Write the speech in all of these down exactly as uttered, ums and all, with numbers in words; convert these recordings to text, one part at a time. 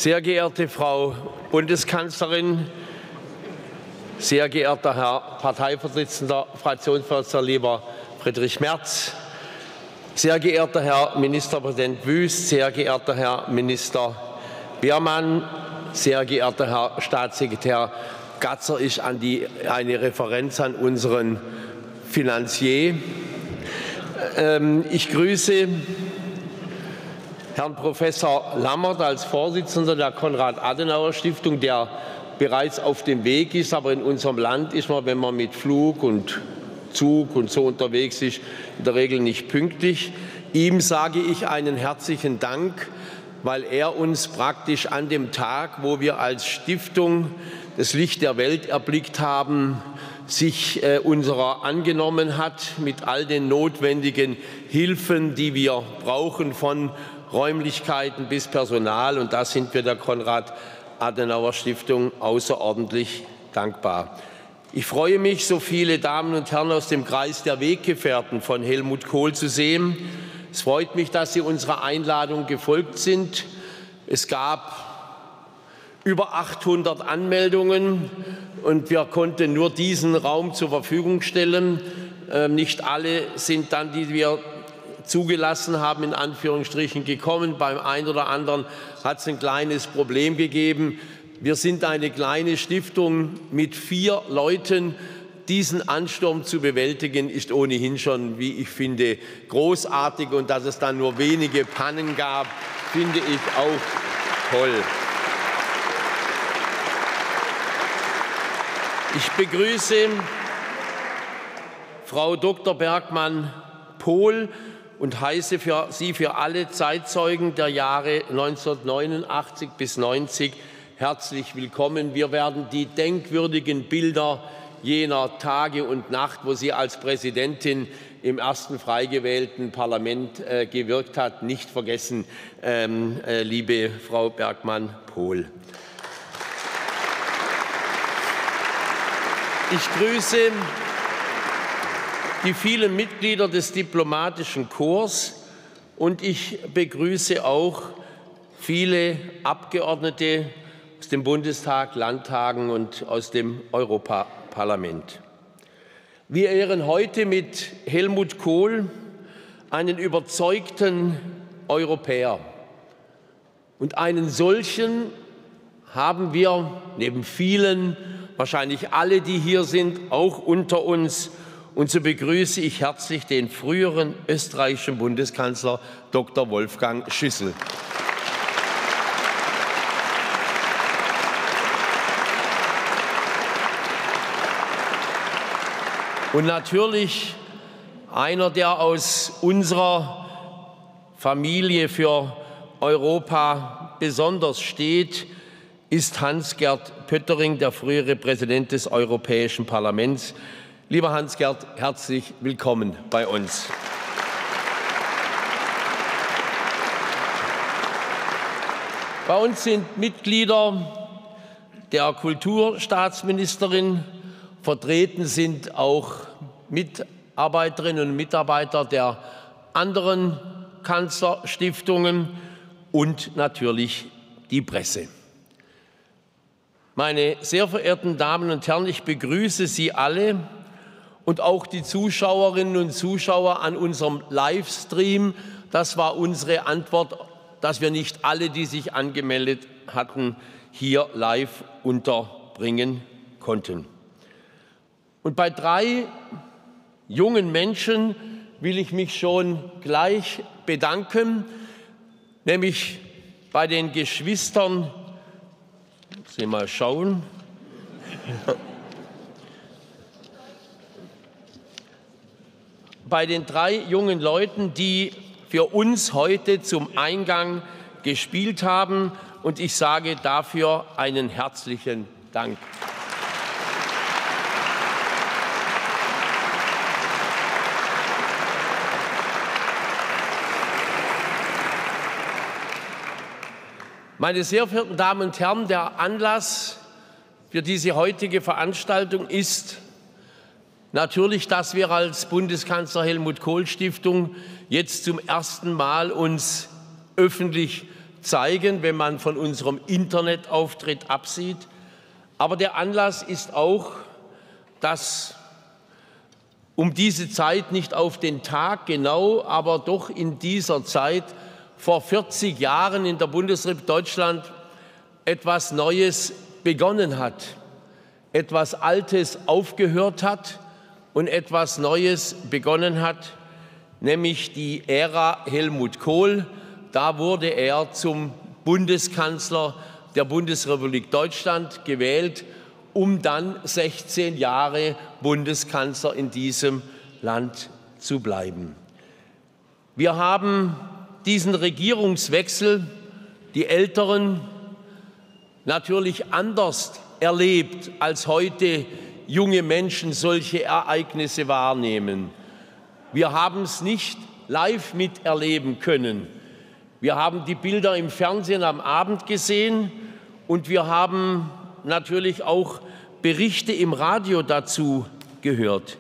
Sehr geehrte Frau Bundeskanzlerin, sehr geehrter Herr Parteivorsitzender, Fraktionsvorsitzender, lieber Friedrich Merz, sehr geehrter Herr Ministerpräsident Wüst, sehr geehrter Herr Minister Beermann, sehr geehrter Herr Staatssekretär Gatzer, ich an die, eine Referenz an unseren Finanzier. Ähm, ich grüße Herrn Professor Lammert als Vorsitzender der Konrad-Adenauer-Stiftung, der bereits auf dem Weg ist. Aber in unserem Land ist man, wenn man mit Flug und Zug und so unterwegs ist, in der Regel nicht pünktlich. Ihm sage ich einen herzlichen Dank, weil er uns praktisch an dem Tag, wo wir als Stiftung das Licht der Welt erblickt haben, sich äh, unserer angenommen hat mit all den notwendigen Hilfen, die wir brauchen, von Räumlichkeiten bis Personal. Und da sind wir der Konrad-Adenauer-Stiftung außerordentlich dankbar. Ich freue mich, so viele Damen und Herren aus dem Kreis der Weggefährten von Helmut Kohl zu sehen. Es freut mich, dass Sie unserer Einladung gefolgt sind. Es gab über achthundert Anmeldungen und wir konnten nur diesen Raum zur Verfügung stellen. Nicht alle sind dann, die wir zugelassen haben, in Anführungsstrichen gekommen. Beim einen oder anderen hat es ein kleines Problem gegeben. Wir sind eine kleine Stiftung mit vier Leuten. Diesen Ansturm zu bewältigen, ist ohnehin schon, wie ich finde, großartig. Und dass es dann nur wenige Pannen gab, finde ich auch toll. Ich begrüße Frau Doktor Bergmann-Pohl und heiße für Sie für alle Zeitzeugen der Jahre neunzehnhundertneunundachtzig bis neunzig herzlich willkommen. Wir werden die denkwürdigen Bilder jener Tage und Nacht, wo sie als Präsidentin im ersten frei gewählten Parlament äh, gewirkt hat, nicht vergessen, ähm, äh, liebe Frau Bergmann-Pohl. Ich grüße die vielen Mitglieder des diplomatischen Korps und ich begrüße auch viele Abgeordnete aus dem Bundestag, Landtagen und aus dem Europaparlament. Wir ehren heute mit Helmut Kohl einen überzeugten Europäer. Und einen solchen haben wir neben vielen, wahrscheinlich alle, die hier sind, auch unter uns. Und so begrüße ich herzlich den früheren österreichischen Bundeskanzler Doktor Wolfgang Schüssel. Und natürlich einer, der aus unserer Familie für Europa besonders steht, ist Hans-Gert Pöttering, der frühere Präsident des Europäischen Parlaments. Lieber Hans-Gert, herzlich willkommen bei uns. Bei uns sind Mitglieder der Kulturstaatsministerin, vertreten sind auch Mitarbeiterinnen und Mitarbeiter der anderen Kanzlerstiftungen und natürlich die Presse. Meine sehr verehrten Damen und Herren, ich begrüße Sie alle und auch die Zuschauerinnen und Zuschauer an unserem Livestream. Das war unsere Antwort, dass wir nicht alle, die sich angemeldet hatten, hier live unterbringen konnten. Und bei drei jungen Menschen will ich mich schon gleich bedanken, nämlich bei den Geschwistern. Sie mal schauen. Bei den drei jungen Leuten, die für uns heute zum Eingang gespielt haben. Und ich sage dafür einen herzlichen Dank. Meine sehr verehrten Damen und Herren, der Anlass für diese heutige Veranstaltung ist natürlich, dass wir als Bundeskanzler Helmut Kohl Stiftung jetzt zum ersten Mal uns öffentlich zeigen, wenn man von unserem Internetauftritt absieht. Aber der Anlass ist auch, dass um diese Zeit nicht auf den Tag genau, aber doch in dieser Zeit vor vierzig Jahren in der Bundesrepublik Deutschland etwas Neues begonnen hat, etwas Altes aufgehört hat und etwas Neues begonnen hat, nämlich die Ära Helmut Kohl. Da wurde er zum Bundeskanzler der Bundesrepublik Deutschland gewählt, um dann sechzehn Jahre Bundeskanzler in diesem Land zu bleiben. Wir haben diesen Regierungswechsel, die Älteren, natürlich anders erlebt, als heute junge Menschen solche Ereignisse wahrnehmen. Wir haben es nicht live miterleben können. Wir haben die Bilder im Fernsehen am Abend gesehen und wir haben natürlich auch Berichte im Radio dazu gehört.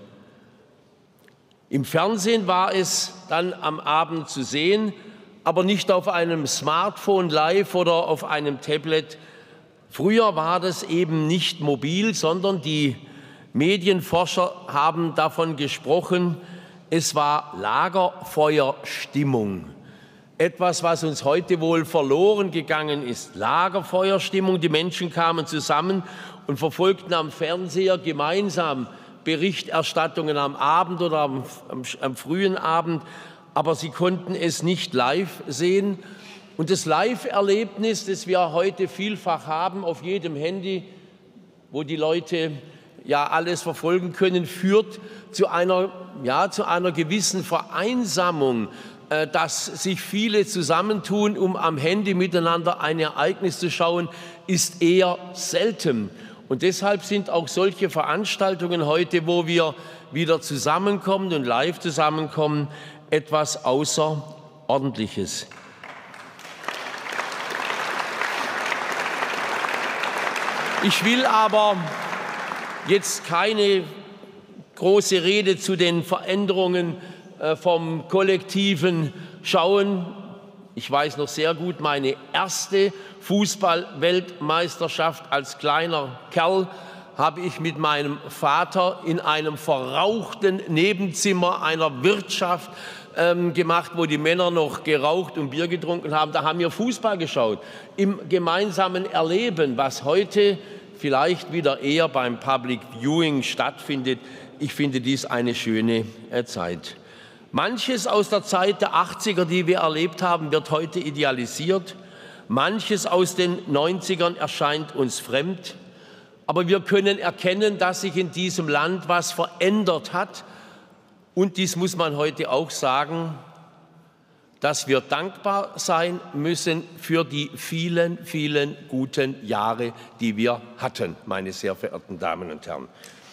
Im Fernsehen war es dann am Abend zu sehen, aber nicht auf einem Smartphone live oder auf einem Tablet. Früher war das eben nicht mobil, sondern die Medienforscher haben davon gesprochen, es war Lagerfeuerstimmung. Etwas, was uns heute wohl verloren gegangen ist. Lagerfeuerstimmung, die Menschen kamen zusammen und verfolgten am Fernseher gemeinsam Berichterstattungen am Abend oder am, am, am frühen Abend, aber sie konnten es nicht live sehen. Und das Live-Erlebnis, das wir heute vielfach haben, auf jedem Handy, wo die Leute ja alles verfolgen können, führt zu einer, ja, zu einer gewissen Vereinsamung, äh, dass sich viele zusammentun, um am Handy miteinander ein Ereignis zu schauen, ist eher selten. Und deshalb sind auch solche Veranstaltungen heute, wo wir wieder zusammenkommen und live zusammenkommen, etwas Außerordentliches. Ich will aber jetzt keine große Rede zu den Veränderungen vom kollektiven Schauen. Ich weiß noch sehr gut, meine erste Fußball-Weltmeisterschaft als kleiner Kerl habe ich mit meinem Vater in einem verrauchten Nebenzimmer einer Wirtschaft ähm, gemacht, wo die Männer noch geraucht und Bier getrunken haben. Da haben wir Fußball geschaut, im gemeinsamen Erleben, was heute vielleicht wieder eher beim Public Viewing stattfindet. Ich finde dies eine schöne äh, Zeit. Manches aus der Zeit der achtziger, die wir erlebt haben, wird heute idealisiert. Manches aus den neunzigern erscheint uns fremd. Aber wir können erkennen, dass sich in diesem Land was verändert hat. Und dies muss man heute auch sagen, dass wir dankbar sein müssen für die vielen, vielen guten Jahre, die wir hatten, meine sehr verehrten Damen und Herren.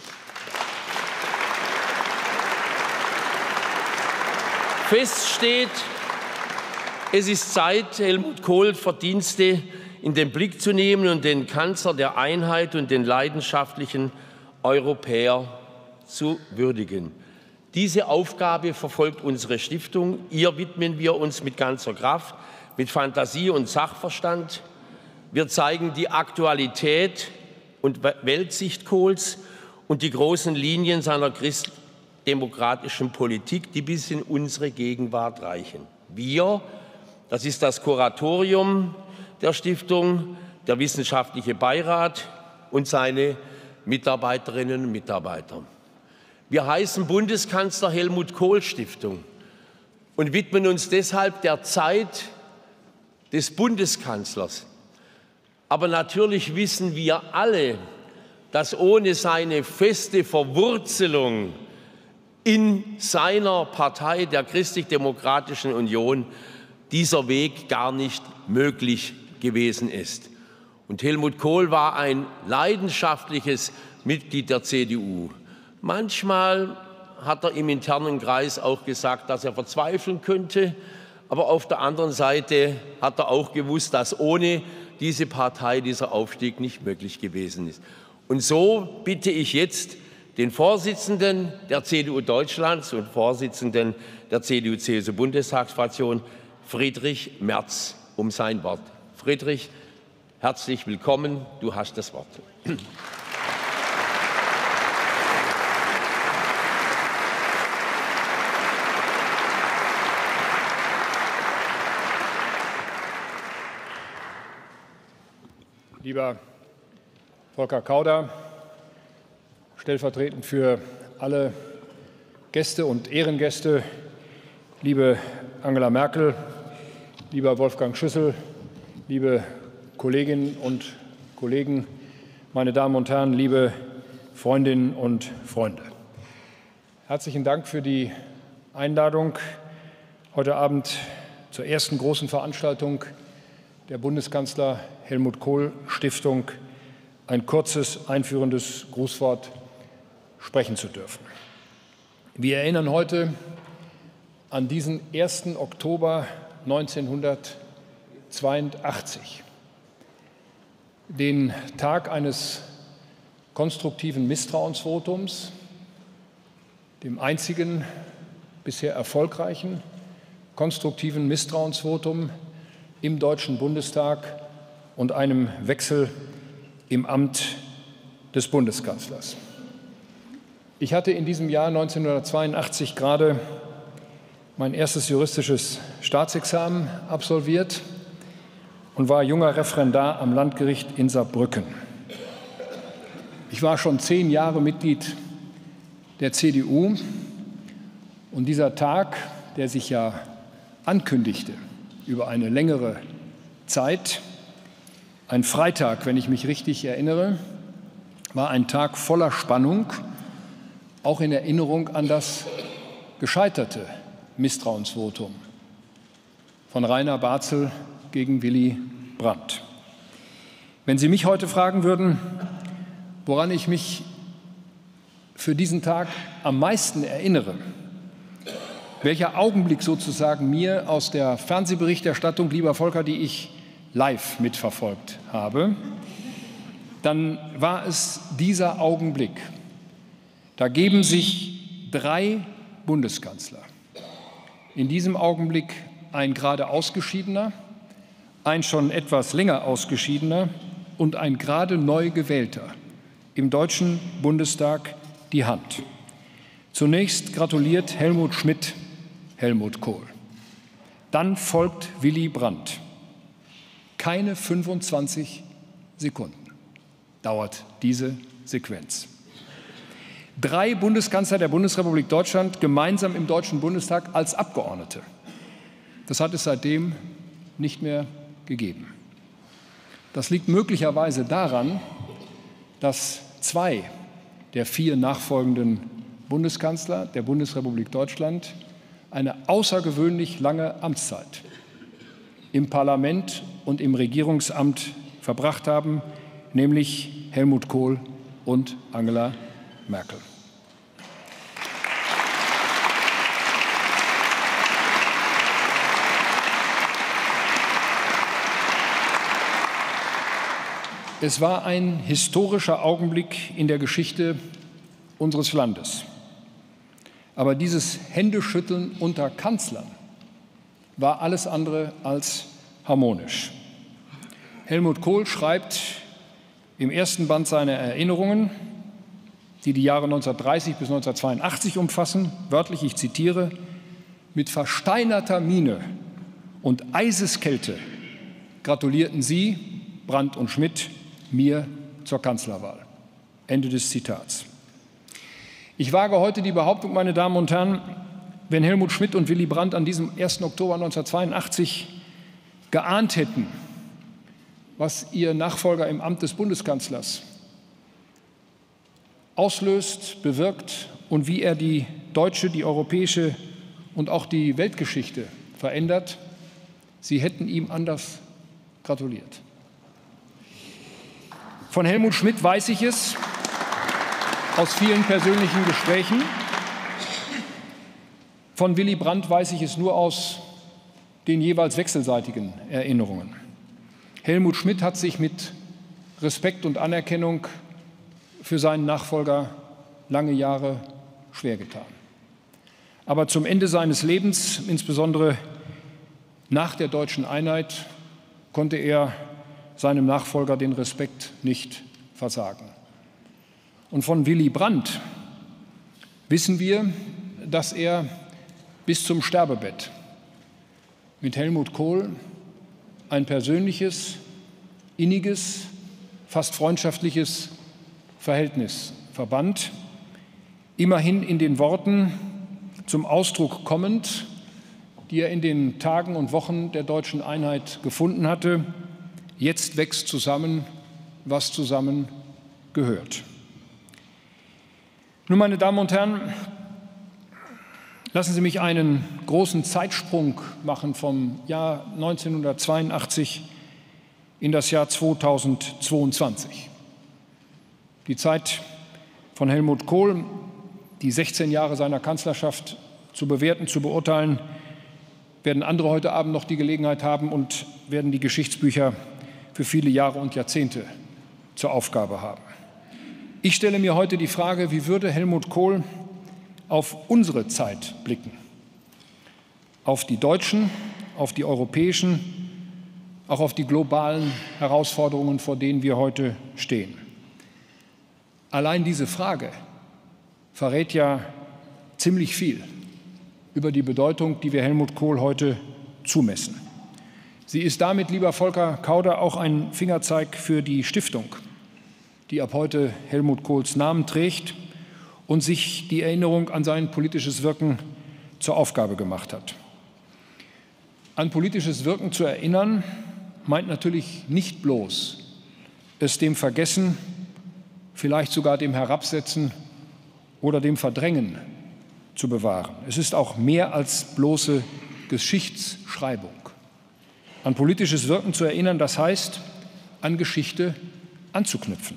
Fest steht, es ist Zeit, Helmut Kohls Verdienste in den Blick zu nehmen und den Kanzler der Einheit und den leidenschaftlichen Europäer zu würdigen. Diese Aufgabe verfolgt unsere Stiftung. Ihr widmen wir uns mit ganzer Kraft, mit Fantasie und Sachverstand. Wir zeigen die Aktualität und Weltsicht Kohls und die großen Linien seiner christdemokratischen Politik, die bis in unsere Gegenwart reichen. Wir, das ist das Kuratorium der Stiftung, der wissenschaftliche Beirat und seine Mitarbeiterinnen und Mitarbeiter. Wir heißen Bundeskanzler Helmut Kohl Stiftung und widmen uns deshalb der Zeit des Bundeskanzlers. Aber natürlich wissen wir alle, dass ohne seine feste Verwurzelung in seiner Partei, der Christlich-Demokratischen Union, dieser Weg gar nicht möglich gewesen ist. Und Helmut Kohl war ein leidenschaftliches Mitglied der C D U. Manchmal hat er im internen Kreis auch gesagt, dass er verzweifeln könnte. Aber auf der anderen Seite hat er auch gewusst, dass ohne diese Partei dieser Aufstieg nicht möglich gewesen ist. Und so bitte ich jetzt den Vorsitzenden der C D U Deutschlands und Vorsitzenden der C D U-C S U-Bundestagsfraktion, Friedrich Merz, um sein Wort. Friedrich, herzlich willkommen, du hast das Wort. Lieber Volker Kauder, stellvertretend für alle Gäste und Ehrengäste, liebe Angela Merkel, lieber Wolfgang Schüssel, liebe Kolleginnen und Kollegen, meine Damen und Herren, liebe Freundinnen und Freunde. Herzlichen Dank für die Einladung heute Abend zur ersten großen Veranstaltung der Bundeskanzler Helmut Kohl Stiftung ein kurzes einführendes Grußwort sprechen zu dürfen. Wir erinnern heute an diesen ersten Oktober neunzehnhundertzweiundachtzig, den Tag eines konstruktiven Misstrauensvotums, dem einzigen bisher erfolgreichen konstruktiven Misstrauensvotum im Deutschen Bundestag und einem Wechsel im Amt des Bundeskanzlers. Ich hatte in diesem Jahr neunzehnhundertzweiundachtzig gerade mein erstes juristisches Staatsexamen absolviert und war junger Referendar am Landgericht in Saarbrücken. Ich war schon zehn Jahre Mitglied der C D U und dieser Tag, der sich ja ankündigte über eine längere Zeit, ein Freitag, wenn ich mich richtig erinnere, war ein Tag voller Spannung, auch in Erinnerung an das gescheiterte Misstrauensvotum von Rainer Barzel gegen Willy Brandt. Wenn Sie mich heute fragen würden, woran ich mich für diesen Tag am meisten erinnere, welcher Augenblick sozusagen mir aus der Fernsehberichterstattung, lieber Volker, die ich live mitverfolgt habe, dann war es dieser Augenblick. Da geben sich drei Bundeskanzler, in diesem Augenblick ein gerade Ausgeschiedener, ein schon etwas länger Ausgeschiedener und ein gerade neu gewählter im Deutschen Bundestag die Hand. Zunächst gratuliert Helmut Schmidt Helmut Kohl. Dann folgt Willy Brandt. Keine fünfundzwanzig Sekunden dauert diese Sequenz. Drei Bundeskanzler der Bundesrepublik Deutschland gemeinsam im Deutschen Bundestag als Abgeordnete. Das hat es seitdem nicht mehr gegeben. Das liegt möglicherweise daran, dass zwei der vier nachfolgenden Bundeskanzler der Bundesrepublik Deutschland eine außergewöhnlich lange Amtszeit im Parlament und im Regierungsamt verbracht haben, nämlich Helmut Kohl und Angela Merkel. Es war ein historischer Augenblick in der Geschichte unseres Landes. Aber dieses Händeschütteln unter Kanzlern war alles andere als harmonisch. Helmut Kohl schreibt im ersten Band seiner Erinnerungen, die die Jahre neunzehnhundertdreißig bis neunzehnhundertzweiundachtzig umfassen, wörtlich, ich zitiere, mit versteinerter Miene und Eiseskälte gratulierten Sie, Brandt und Schmidt, mir zur Kanzlerwahl. Ende des Zitats. Ich wage heute die Behauptung, meine Damen und Herren, wenn Helmut Schmidt und Willy Brandt an diesem ersten Oktober neunzehnhundertzweiundachtzig geahnt hätten, was ihr Nachfolger im Amt des Bundeskanzlers auslöst, bewirkt und wie er die deutsche, die europäische und auch die Weltgeschichte verändert, sie hätten ihm anders gratuliert. Von Helmut Schmidt weiß ich es aus vielen persönlichen Gesprächen. Von Willy Brandt weiß ich es nur aus den jeweils wechselseitigen Erinnerungen. Helmut Schmidt hat sich mit Respekt und Anerkennung für seinen Nachfolger lange Jahre schwer getan. Aber zum Ende seines Lebens, insbesondere nach der deutschen Einheit, konnte er seinem Nachfolger den Respekt nicht versagen. Und von Willy Brandt wissen wir, dass er bis zum Sterbebett mit Helmut Kohl ein persönliches, inniges, fast freundschaftliches Verhältnis verband, immerhin in den Worten zum Ausdruck kommend, die er in den Tagen und Wochen der deutschen Einheit gefunden hatte: Jetzt wächst zusammen, was zusammen gehört. Nun, meine Damen und Herren, lassen Sie mich einen großen Zeitsprung machen vom Jahr neunzehnhundertzweiundachtzig in das Jahr zweitausendzweiundzwanzig. Die Zeit von Helmut Kohl, die sechzehn Jahre seiner Kanzlerschaft zu bewerten, zu beurteilen, werden andere heute Abend noch die Gelegenheit haben und werden die Geschichtsbücher für viele Jahre und Jahrzehnte zur Aufgabe haben. Ich stelle mir heute die Frage, wie würde Helmut Kohl auf unsere Zeit blicken? Auf die deutschen, auf die europäischen, auch auf die globalen Herausforderungen, vor denen wir heute stehen. Allein diese Frage verrät ja ziemlich viel über die Bedeutung, die wir Helmut Kohl heute zumessen. Sie ist damit, lieber Volker Kauder, auch ein Fingerzeig für die Stiftung, die ab heute Helmut Kohls Namen trägt und sich die Erinnerung an sein politisches Wirken zur Aufgabe gemacht hat. An politisches Wirken zu erinnern, meint natürlich nicht bloß, es dem Vergessen, vielleicht sogar dem Herabsetzen oder dem Verdrängen zu bewahren. Es ist auch mehr als bloße Geschichtsschreibung. An politisches Wirken zu erinnern, das heißt, an Geschichte anzuknüpfen.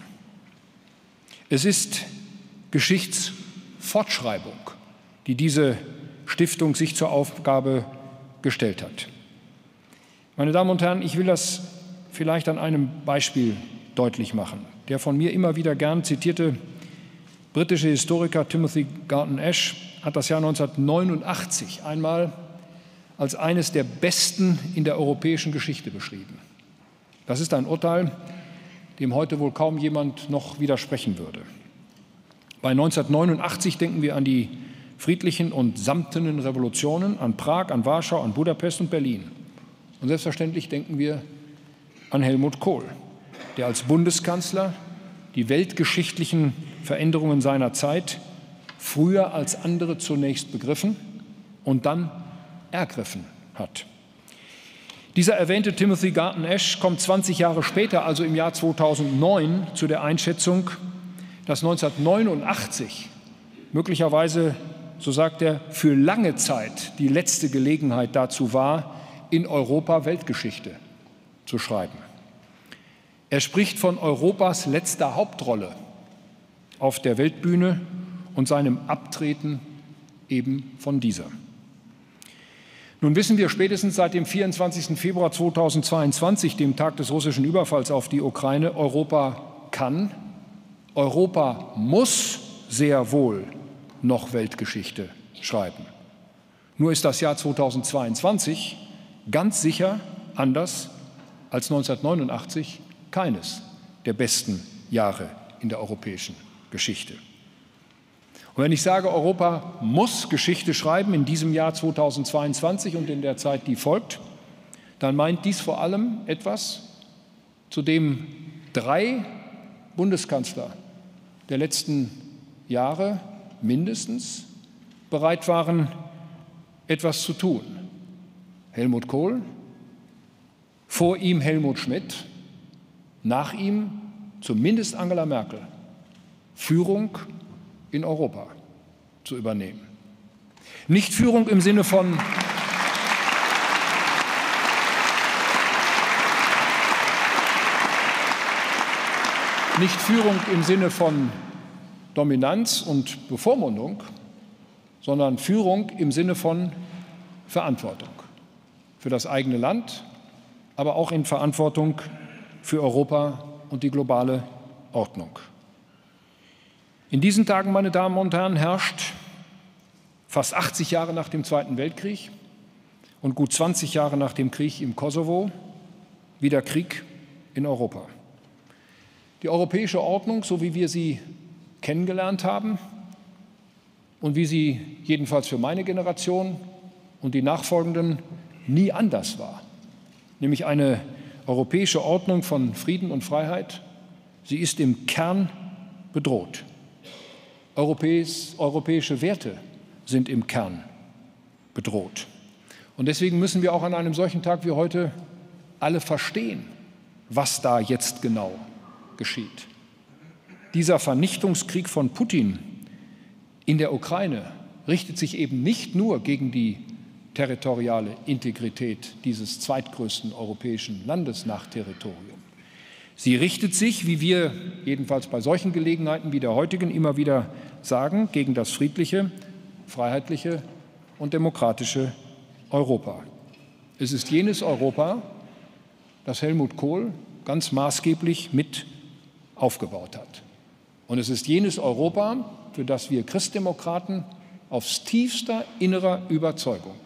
Es ist Geschichtsfortschreibung, die diese Stiftung sich zur Aufgabe gestellt hat. Meine Damen und Herren, ich will das vielleicht an einem Beispiel deutlich machen. Der von mir immer wieder gern zitierte britische Historiker Timothy Garton Ash hat das Jahr neunzehnhundertneunundachtzig einmal als eines der besten in der europäischen Geschichte beschrieben. Das ist ein Urteil, dem heute wohl kaum jemand noch widersprechen würde. Bei neunzehnhundertneunundachtzig denken wir an die friedlichen und samtenen Revolutionen, an Prag, an Warschau, an Budapest und Berlin. Und selbstverständlich denken wir an Helmut Kohl, der als Bundeskanzler die weltgeschichtlichen Veränderungen seiner Zeit früher als andere zunächst begriffen und dann ergriffen hat. Dieser erwähnte Timothy Garton Ash kommt zwanzig Jahre später, also im Jahr zweitausendneun, zu der Einschätzung, dass neunzehnhundertneunundachtzig möglicherweise, so sagt er, für lange Zeit die letzte Gelegenheit dazu war, in Europa Weltgeschichte zu schreiben. Er spricht von Europas letzter Hauptrolle auf der Weltbühne und seinem Abtreten eben von dieser. Nun wissen wir spätestens seit dem vierundzwanzigsten Februar zweitausendzweiundzwanzig, dem Tag des russischen Überfalls auf die Ukraine, Europa kann, Europa muss sehr wohl noch Weltgeschichte schreiben. Nur ist das Jahr zweitausendzweiundzwanzig ganz sicher anders als neunzehnhundertneunundachtzig keines der besten Jahre in der europäischen Geschichte. Und wenn ich sage, Europa muss Geschichte schreiben in diesem Jahr zweitausendzweiundzwanzig und in der Zeit, die folgt, dann meint dies vor allem etwas, zu dem drei Bundeskanzler der letzten Jahre mindestens bereit waren, etwas zu tun. Helmut Kohl, vor ihm Helmut Schmidt, nach ihm zumindest Angela Merkel, Führung in Europa zu übernehmen. Nicht Führung im Sinne von nicht Führung im Sinne von Dominanz und Bevormundung, sondern Führung im Sinne von Verantwortung für das eigene Land, aber auch in Verantwortung für Europa und die globale Ordnung. In diesen Tagen, meine Damen und Herren, herrscht fast achtzig Jahre nach dem Zweiten Weltkrieg und gut zwanzig Jahre nach dem Krieg im Kosovo wie der Krieg in Europa. Die europäische Ordnung, so wie wir sie kennengelernt haben und wie sie jedenfalls für meine Generation und die nachfolgenden nie anders war, nämlich eine europäische Ordnung von Frieden und Freiheit, sie ist im Kern bedroht. Europäisch, europäische Werte sind im Kern bedroht. Und deswegen müssen wir auch an einem solchen Tag wie heute alle verstehen, was da jetzt genau geschieht. Dieser Vernichtungskrieg von Putin in der Ukraine richtet sich eben nicht nur gegen die territoriale Integrität dieses zweitgrößten europäischen Landes nach Territorium. Sie richtet sich, wie wir jedenfalls bei solchen Gelegenheiten wie der heutigen immer wieder sagen, gegen das friedliche, freiheitliche und demokratische Europa. Es ist jenes Europa, das Helmut Kohl ganz maßgeblich mit aufgebaut hat. Und es ist jenes Europa, für das wir Christdemokraten aus tiefster innerer Überzeugung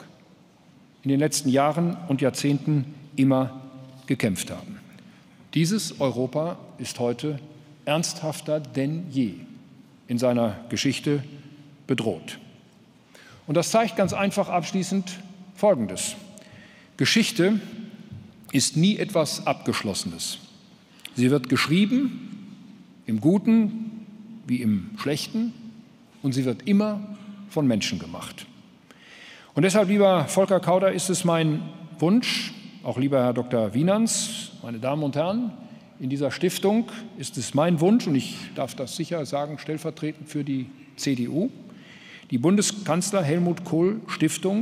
in den letzten Jahren und Jahrzehnten immer gekämpft haben. Dieses Europa ist heute ernsthafter denn je in seiner Geschichte bedroht. Und das zeigt ganz einfach abschließend Folgendes: Geschichte ist nie etwas Abgeschlossenes. Sie wird geschrieben, im Guten wie im Schlechten, und sie wird immer von Menschen gemacht. Und deshalb, lieber Volker Kauder, ist es mein Wunsch, auch lieber Herr Doktor Wienans, meine Damen und Herren, in dieser Stiftung ist es mein Wunsch, und ich darf das sicher sagen, stellvertretend für die C D U, die Bundeskanzler Helmut Kohl Stiftung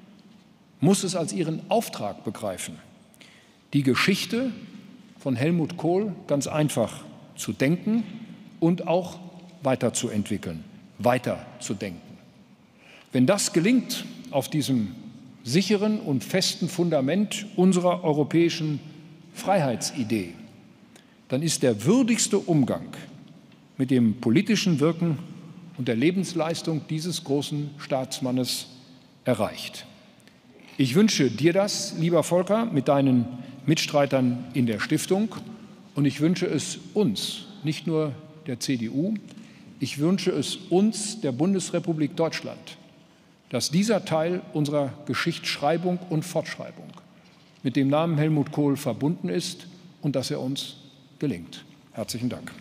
muss es als ihren Auftrag begreifen, die Geschichte von Helmut Kohl ganz einfach zu denken und auch weiterzuentwickeln, weiterzudenken. Wenn das gelingt auf diesem sicheren und festen Fundament unserer europäischen Freiheitsidee, dann ist der würdigste Umgang mit dem politischen Wirken und der Lebensleistung dieses großen Staatsmannes erreicht. Ich wünsche dir das, lieber Volker, mit deinen Mitstreitern in der Stiftung, und ich wünsche es uns, nicht nur der C D U, ich wünsche es uns, der Bundesrepublik Deutschland, dass dieser Teil unserer Geschichtsschreibung und Fortschreibung mit dem Namen Helmut Kohl verbunden ist und dass er uns gelingt. Herzlichen Dank.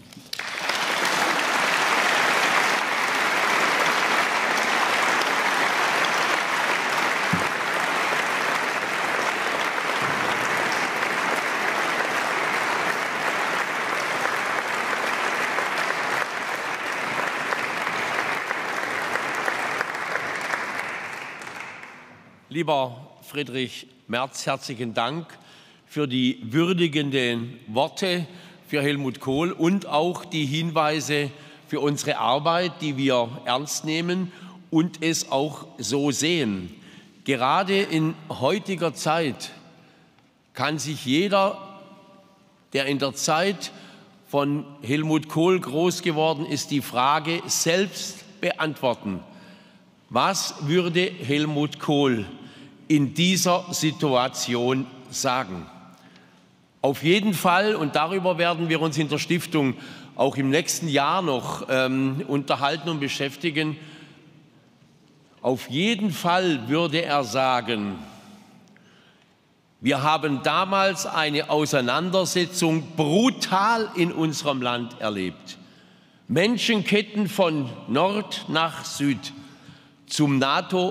Lieber Friedrich Merz, herzlichen Dank für die würdigenden Worte für Helmut Kohl und auch die Hinweise für unsere Arbeit, die wir ernst nehmen und es auch so sehen. Gerade in heutiger Zeit kann sich jeder, der in der Zeit von Helmut Kohl groß geworden ist, die Frage selbst beantworten: Was würde Helmut Kohl in dieser Situation sagen? Auf jeden Fall, und darüber werden wir uns in der Stiftung auch im nächsten Jahr noch ähm, unterhalten und beschäftigen, auf jeden Fall würde er sagen: Wir haben damals eine Auseinandersetzung brutal in unserem Land erlebt. Menschenketten von Nord nach Süd zum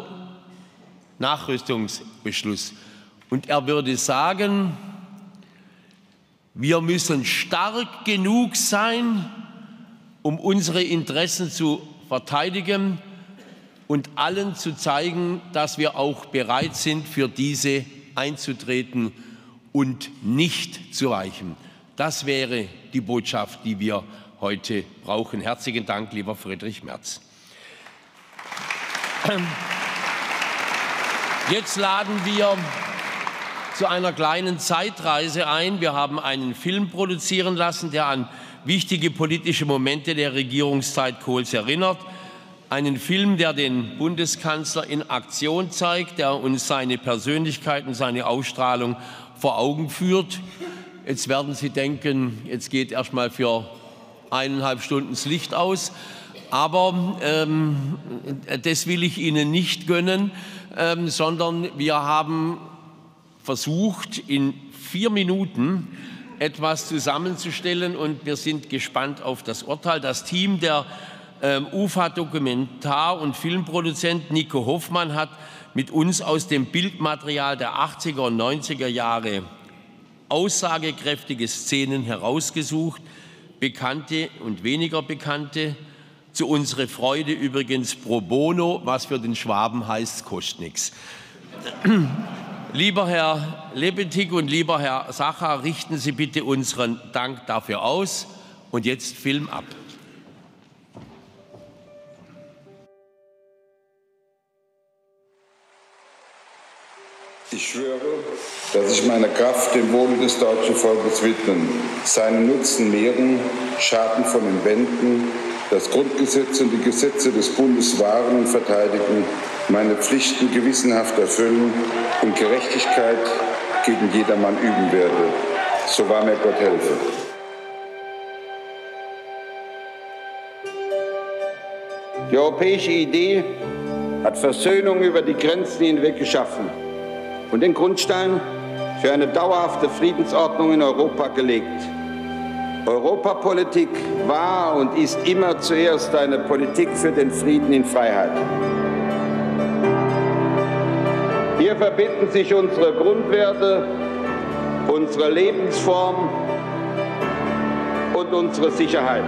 NATO-Nachrüstungsbeschluss. Und er würde sagen, wir müssen stark genug sein, um unsere Interessen zu verteidigen und allen zu zeigen, dass wir auch bereit sind, für diese einzutreten und nicht zu weichen. Das wäre die Botschaft, die wir heute brauchen. Herzlichen Dank, lieber Friedrich Merz. Jetzt laden wir zu einer kleinen Zeitreise ein. Wir haben einen Film produzieren lassen, der an wichtige politische Momente der Regierungszeit Kohls erinnert. Einen Film, der den Bundeskanzler in Aktion zeigt, der uns seine Persönlichkeit und seine Ausstrahlung vor Augen führt. Jetzt werden Sie denken, jetzt geht erst mal für eineinhalb Stunden das Licht aus. Aber ähm, das will ich Ihnen nicht gönnen, ähm, sondern wir haben versucht, in vier Minuten etwas zusammenzustellen und wir sind gespannt auf das Urteil. Das Team der ähm, U F A-Dokumentar- und Filmproduzent Nico Hoffmann hat mit uns aus dem Bildmaterial der achtziger und neunziger Jahre aussagekräftige Szenen herausgesucht, bekannte und weniger bekannte. Zu unserer Freude übrigens pro bono, was für den Schwaben heißt, kostet nichts. Lieber Herr Lebetik und lieber Herr Sacher, richten Sie bitte unseren Dank dafür aus. Und jetzt Film ab. Ich schwöre, dass ich meine Kraft dem Wohle des deutschen Volkes widmen, seinen Nutzen mehren, Schaden von den Wänden, das Grundgesetz und die Gesetze des Bundes wahren und verteidigen, meine Pflichten gewissenhaft erfüllen und Gerechtigkeit gegen jedermann üben werde. So wahr mir Gott helfe. Die europäische Idee hat Versöhnung über die Grenzen hinweg geschaffen und den Grundstein für eine dauerhafte Friedensordnung in Europa gelegt. Europapolitik war und ist immer zuerst eine Politik für den Frieden in Freiheit. Hier verbinden sich unsere Grundwerte, unsere Lebensform und unsere Sicherheit.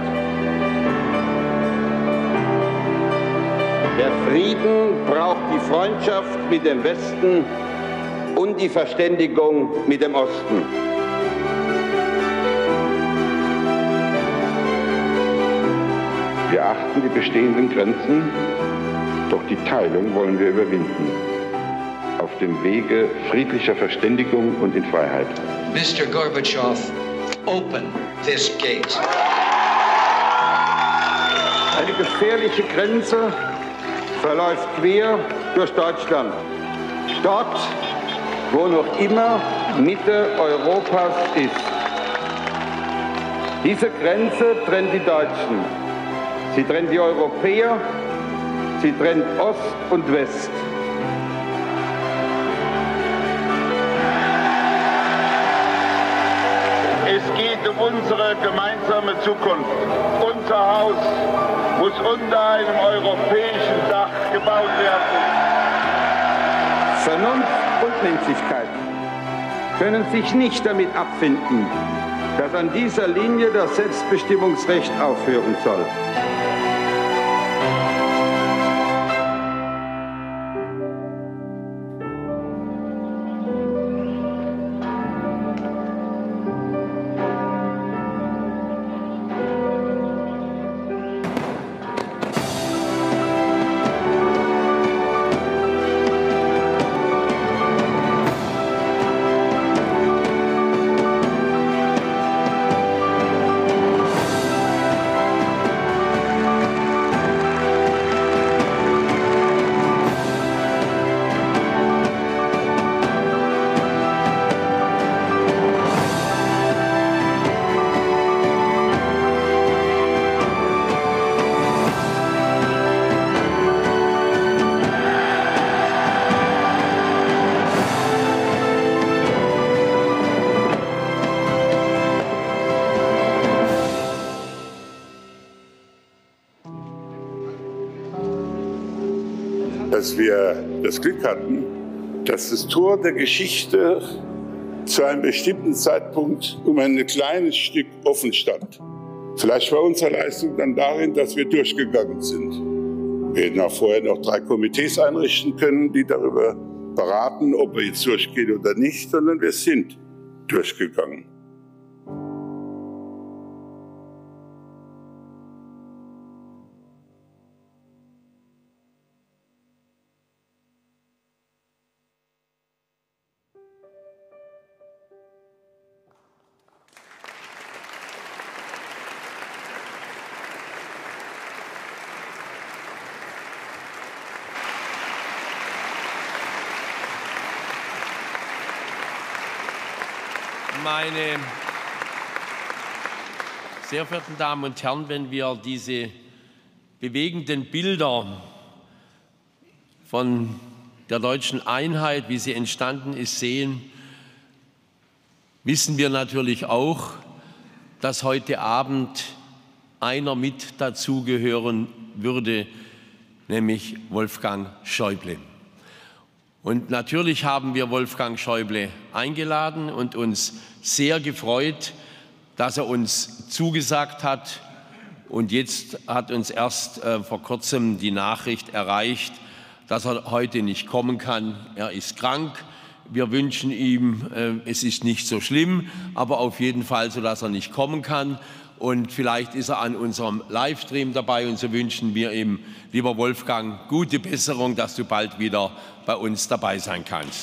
Der Frieden braucht die Freundschaft mit dem Westen und die Verständigung mit dem Osten. Wir achten die bestehenden Grenzen, doch die Teilung wollen wir überwinden. Auf dem Wege friedlicher Verständigung und in Freiheit. Mister Gorbatschow, open this gate. Eine gefährliche Grenze verläuft quer durch Deutschland. Dort, wo noch immer Mitte Europas ist. Diese Grenze trennt die Deutschen. Sie trennt die Europäer, sie trennt Ost und West. Es geht um unsere gemeinsame Zukunft. Unser Haus muss unter einem europäischen Dach gebaut werden. Vernunft und Menschlichkeit können sich nicht damit abfinden, dass an dieser Linie das Selbstbestimmungsrecht aufhören soll. Dass wir das Glück hatten, dass das Tor der Geschichte zu einem bestimmten Zeitpunkt um ein kleines Stück offen stand. Vielleicht war unsere Leistung dann darin, dass wir durchgegangen sind. Wir hätten auch vorher noch drei Komitees einrichten können, die darüber beraten, ob wir jetzt durchgehen oder nicht, sondern wir sind durchgegangen. Meine sehr verehrten Damen und Herren, wenn wir diese bewegenden Bilder von der deutschen Einheit, wie sie entstanden ist, sehen, wissen wir natürlich auch, dass heute Abend einer mit dazugehören würde, nämlich Wolfgang Schäuble. Und natürlich haben wir Wolfgang Schäuble eingeladen und uns sehr gefreut, dass er uns zugesagt hat. Und jetzt hat uns erst äh, vor kurzem die Nachricht erreicht, dass er heute nicht kommen kann. Er ist krank. Wir wünschen ihm, äh, es ist nicht so schlimm, aber auf jeden Fall so, dass er nicht kommen kann. Und vielleicht ist er an unserem Livestream dabei. Und so wünschen wir ihm, lieber Wolfgang, gute Besserung, dass du bald wieder bei uns dabei sein kannst.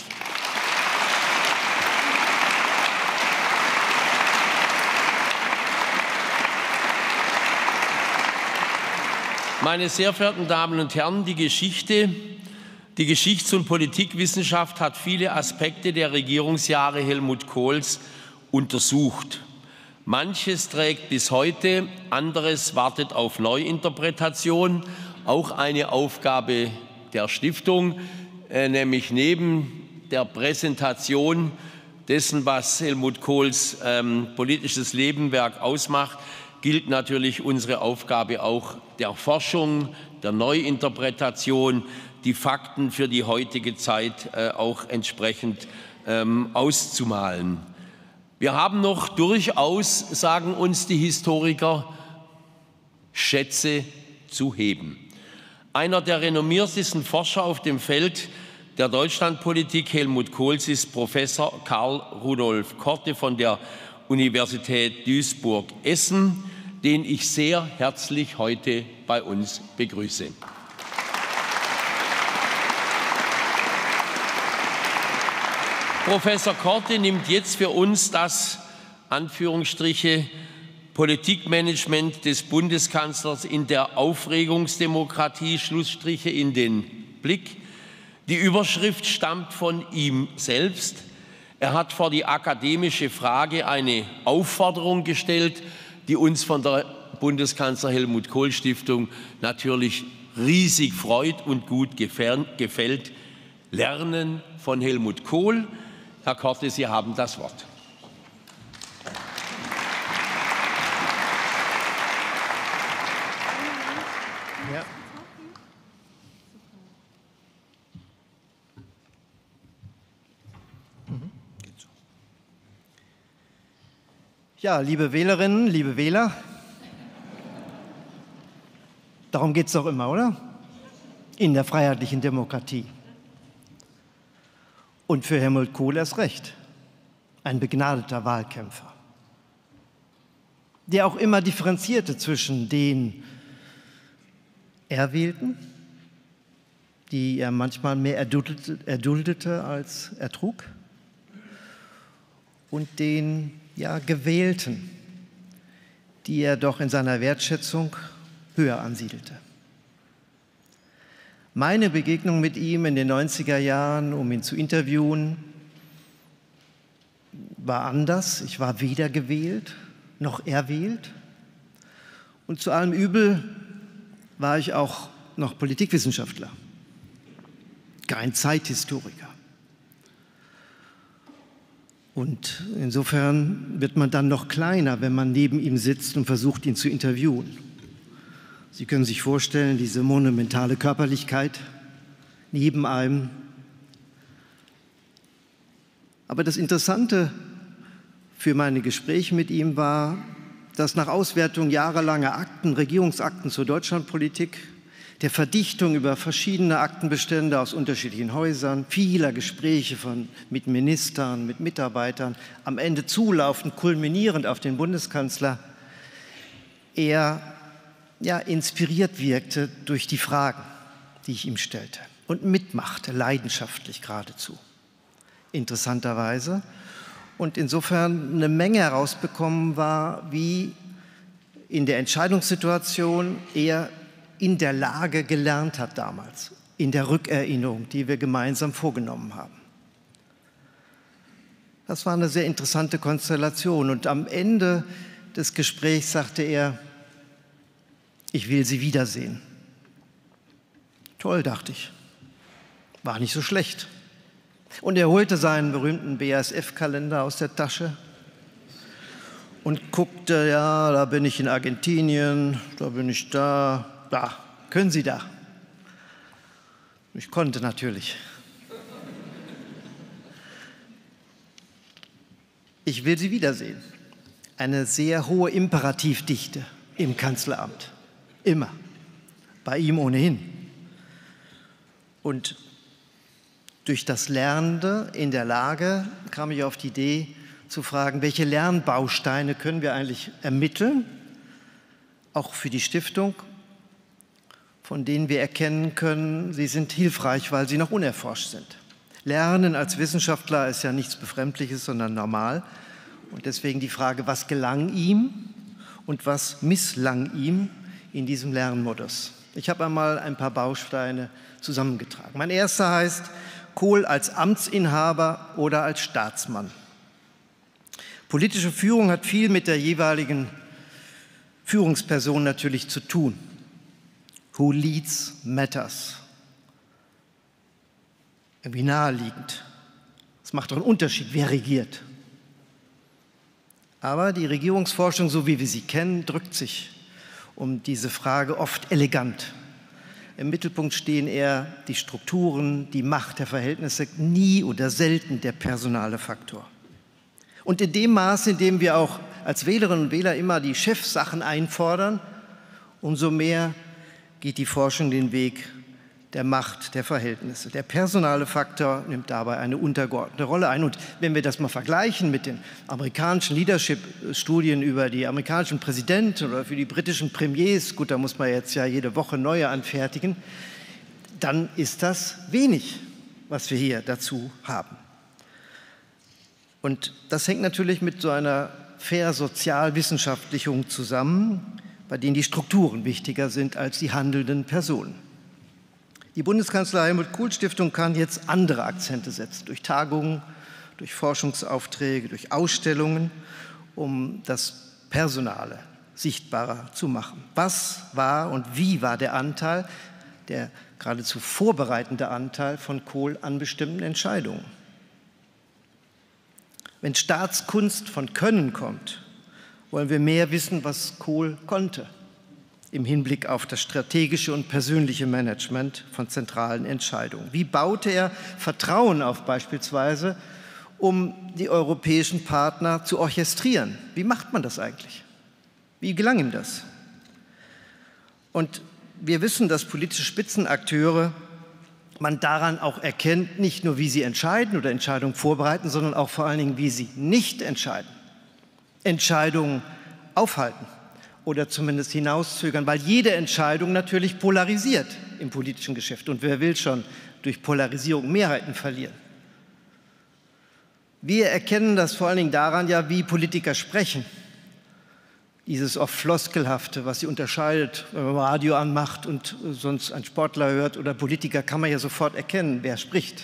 Meine sehr verehrten Damen und Herren, die Geschichte, die Geschichts- und Politikwissenschaft hat viele Aspekte der Regierungsjahre Helmut Kohls untersucht. Manches trägt bis heute, anderes wartet auf Neuinterpretation. Auch eine Aufgabe der Stiftung, äh, nämlich neben der Präsentation dessen, was Helmut Kohls ähm, politisches Lebenwerk ausmacht, gilt natürlich unsere Aufgabe auch der Forschung, der Neuinterpretation, die Fakten für die heutige Zeit äh, auch entsprechend ähm, auszumalen. Wir haben noch durchaus, sagen uns die Historiker, Schätze zu heben. Einer der renommiertesten Forscher auf dem Feld der Deutschlandpolitik Helmut Kohls ist Professor Karl Rudolf Korte von der Universität Duisburg-Essen, den ich sehr herzlich heute bei uns begrüße. Professor Korte nimmt jetzt für uns das Anführungsstriche Politikmanagement des Bundeskanzlers in der Aufregungsdemokratie, Schlussstriche, in den Blick. Die Überschrift stammt von ihm selbst. Er hat vor die akademische Frage eine Aufforderung gestellt, die uns von der Bundeskanzler Helmut Kohl Stiftung natürlich riesig freut und gut gefällt. Lernen von Helmut Kohl. Herr Korte, Sie haben das Wort. Ja. Ja, liebe Wählerinnen, liebe Wähler, darum geht es doch immer, oder? In der freiheitlichen Demokratie. Und für Helmut Kohl erst recht, ein begnadeter Wahlkämpfer, der auch immer differenzierte zwischen den Erwählten, die er manchmal mehr erduldete, erduldete als ertrug, und den ja, Gewählten, die er doch in seiner Wertschätzung höher ansiedelte. Meine Begegnung mit ihm in den neunziger Jahren, um ihn zu interviewen, war anders. Ich war weder gewählt noch erwählt. Und zu allem Übel war ich auch noch Politikwissenschaftler, kein Zeithistoriker. Und insofern wird man dann noch kleiner, wenn man neben ihm sitzt und versucht, ihn zu interviewen. Sie können sich vorstellen, diese monumentale Körperlichkeit neben einem. Aber das Interessante für meine Gespräche mit ihm war, dass nach Auswertung jahrelanger Akten, Regierungsakten zur Deutschlandpolitik, der Verdichtung über verschiedene Aktenbestände aus unterschiedlichen Häusern, vieler Gespräche von, mit Ministern, mit Mitarbeitern, am Ende zulaufend, kulminierend auf den Bundeskanzler, er ja, inspiriert wirkte durch die Fragen, die ich ihm stellte und mitmachte, leidenschaftlich geradezu, interessanterweise. Und insofern eine Menge herausbekommen war, wie in der Entscheidungssituation er in der Lage gelernt hat damals, in der Rückerinnerung, die wir gemeinsam vorgenommen haben. Das war eine sehr interessante Konstellation. Und am Ende des Gesprächs sagte er, ich will Sie wiedersehen. Toll, dachte ich. War nicht so schlecht. Und er holte seinen berühmten B A S F-Kalender aus der Tasche und guckte, ja, da bin ich in Argentinien, da bin ich da, da, können Sie da? Ich konnte natürlich. Ich will Sie wiedersehen. Eine sehr hohe Imperativdichte im Kanzleramt. Immer. Bei ihm ohnehin. Und durch das Lernende in der Lage kam ich auf die Idee zu fragen, welche Lernbausteine können wir eigentlich ermitteln, auch für die Stiftung, von denen wir erkennen können, sie sind hilfreich, weil sie noch unerforscht sind. Lernen als Wissenschaftler ist ja nichts Befremdliches, sondern normal. Und deswegen die Frage, was gelang ihm und was misslang ihm in diesem Lernmodus. Ich habe einmal ein paar Bausteine zusammengetragen. Mein erster heißt Kohl als Amtsinhaber oder als Staatsmann. Politische Führung hat viel mit der jeweiligen Führungsperson natürlich zu tun. Who leads matters. Irgendwie naheliegend. Es macht doch einen Unterschied, wer regiert. Aber die Regierungsforschung, so wie wir sie kennen, drückt sich um diese Frage oft elegant. Im Mittelpunkt stehen eher die Strukturen, die Macht der Verhältnisse, nie oder selten der personale Faktor. Und in dem Maße, in dem wir auch als Wählerinnen und Wähler immer die Chefsachen einfordern, umso mehr geht die Forschung den Weg der Macht der Verhältnisse. Der personale Faktor nimmt dabei eine untergeordnete Rolle ein. Und wenn wir das mal vergleichen mit den amerikanischen Leadership-Studien über die amerikanischen Präsidenten oder für die britischen Premiers, gut, da muss man jetzt ja jede Woche neue anfertigen, dann ist das wenig, was wir hier dazu haben. Und das hängt natürlich mit so einer Fair-Sozialwissenschaftlichung zusammen, bei denen die Strukturen wichtiger sind als die handelnden Personen. Die Bundeskanzler-Helmut-Kohl-Stiftung kann jetzt andere Akzente setzen, durch Tagungen, durch Forschungsaufträge, durch Ausstellungen, um das Personale sichtbarer zu machen. Was war und wie war der Anteil, der geradezu vorbereitende Anteil von Kohl an bestimmten Entscheidungen? Wenn Staatskunst von Können kommt, wollen wir mehr wissen, was Kohl konnte im Hinblick auf das strategische und persönliche Management von zentralen Entscheidungen. Wie baute er Vertrauen auf beispielsweise, um die europäischen Partner zu orchestrieren? Wie macht man das eigentlich? Wie gelang ihm das? Und wir wissen, dass politische Spitzenakteure man daran auch erkennt, nicht nur wie sie entscheiden oder Entscheidungen vorbereiten, sondern auch vor allen Dingen, wie sie nicht entscheiden. Entscheidungen aufhalten oder zumindest hinauszögern, weil jede Entscheidung natürlich polarisiert im politischen Geschäft. Und wer will schon durch Polarisierung Mehrheiten verlieren? Wir erkennen das vor allen Dingen daran, ja, wie Politiker sprechen. Dieses oft Floskelhafte, was sie unterscheidet, wenn man Radio anmacht und sonst einen Sportler hört oder Politiker, kann man ja sofort erkennen, wer spricht.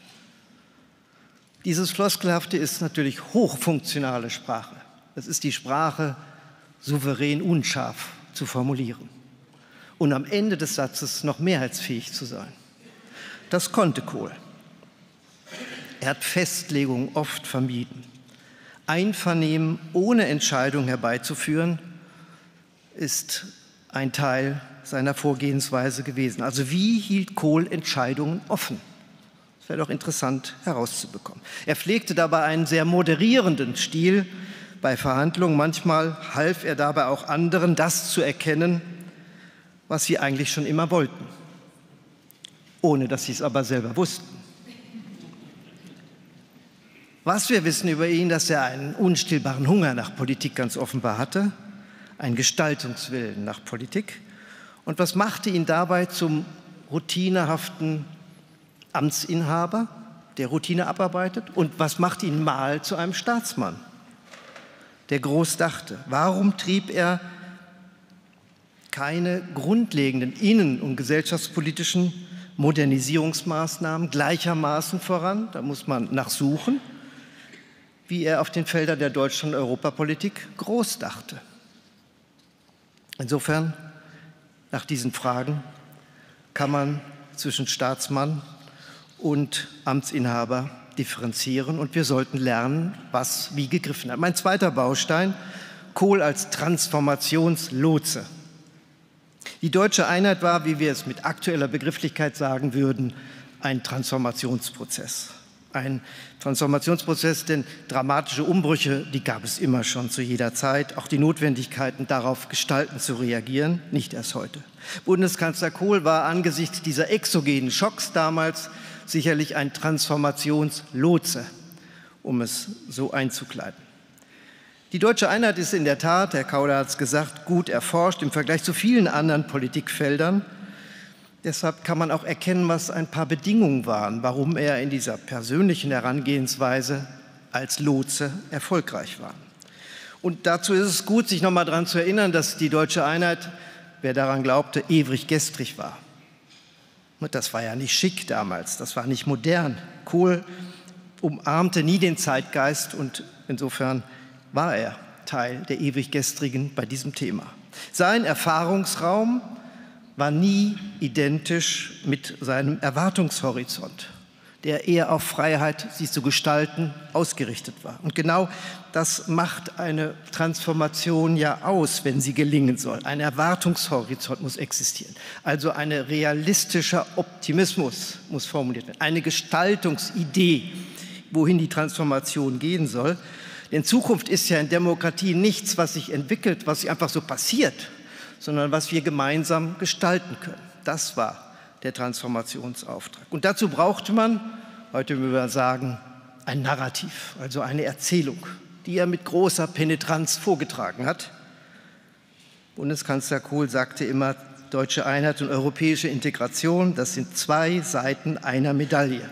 Dieses Floskelhafte ist natürlich hochfunktionale Sprache. Das ist die Sprache, souverän unscharf zu formulieren und am Ende des Satzes noch mehrheitsfähig zu sein. Das konnte Kohl. Er hat Festlegungen oft vermieden. Einvernehmen ohne Entscheidung herbeizuführen, ist ein Teil seiner Vorgehensweise gewesen. Also wie hielt Kohl Entscheidungen offen? Das wäre doch interessant herauszubekommen. Er pflegte dabei einen sehr moderierenden Stil bei Verhandlungen. Manchmal half er dabei auch anderen, das zu erkennen, was sie eigentlich schon immer wollten, ohne dass sie es aber selber wussten. Was wir wissen über ihn, dass er einen unstillbaren Hunger nach Politik ganz offenbar hatte, einen Gestaltungswillen nach Politik. Und was machte ihn dabei zum routinehaften Amtsinhaber, der Routine abarbeitet? Und was macht ihn mal zu einem Staatsmann, der groß dachte? Warum trieb er keine grundlegenden innen- und gesellschaftspolitischen Modernisierungsmaßnahmen gleichermaßen voran? Da muss man nachsuchen. wie er auf den Feldern der Deutsch- und Europapolitik groß dachte. Insofern, nach diesen Fragen, kann man zwischen Staatsmann und Amtsinhaber differenzieren, und wir sollten lernen, was wie gegriffen hat. Mein zweiter Baustein: Kohl als Transformationslotse. Die deutsche Einheit war, wie wir es mit aktueller Begrifflichkeit sagen würden, ein Transformationsprozess. Ein Transformationsprozess, denn dramatische Umbrüche, die gab es immer schon zu jeder Zeit. Auch die Notwendigkeiten, darauf gestalten zu reagieren, nicht erst heute. Bundeskanzler Kohl war angesichts dieser exogenen Schocks damals sicherlich ein Transformationslotse, um es so einzukleiden. Die deutsche Einheit ist in der Tat, Herr Kauder hat es gesagt, gut erforscht im Vergleich zu vielen anderen Politikfeldern. Deshalb kann man auch erkennen, was ein paar Bedingungen waren, warum er in dieser persönlichen Herangehensweise als Lotse erfolgreich war. Und dazu ist es gut, sich noch mal daran zu erinnern, dass die deutsche Einheit, wer daran glaubte, ewig gestrig war. Und das war ja nicht schick damals, das war nicht modern. Kohl umarmte nie den Zeitgeist, und insofern war er Teil der ewig gestrigen bei diesem Thema. Sein Erfahrungsraum war nie identisch mit seinem Erwartungshorizont, der eher auf Freiheit, sie zu gestalten, ausgerichtet war. Und genau das macht eine Transformation ja aus, wenn sie gelingen soll. Ein Erwartungshorizont muss existieren. Also ein realistischer Optimismus muss formuliert werden. Eine Gestaltungsidee, wohin die Transformation gehen soll. Denn Zukunft ist ja in Demokratie nichts, was sich entwickelt, was einfach so passiert, sondern was wir gemeinsam gestalten können. Das war der Transformationsauftrag. Und dazu brauchte man, heute würden wir sagen, ein Narrativ, also eine Erzählung, die er mit großer Penetranz vorgetragen hat. Bundeskanzler Kohl sagte immer, deutsche Einheit und europäische Integration, das sind zwei Seiten einer Medaille.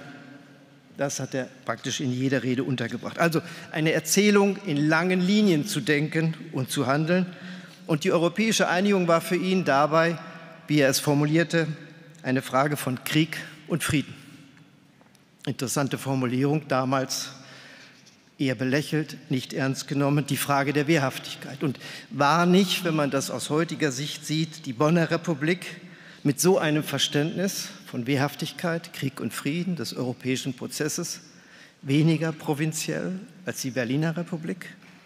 Das hat er praktisch in jeder Rede untergebracht. Also eine Erzählung in langen Linien zu denken und zu handeln. Und die europäische Einigung war für ihn dabei, wie er es formulierte, eine Frage von Krieg und Frieden. Interessante Formulierung, damals eher belächelt, nicht ernst genommen, die Frage der Wehrhaftigkeit. Und war nicht, wenn man das aus heutiger Sicht sieht, die Bonner Republik mit so einem Verständnis von Wehrhaftigkeit, Krieg und Frieden des europäischen Prozesses weniger provinziell als die Berliner Republik?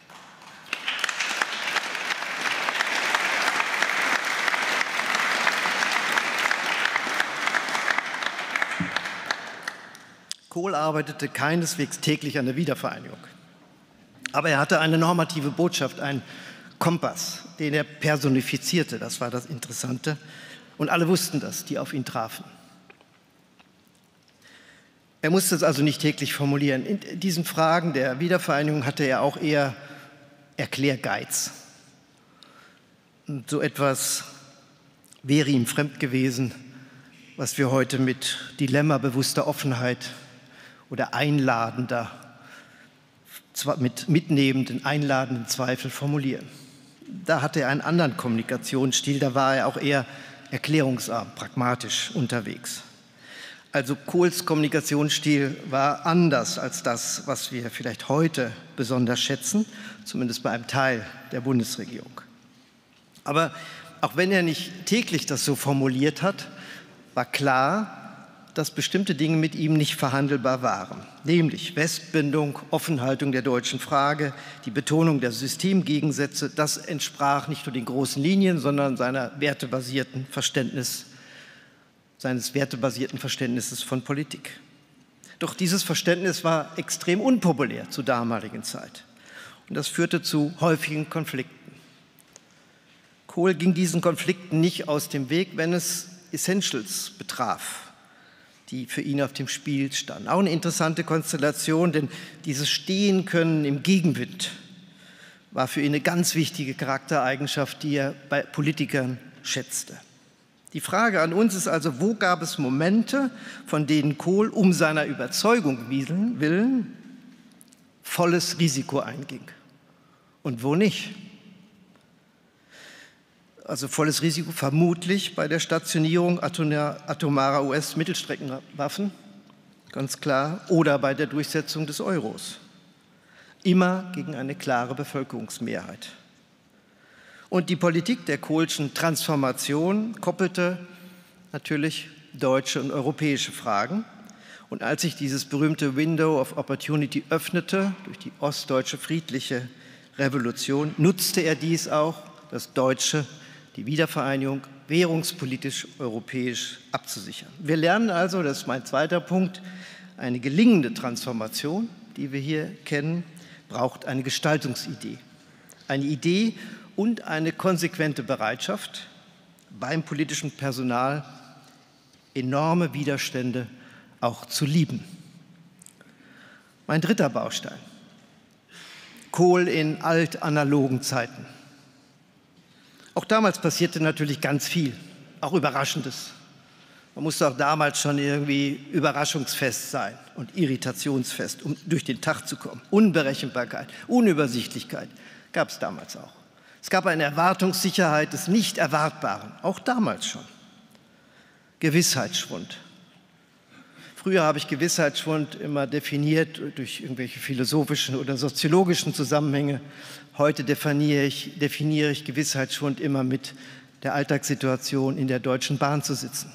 Kohl arbeitete keineswegs täglich an der Wiedervereinigung. Aber er hatte eine normative Botschaft, einen Kompass, den er personifizierte. Das war das Interessante. Und alle wussten das, die auf ihn trafen. Er musste es also nicht täglich formulieren. In diesen Fragen der Wiedervereinigung hatte er auch eher Erklärgeiz. Und so etwas wäre ihm fremd gewesen, was wir heute mit Dilemma bewusster Offenheit oder einladender, mit mitnehmenden, einladenden Zweifel formulieren. Da hatte er einen anderen Kommunikationsstil, da war er auch eher erklärungsarm, pragmatisch unterwegs. Also Kohls Kommunikationsstil war anders als das, was wir vielleicht heute besonders schätzen, zumindest bei einem Teil der Bundesregierung. Aber auch wenn er nicht täglich das so formuliert hat, war klar, dass bestimmte Dinge mit ihm nicht verhandelbar waren, nämlich Westbindung, Offenhaltung der deutschen Frage, die Betonung der Systemgegensätze. Das entsprach nicht nur den großen Linien, sondern seiner wertebasierten Verständnis, seines wertebasierten Verständnisses von Politik. Doch dieses Verständnis war extrem unpopulär zur damaligen Zeit. Und das führte zu häufigen Konflikten. Kohl ging diesen Konflikten nicht aus dem Weg, wenn es Essentials betraf, die für ihn auf dem Spiel standen. Auch eine interessante Konstellation, denn dieses Stehenkönnen im Gegenwind war für ihn eine ganz wichtige Charaktereigenschaft, die er bei Politikern schätzte. Die Frage an uns ist also, wo gab es Momente, von denen Kohl um seiner Überzeugung willen volles Risiko einging und wo nicht? Also volles Risiko vermutlich bei der Stationierung atomarer U S-Mittelstreckenwaffen, ganz klar, oder bei der Durchsetzung des Euros. immer gegen eine klare Bevölkerungsmehrheit. Und die Politik der Kohlschen Transformation koppelte natürlich deutsche und europäische Fragen. Und als sich dieses berühmte Window of Opportunity öffnete durch die ostdeutsche friedliche Revolution, nutzte er dies auch, das Deutsche, die Wiedervereinigung, währungspolitisch europäisch abzusichern. Wir lernen also, das ist mein zweiter Punkt, eine gelingende Transformation, die wir hier kennen, braucht eine Gestaltungsidee. Eine Idee und eine konsequente Bereitschaft, beim politischen Personal enorme Widerstände auch zu lieben. Mein dritter Baustein: Kohl in altanalogen Zeiten. Auch damals passierte natürlich ganz viel, auch Überraschendes. Man musste auch damals schon irgendwie überraschungsfest sein und irritationsfest, um durch den Tag zu kommen. Unberechenbarkeit, Unübersichtlichkeit gab es damals auch. Es gab eine Erwartungssicherheit des Nicht-Erwartbaren, auch damals schon. Gewissheitsschwund. Früher habe ich Gewissheitsschwund immer definiert durch irgendwelche philosophischen oder soziologischen Zusammenhänge. Heute definiere ich, definiere ich Gewissheitsschwund immer mit der Alltagssituation, in der Deutschen Bahn zu sitzen.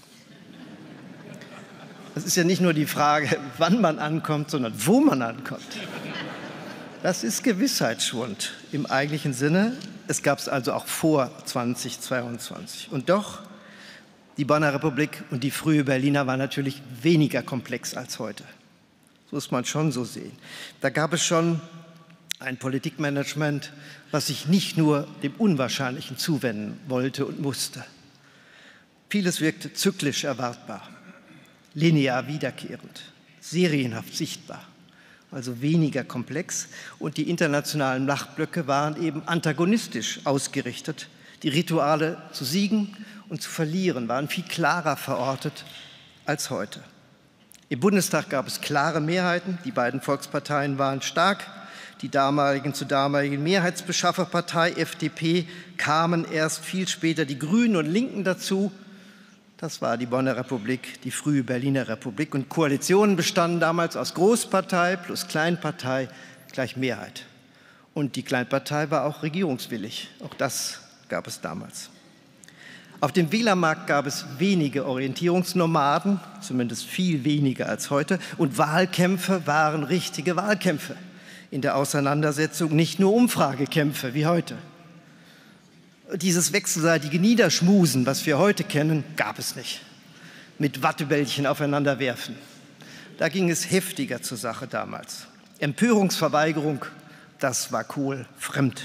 Es ist ja nicht nur die Frage, wann man ankommt, sondern wo man ankommt. Das ist Gewissheitsschwund im eigentlichen Sinne. Es gab es also auch vor zweitausendzweiundzwanzig. Und doch, die Bonner Republik und die frühe Berliner war natürlich weniger komplex als heute. Das muss man schon so sehen. Da gab es schon ein Politikmanagement, was sich nicht nur dem Unwahrscheinlichen zuwenden wollte und musste. Vieles wirkte zyklisch erwartbar, linear wiederkehrend, serienhaft sichtbar, also weniger komplex. Und die internationalen Machtblöcke waren eben antagonistisch ausgerichtet. Die Rituale zu siegen und zu verlieren waren viel klarer verortet als heute. Im Bundestag gab es klare Mehrheiten. Die beiden Volksparteien waren stark. Die damaligen zu damaligen Mehrheitsbeschafferpartei F D P kamen erst viel später die Grünen und Linken dazu. Das war die Bonner Republik, die frühe Berliner Republik. Und Koalitionen bestanden damals aus Großpartei plus Kleinpartei gleich Mehrheit. Und die Kleinpartei war auch regierungswillig. Auch das gab es damals. Auf dem Wählermarkt gab es wenige Orientierungsnomaden, zumindest viel weniger als heute. Und Wahlkämpfe waren richtige Wahlkämpfe in der Auseinandersetzung, nicht nur Umfragekämpfe wie heute. Dieses wechselseitige Niederschmusen, was wir heute kennen, gab es nicht. Mit Wattebällchen aufeinander werfen. Da ging es heftiger zur Sache damals. Empörungsverweigerung, das war Kohl fremd.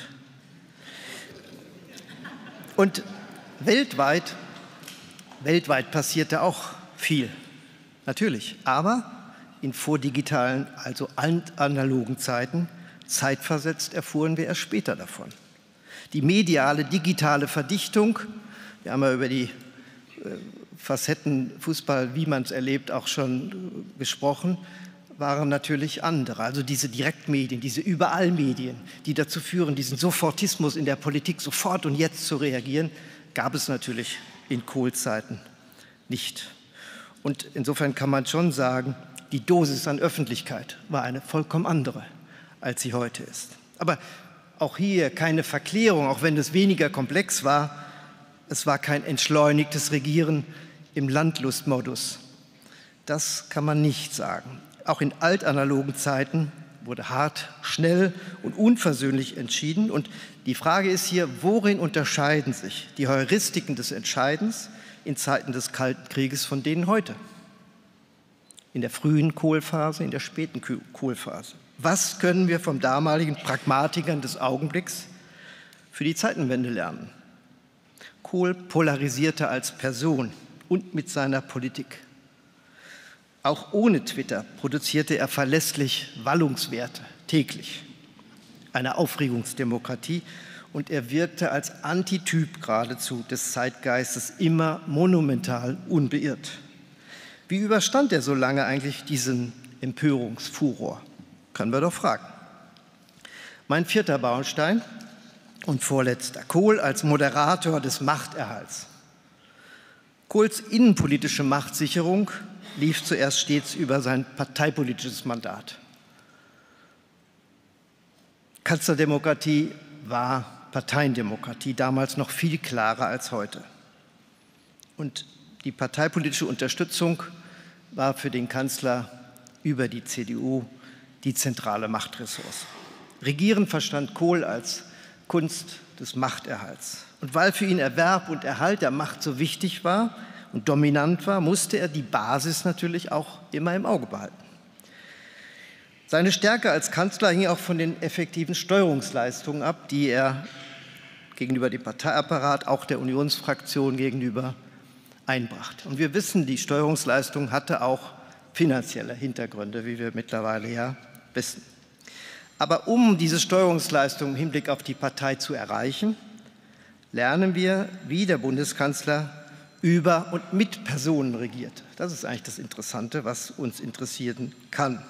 Und weltweit, weltweit passierte auch viel, natürlich, aber in vordigitalen, also analogen Zeiten, zeitversetzt erfuhren wir erst später davon. Die mediale, digitale Verdichtung, wir haben ja über die Facetten Fußball, wie man es erlebt, auch schon gesprochen, waren natürlich andere. Also diese Direktmedien, diese Überallmedien, die dazu führen, diesen Sofortismus in der Politik sofort und jetzt zu reagieren, gab es natürlich in Kohl-Zeiten nicht. Und insofern kann man schon sagen, die Dosis an Öffentlichkeit war eine vollkommen andere, als sie heute ist. Aber auch hier keine Verklärung, auch wenn es weniger komplex war. Es war kein entschleunigtes Regieren im Landlustmodus. Das kann man nicht sagen. Auch in altanalogen Zeiten wurde hart, schnell und unversöhnlich entschieden. Und die Frage ist hier, worin unterscheiden sich die Heuristiken des Entscheidens in Zeiten des Kalten Krieges von denen heute? In der frühen Kohlphase, in der späten Kohlphase. Was können wir vom damaligen Pragmatikern des Augenblicks für die Zeitenwende lernen? Kohl polarisierte als Person und mit seiner Politik. Auch ohne Twitter produzierte er verlässlich Wallungswerte, täglich. Eine Aufregungsdemokratie. Und er wirkte als Antityp geradezu des Zeitgeistes immer monumental unbeirrt. Wie überstand er so lange eigentlich diesen Empörungsfuror? Können wir doch fragen. Mein vierter Baustein und vorletzter: Kohl als Moderator des Machterhalts. Kohls innenpolitische Machtsicherung lief zuerst stets über sein parteipolitisches Mandat. Kanzlerdemokratie war Parteiendemokratie, damals noch viel klarer als heute. Und die parteipolitische Unterstützung war für den Kanzler über die C D U die zentrale Machtressource. Regieren verstand Kohl als Kunst des Machterhalts. Und weil für ihn Erwerb und Erhalt der Macht so wichtig war und dominant war, musste er die Basis natürlich auch immer im Auge behalten. Seine Stärke als Kanzler hing auch von den effektiven Steuerungsleistungen ab, die er gegenüber dem Parteiapparat, auch der Unionsfraktion gegenüber einbrachte. Und wir wissen, die Steuerungsleistung hatte auch finanzielle Hintergründe, wie wir mittlerweile ja wissen. Aber um diese Steuerungsleistung im Hinblick auf die Partei zu erreichen, lernen wir, wie der Bundeskanzler über und mit Personen regiert. Das ist eigentlich das Interessante, was uns interessieren kann.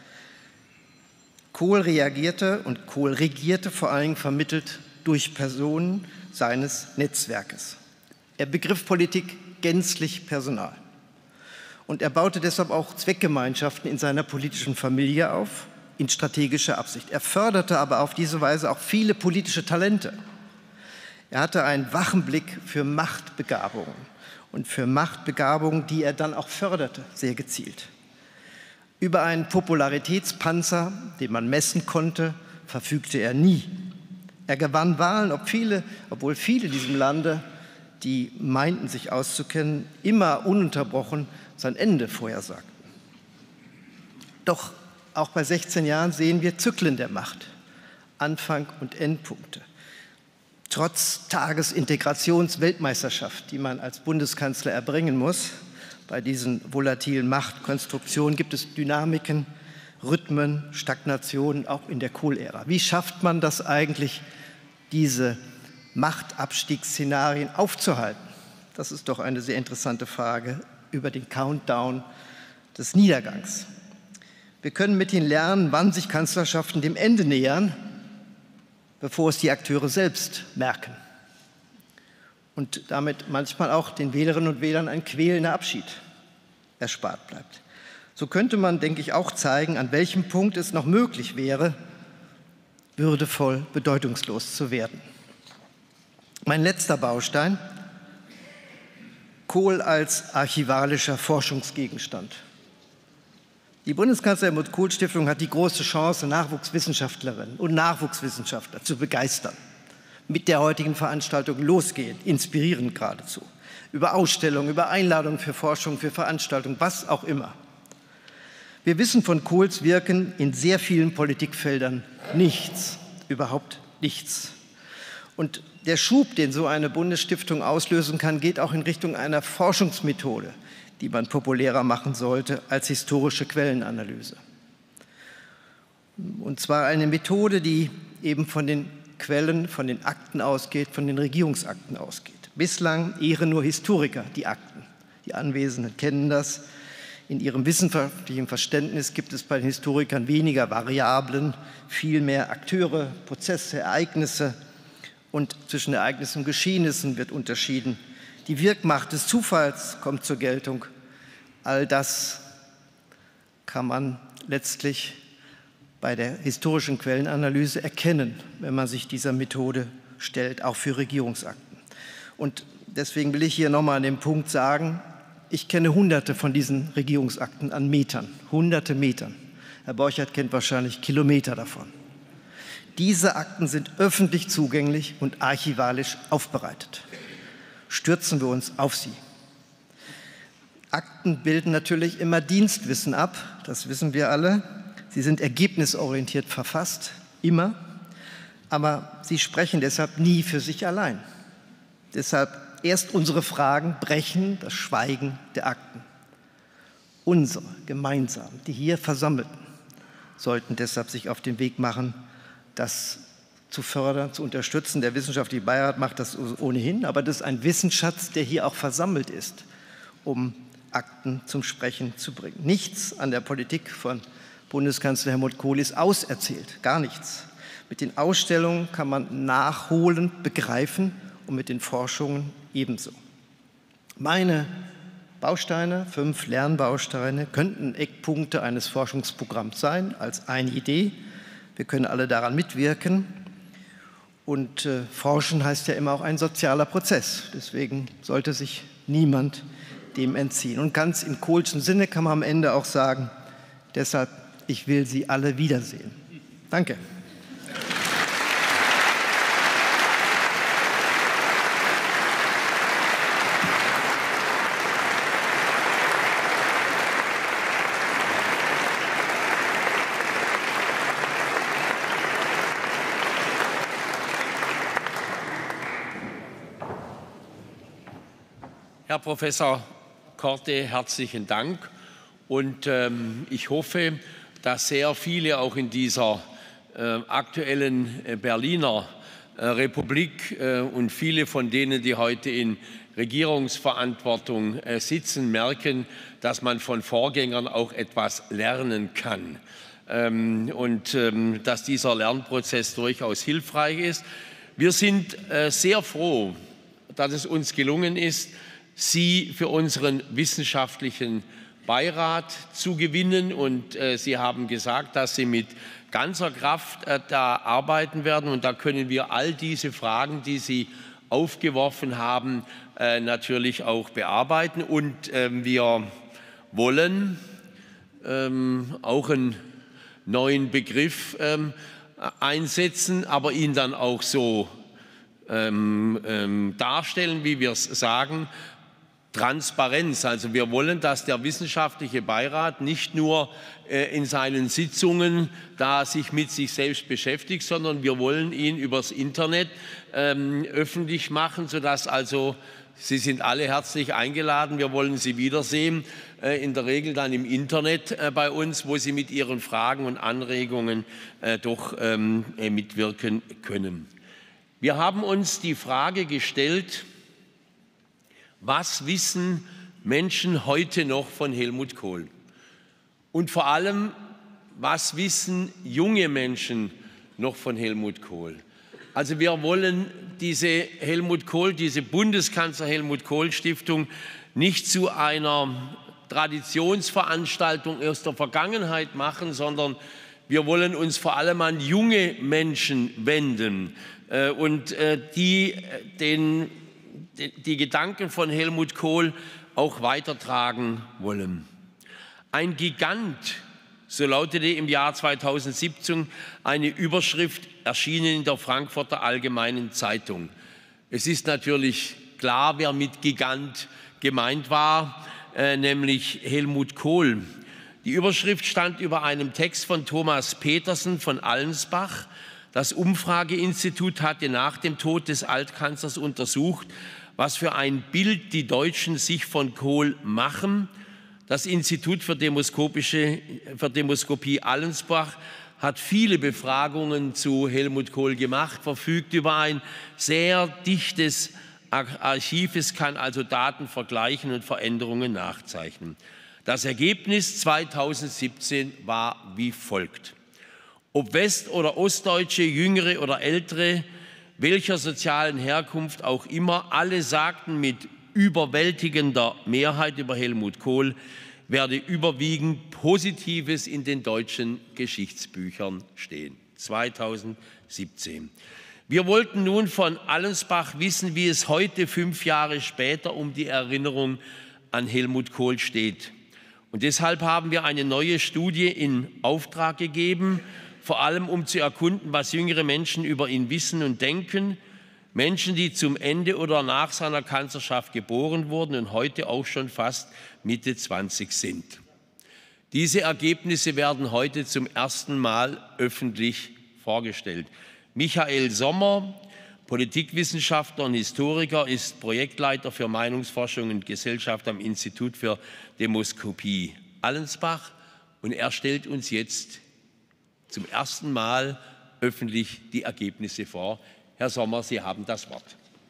Kohl reagierte und Kohl regierte vor allem vermittelt durch Personen seines Netzwerkes. Er begriff Politik gänzlich personal. Und er baute deshalb auch Zweckgemeinschaften in seiner politischen Familie auf, in strategischer Absicht. Er förderte aber auf diese Weise auch viele politische Talente. Er hatte einen wachen Blick für Machtbegabungen und für Machtbegabungen, die er dann auch förderte, sehr gezielt. Über einen Popularitätspanzer, den man messen konnte, verfügte er nie. Er gewann Wahlen, ob viele, obwohl viele in diesem Lande, die meinten, sich auszukennen, immer ununterbrochen sein Ende vorhersagten. Doch auch bei sechzehn Jahren sehen wir Zyklen der Macht, Anfang und Endpunkte. Trotz Tagesintegrationsweltmeisterschaft, die man als Bundeskanzler erbringen muss, bei diesen volatilen Machtkonstruktionen gibt es Dynamiken, Rhythmen, Stagnationen, auch in der Kohl-Ära. Wie schafft man das eigentlich, diese Machtabstiegsszenarien aufzuhalten? Das ist doch eine sehr interessante Frage über den Countdown des Niedergangs. Wir können mit ihnen lernen, wann sich Kanzlerschaften dem Ende nähern, bevor es die Akteure selbst merken. Und damit manchmal auch den Wählerinnen und Wählern ein quälender Abschied erspart bleibt. So könnte man, denke ich, auch zeigen, an welchem Punkt es noch möglich wäre, würdevoll bedeutungslos zu werden. Mein letzter Baustein: Kohl als archivalischer Forschungsgegenstand. Die Bundeskanzler-Helmut-Kohl-Stiftung hat die große Chance, Nachwuchswissenschaftlerinnen und Nachwuchswissenschaftler zu begeistern. Mit der heutigen Veranstaltung losgehen, inspirierend geradezu. Über Ausstellungen, über Einladungen für Forschung, für Veranstaltungen, was auch immer. Wir wissen von Kohls Wirken in sehr vielen Politikfeldern nichts, überhaupt nichts. Und der Schub, den so eine Bundesstiftung auslösen kann, geht auch in Richtung einer Forschungsmethode, die man populärer machen sollte als historische Quellenanalyse. Und zwar eine Methode, die eben von den Quellen, von den Akten ausgeht, von den Regierungsakten ausgeht. Bislang ehren nur Historiker die Akten. Die Anwesenden kennen das. In ihrem wissenschaftlichen Verständnis gibt es bei den Historikern weniger Variablen, viel mehr Akteure, Prozesse, Ereignisse. Und zwischen Ereignissen und Geschehnissen wird unterschieden. Die Wirkmacht des Zufalls kommt zur Geltung. All das kann man letztlich bei der historischen Quellenanalyse erkennen, wenn man sich dieser Methode stellt, auch für Regierungsakten. Und deswegen will ich hier nochmal an dem Punkt sagen, ich kenne Hunderte von diesen Regierungsakten an Metern, hunderte Metern. Herr Borchert kennt wahrscheinlich Kilometer davon. Diese Akten sind öffentlich zugänglich und archivalisch aufbereitet. Stürzen wir uns auf sie. Akten bilden natürlich immer Dienstwissen ab, das wissen wir alle. Sie sind ergebnisorientiert verfasst, immer, aber sie sprechen deshalb nie für sich allein. Deshalb erst unsere Fragen brechen das Schweigen der Akten. Unsere gemeinsamen, die hier Versammelten, sollten deshalb sich auf den Weg machen, das zu fördern, zu unterstützen. Der wissenschaftliche Beirat macht das ohnehin, aber das ist ein Wissensschatz, der hier auch versammelt ist, um Akten zum Sprechen zu bringen. Nichts an der Politik von Bundeskanzler Helmut Kohl ist auserzählt, gar nichts. Mit den Ausstellungen kann man nachholend begreifen und mit den Forschungen ebenso. Meine Bausteine, fünf Lernbausteine, könnten Eckpunkte eines Forschungsprogramms sein, als eine Idee. Wir können alle daran mitwirken. Und äh, Forschen heißt ja immer auch ein sozialer Prozess. Deswegen sollte sich niemand dem entziehen. Und ganz im Kohlschen Sinne kann man am Ende auch sagen, deshalb, ich will Sie alle wiedersehen. Danke. Herr Professor Korte, herzlichen Dank. Und ähm, ich hoffe, dass sehr viele auch in dieser äh, aktuellen äh, Berliner äh, Republik äh, und viele von denen, die heute in Regierungsverantwortung äh, sitzen, merken, dass man von Vorgängern auch etwas lernen kann. Ähm, und ähm, dass dieser Lernprozess durchaus hilfreich ist. Wir sind äh, sehr froh, dass es uns gelungen ist, Sie für unseren wissenschaftlichen Beirat zu gewinnen. Und äh, Sie haben gesagt, dass Sie mit ganzer Kraft äh, da arbeiten werden. Und da können wir all diese Fragen, die Sie aufgeworfen haben, äh, natürlich auch bearbeiten. Und äh, wir wollen ähm, auch einen neuen Begriff ähm, einsetzen, aber ihn dann auch so ähm, ähm, darstellen, wie wir es sagen. Transparenz. Also wir wollen, dass der wissenschaftliche Beirat nicht nur äh, in seinen Sitzungen da sich mit sich selbst beschäftigt, sondern wir wollen ihn übers Internet ähm, öffentlich machen, sodass also Sie sind alle herzlich eingeladen. Wir wollen Sie wiedersehen, äh, in der Regel dann im Internet äh, bei uns, wo Sie mit Ihren Fragen und Anregungen äh, doch ähm, äh, mitwirken können. Wir haben uns die Frage gestellt, was wissen Menschen heute noch von Helmut Kohl? Und vor allem, was wissen junge Menschen noch von Helmut Kohl? Also wir wollen diese Helmut Kohl, diese Bundeskanzler Helmut Kohl Stiftung nicht zu einer Traditionsveranstaltung aus der Vergangenheit machen, sondern wir wollen uns vor allem an junge Menschen wenden und die den die Gedanken von Helmut Kohl auch weitertragen wollen. Ein Gigant, so lautete im Jahr zweitausendsiebzehn eine Überschrift, erschienen in der Frankfurter Allgemeinen Zeitung. Es ist natürlich klar, wer mit Gigant gemeint war, äh, nämlich Helmut Kohl. Die Überschrift stand über einem Text von Thomas Petersen von Allensbach. Das Umfrageinstitut hatte nach dem Tod des Altkanzlers untersucht, was für ein Bild die Deutschen sich von Kohl machen. Das Institut für, Demoskopische, für Demoskopie Allensbach hat viele Befragungen zu Helmut Kohl gemacht, verfügt über ein sehr dichtes Archiv. Es kann also Daten vergleichen und Veränderungen nachzeichnen. Das Ergebnis zweitausendsiebzehn war wie folgt. Ob West- oder Ostdeutsche, Jüngere oder Ältere, welcher sozialen Herkunft auch immer, alle sagten mit überwältigender Mehrheit über Helmut Kohl, werde überwiegend Positives in den deutschen Geschichtsbüchern stehen. zweitausendsiebzehn. Wir wollten nun von Allensbach wissen, wie es heute, fünf Jahre später, um die Erinnerung an Helmut Kohl steht. Und deshalb haben wir eine neue Studie in Auftrag gegeben, vor allem um zu erkunden, was jüngere Menschen über ihn wissen und denken. Menschen, die zum Ende oder nach seiner Kanzlerschaft geboren wurden und heute auch schon fast Mitte zwanzig sind. Diese Ergebnisse werden heute zum ersten Mal öffentlich vorgestellt. Michael Sommer, Politikwissenschaftler und Historiker, ist Projektleiter für Meinungsforschung und Gesellschaft am Institut für Demoskopie Allensbach. Und er stellt uns jetzt zum ersten Mal öffentlich die Ergebnisse vor. Herr Sommer, Sie haben das Wort.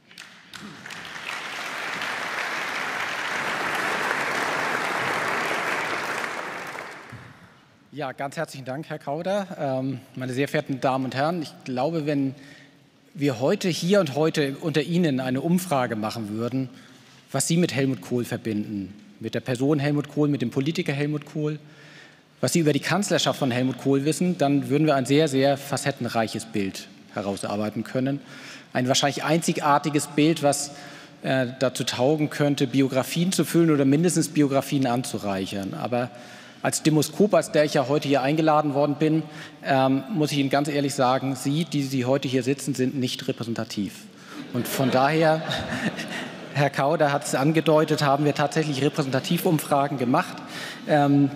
Ja, ganz herzlichen Dank, Herr Kauder. Ähm, meine sehr verehrten Damen und Herren, ich glaube, wenn wir heute hier und heute unter Ihnen eine Umfrage machen würden, was Sie mit Helmut Kohl verbinden, mit der Person Helmut Kohl, mit dem Politiker Helmut Kohl, was Sie über die Kanzlerschaft von Helmut Kohl wissen, dann würden wir ein sehr, sehr facettenreiches Bild herausarbeiten können. Ein wahrscheinlich einzigartiges Bild, was äh, dazu taugen könnte, Biografien zu füllen oder mindestens Biografien anzureichern. Aber als Demoskop, als der ich ja heute hier eingeladen worden bin, ähm, muss ich Ihnen ganz ehrlich sagen, Sie, die Sie heute hier sitzen, sind nicht repräsentativ. Und von daher, Herr Kauder hat es angedeutet, haben wir tatsächlich Repräsentativumfragen gemacht. Ähm,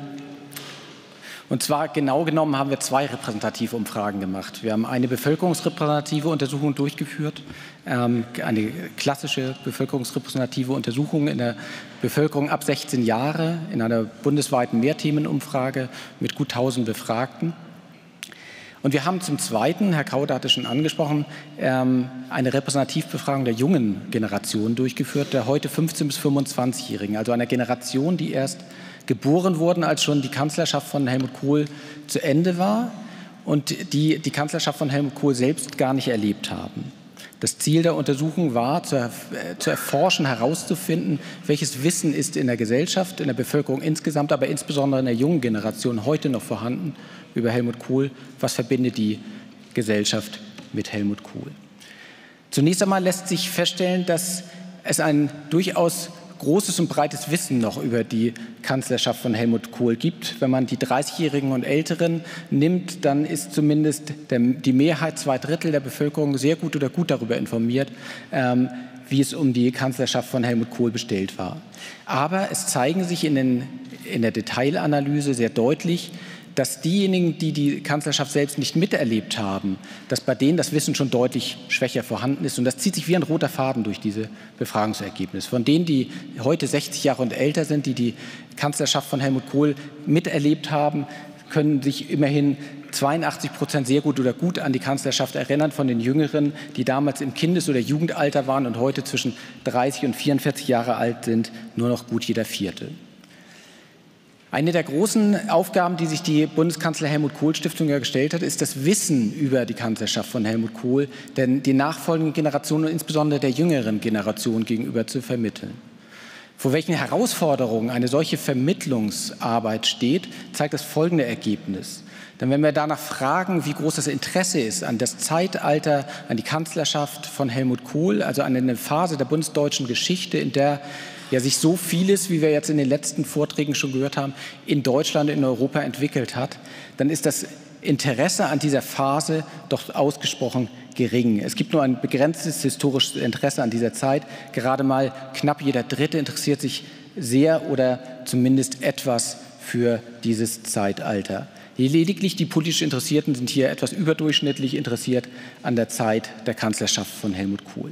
Und zwar genau genommen haben wir zwei Repräsentativumfragen gemacht. Wir haben eine bevölkerungsrepräsentative Untersuchung durchgeführt, ähm, eine klassische bevölkerungsrepräsentative Untersuchung in der Bevölkerung ab sechzehn Jahre in einer bundesweiten Mehrthemenumfrage mit gut tausend Befragten. Und wir haben zum Zweiten, Herr Kauder hat es schon angesprochen, ähm, eine Repräsentativbefragung der jungen Generation durchgeführt, der heute fünfzehn- bis fünfundzwanzigjährigen, also einer Generation, die erst geboren wurden, als schon die Kanzlerschaft von Helmut Kohl zu Ende war und die die Kanzlerschaft von Helmut Kohl selbst gar nicht erlebt haben. Das Ziel der Untersuchung war, zu, äh, zu erforschen, herauszufinden, welches Wissen ist in der Gesellschaft, in der Bevölkerung insgesamt, aber insbesondere in der jungen Generation heute noch vorhanden über Helmut Kohl. Was verbindet die Gesellschaft mit Helmut Kohl? Zunächst einmal lässt sich feststellen, dass es ein durchaus großes und breites Wissen noch über die Kanzlerschaft von Helmut Kohl gibt. Wenn man die dreißigjährigen und Älteren nimmt, dann ist zumindest der, die Mehrheit, zwei Drittel der Bevölkerung sehr gut oder gut darüber informiert, ähm, wie es um die Kanzlerschaft von Helmut Kohl bestellt war. Aber es zeigen sich in, den, in der Detailanalyse sehr deutlich, dass diejenigen, die die Kanzlerschaft selbst nicht miterlebt haben, dass bei denen das Wissen schon deutlich schwächer vorhanden ist. Und das zieht sich wie ein roter Faden durch diese Befragungsergebnisse. Von denen, die heute sechzig Jahre und älter sind, die die Kanzlerschaft von Helmut Kohl miterlebt haben, können sich immerhin zweiundachtzig Prozent sehr gut oder gut an die Kanzlerschaft erinnern. Von den Jüngeren, die damals im Kindes- oder Jugendalter waren und heute zwischen dreißig und vierundvierzig Jahre alt sind, nur noch gut jeder Vierte. Eine der großen Aufgaben, die sich die Bundeskanzler-Helmut-Kohl-Stiftung ja gestellt hat, ist das Wissen über die Kanzlerschaft von Helmut Kohl, denn die nachfolgenden Generationen und insbesondere der jüngeren Generation gegenüber zu vermitteln. Vor welchen Herausforderungen eine solche Vermittlungsarbeit steht, zeigt das folgende Ergebnis. Denn wenn wir danach fragen, wie groß das Interesse ist an das Zeitalter, an die Kanzlerschaft von Helmut Kohl, also an eine Phase der bundesdeutschen Geschichte, in der ja sich so vieles, wie wir jetzt in den letzten Vorträgen schon gehört haben, in Deutschland, in Europa entwickelt hat, dann ist das Interesse an dieser Phase doch ausgesprochen gering. Es gibt nur ein begrenztes historisches Interesse an dieser Zeit. Gerade mal knapp jeder Dritte interessiert sich sehr oder zumindest etwas für dieses Zeitalter. Lediglich die politisch Interessierten sind hier etwas überdurchschnittlich interessiert an der Zeit der Kanzlerschaft von Helmut Kohl.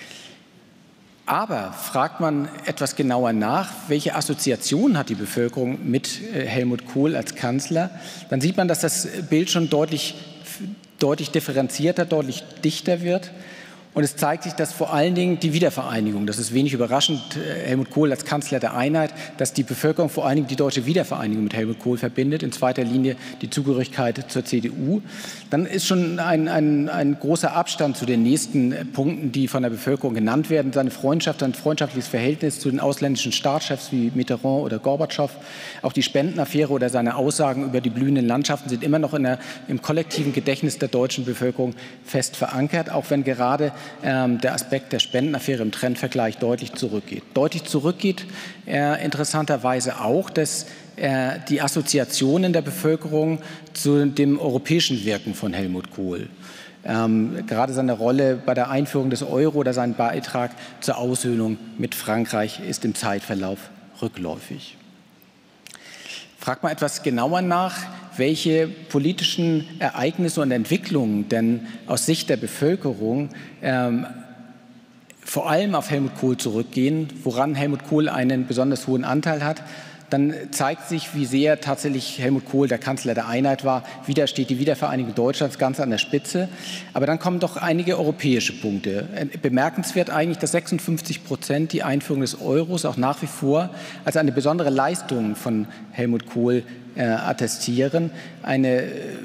Aber fragt man etwas genauer nach, welche Assoziationen hat die Bevölkerung mit Helmut Kohl als Kanzler, dann sieht man, dass das Bild schon deutlich, deutlich differenzierter, deutlich dichter wird. Und es zeigt sich, dass vor allen Dingen die Wiedervereinigung, das ist wenig überraschend, Helmut Kohl als Kanzler der Einheit, dass die Bevölkerung vor allen Dingen die deutsche Wiedervereinigung mit Helmut Kohl verbindet, in zweiter Linie die Zugehörigkeit zur C D U. Dann ist schon ein, ein, ein großer Abstand zu den nächsten Punkten, die von der Bevölkerung genannt werden. Seine Freundschaft, sein freundschaftliches Verhältnis zu den ausländischen Staatschefs wie Mitterrand oder Gorbatschow, auch die Spendenaffäre oder seine Aussagen über die blühenden Landschaften sind immer noch in der, im kollektiven Gedächtnis der deutschen Bevölkerung fest verankert, auch wenn gerade Ähm, der Aspekt der Spendenaffäre im Trendvergleich deutlich zurückgeht. Deutlich zurückgeht äh, interessanterweise auch, dass äh, die Assoziationen der Bevölkerung zu dem europäischen Wirken von Helmut Kohl, ähm, gerade seine Rolle bei der Einführung des Euro oder sein Beitrag zur Aussöhnung mit Frankreich ist im Zeitverlauf rückläufig. Fragt man etwas genauer nach, welche politischen Ereignisse und Entwicklungen denn aus Sicht der Bevölkerung ähm, vor allem auf Helmut Kohl zurückgehen, woran Helmut Kohl einen besonders hohen Anteil hat, dann zeigt sich, wie sehr tatsächlich Helmut Kohl der Kanzler der Einheit war. Wieder steht die Wiedervereinigung Deutschlands ganz an der Spitze. Aber dann kommen doch einige europäische Punkte. Bemerkenswert eigentlich, dass sechsundfünfzig Prozent die Einführung des Euros auch nach wie vor als eine besondere Leistung von Helmut Kohl äh, attestieren. Eine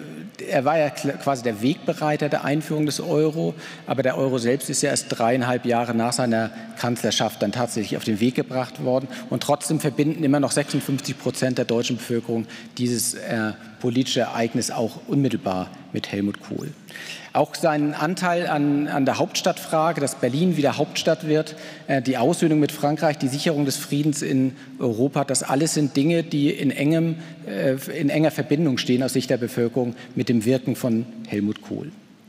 er war ja quasi der Wegbereiter der Einführung des Euro, aber der Euro selbst ist ja erst dreieinhalb Jahre nach seiner Kanzlerschaft dann tatsächlich auf den Weg gebracht worden. Und trotzdem verbinden immer noch sechsundfünfzig Prozent der deutschen Bevölkerung dieses äh, politische Ereignis auch unmittelbar mit Helmut Kohl. Auch seinen Anteil an, an der Hauptstadtfrage, dass Berlin wieder Hauptstadt wird, äh, die Aussöhnung mit Frankreich, die Sicherung des Friedens in Europa, das alles sind Dinge, die in, engem, äh, in enger Verbindung stehen aus Sicht der Bevölkerung mit dem Wirken von Helmut Kohl.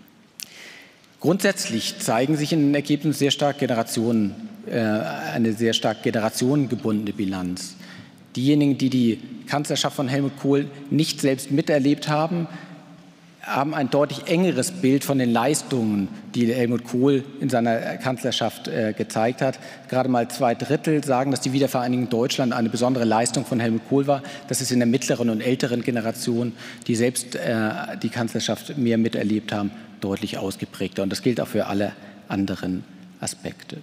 Grundsätzlich zeigen sich in den Ergebnissen sehr stark Generationen, äh, eine sehr stark generationengebundene Bilanz. Diejenigen, die die Kanzlerschaft von Helmut Kohl nicht selbst miterlebt haben, haben ein deutlich engeres Bild von den Leistungen, die Helmut Kohl in seiner Kanzlerschaft äh, gezeigt hat. Gerade mal zwei Drittel sagen, dass die Wiedervereinigung Deutschland eine besondere Leistung von Helmut Kohl war. Das ist in der mittleren und älteren Generation, die selbst äh, die Kanzlerschaft mehr miterlebt haben, deutlich ausgeprägter. Und das gilt auch für alle anderen Aspekte.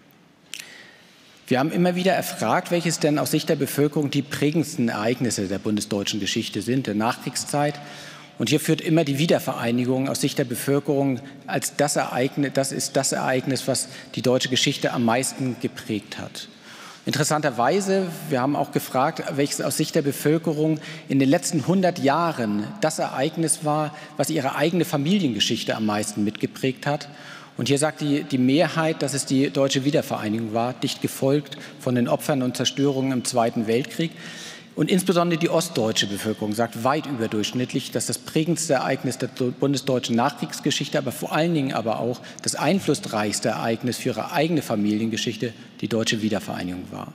Wir haben immer wieder erfragt, welches denn aus Sicht der Bevölkerung die prägendsten Ereignisse der bundesdeutschen Geschichte sind, der Nachkriegszeit. Und hier führt immer die Wiedervereinigung aus Sicht der Bevölkerung als das Ereignis, das ist das Ereignis, was die deutsche Geschichte am meisten geprägt hat. Interessanterweise, wir haben auch gefragt, welches aus Sicht der Bevölkerung in den letzten hundert Jahren das Ereignis war, was ihre eigene Familiengeschichte am meisten mitgeprägt hat. Und hier sagt die, die Mehrheit, dass es die deutsche Wiedervereinigung war, dicht gefolgt von den Opfern und Zerstörungen im Zweiten Weltkrieg. Und insbesondere die ostdeutsche Bevölkerung sagt weit überdurchschnittlich, dass das prägendste Ereignis der bundesdeutschen Nachkriegsgeschichte, aber vor allen Dingen aber auch das einflussreichste Ereignis für ihre eigene Familiengeschichte die deutsche Wiedervereinigung war.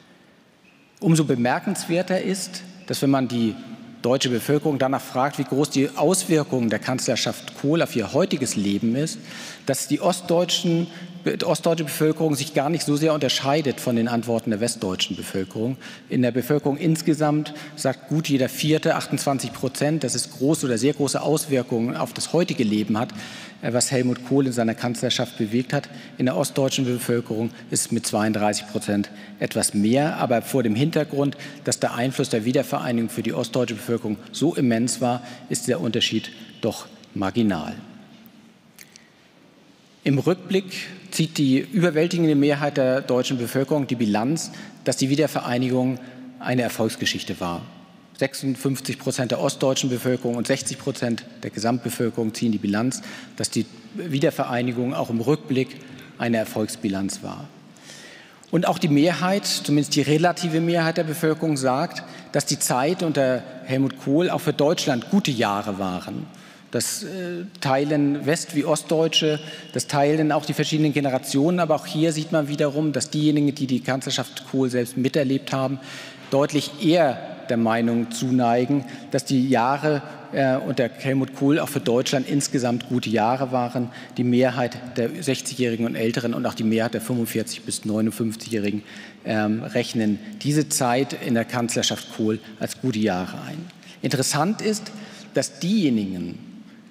Umso bemerkenswerter ist, dass wenn man die deutsche Bevölkerung danach fragt, wie groß die Auswirkungen der Kanzlerschaft Kohl auf ihr heutiges Leben ist, dass die ostdeutschen Die ostdeutsche Bevölkerung sich gar nicht so sehr unterscheidet von den Antworten der westdeutschen Bevölkerung. In der Bevölkerung insgesamt sagt gut jeder Vierte, achtundzwanzig Prozent, dass es große oder sehr große Auswirkungen auf das heutige Leben hat, was Helmut Kohl in seiner Kanzlerschaft bewegt hat. In der ostdeutschen Bevölkerung ist es mit zweiunddreißig Prozent etwas mehr, aber vor dem Hintergrund, dass der Einfluss der Wiedervereinigung für die ostdeutsche Bevölkerung so immens war, ist der Unterschied doch marginal. Im Rückblick zieht die überwältigende Mehrheit der deutschen Bevölkerung die Bilanz, dass die Wiedervereinigung eine Erfolgsgeschichte war. sechsundfünfzig Prozent der ostdeutschen Bevölkerung und sechzig Prozent der Gesamtbevölkerung ziehen die Bilanz, dass die Wiedervereinigung auch im Rückblick eine Erfolgsbilanz war. Und auch die Mehrheit, zumindest die relative Mehrheit der Bevölkerung, sagt, dass die Zeit unter Helmut Kohl auch für Deutschland gute Jahre waren. Das äh, teilen West- wie Ostdeutsche, das teilen auch die verschiedenen Generationen. Aber auch hier sieht man wiederum, dass diejenigen, die die Kanzlerschaft Kohl selbst miterlebt haben, deutlich eher der Meinung zuneigen, dass die Jahre äh, unter Helmut Kohl auch für Deutschland insgesamt gute Jahre waren. Die Mehrheit der sechzigjährigen und Älteren und auch die Mehrheit der fünfundvierzig- bis neunundfünfzigjährigen ähm, rechnen diese Zeit in der Kanzlerschaft Kohl als gute Jahre ein. Interessant ist, dass diejenigen,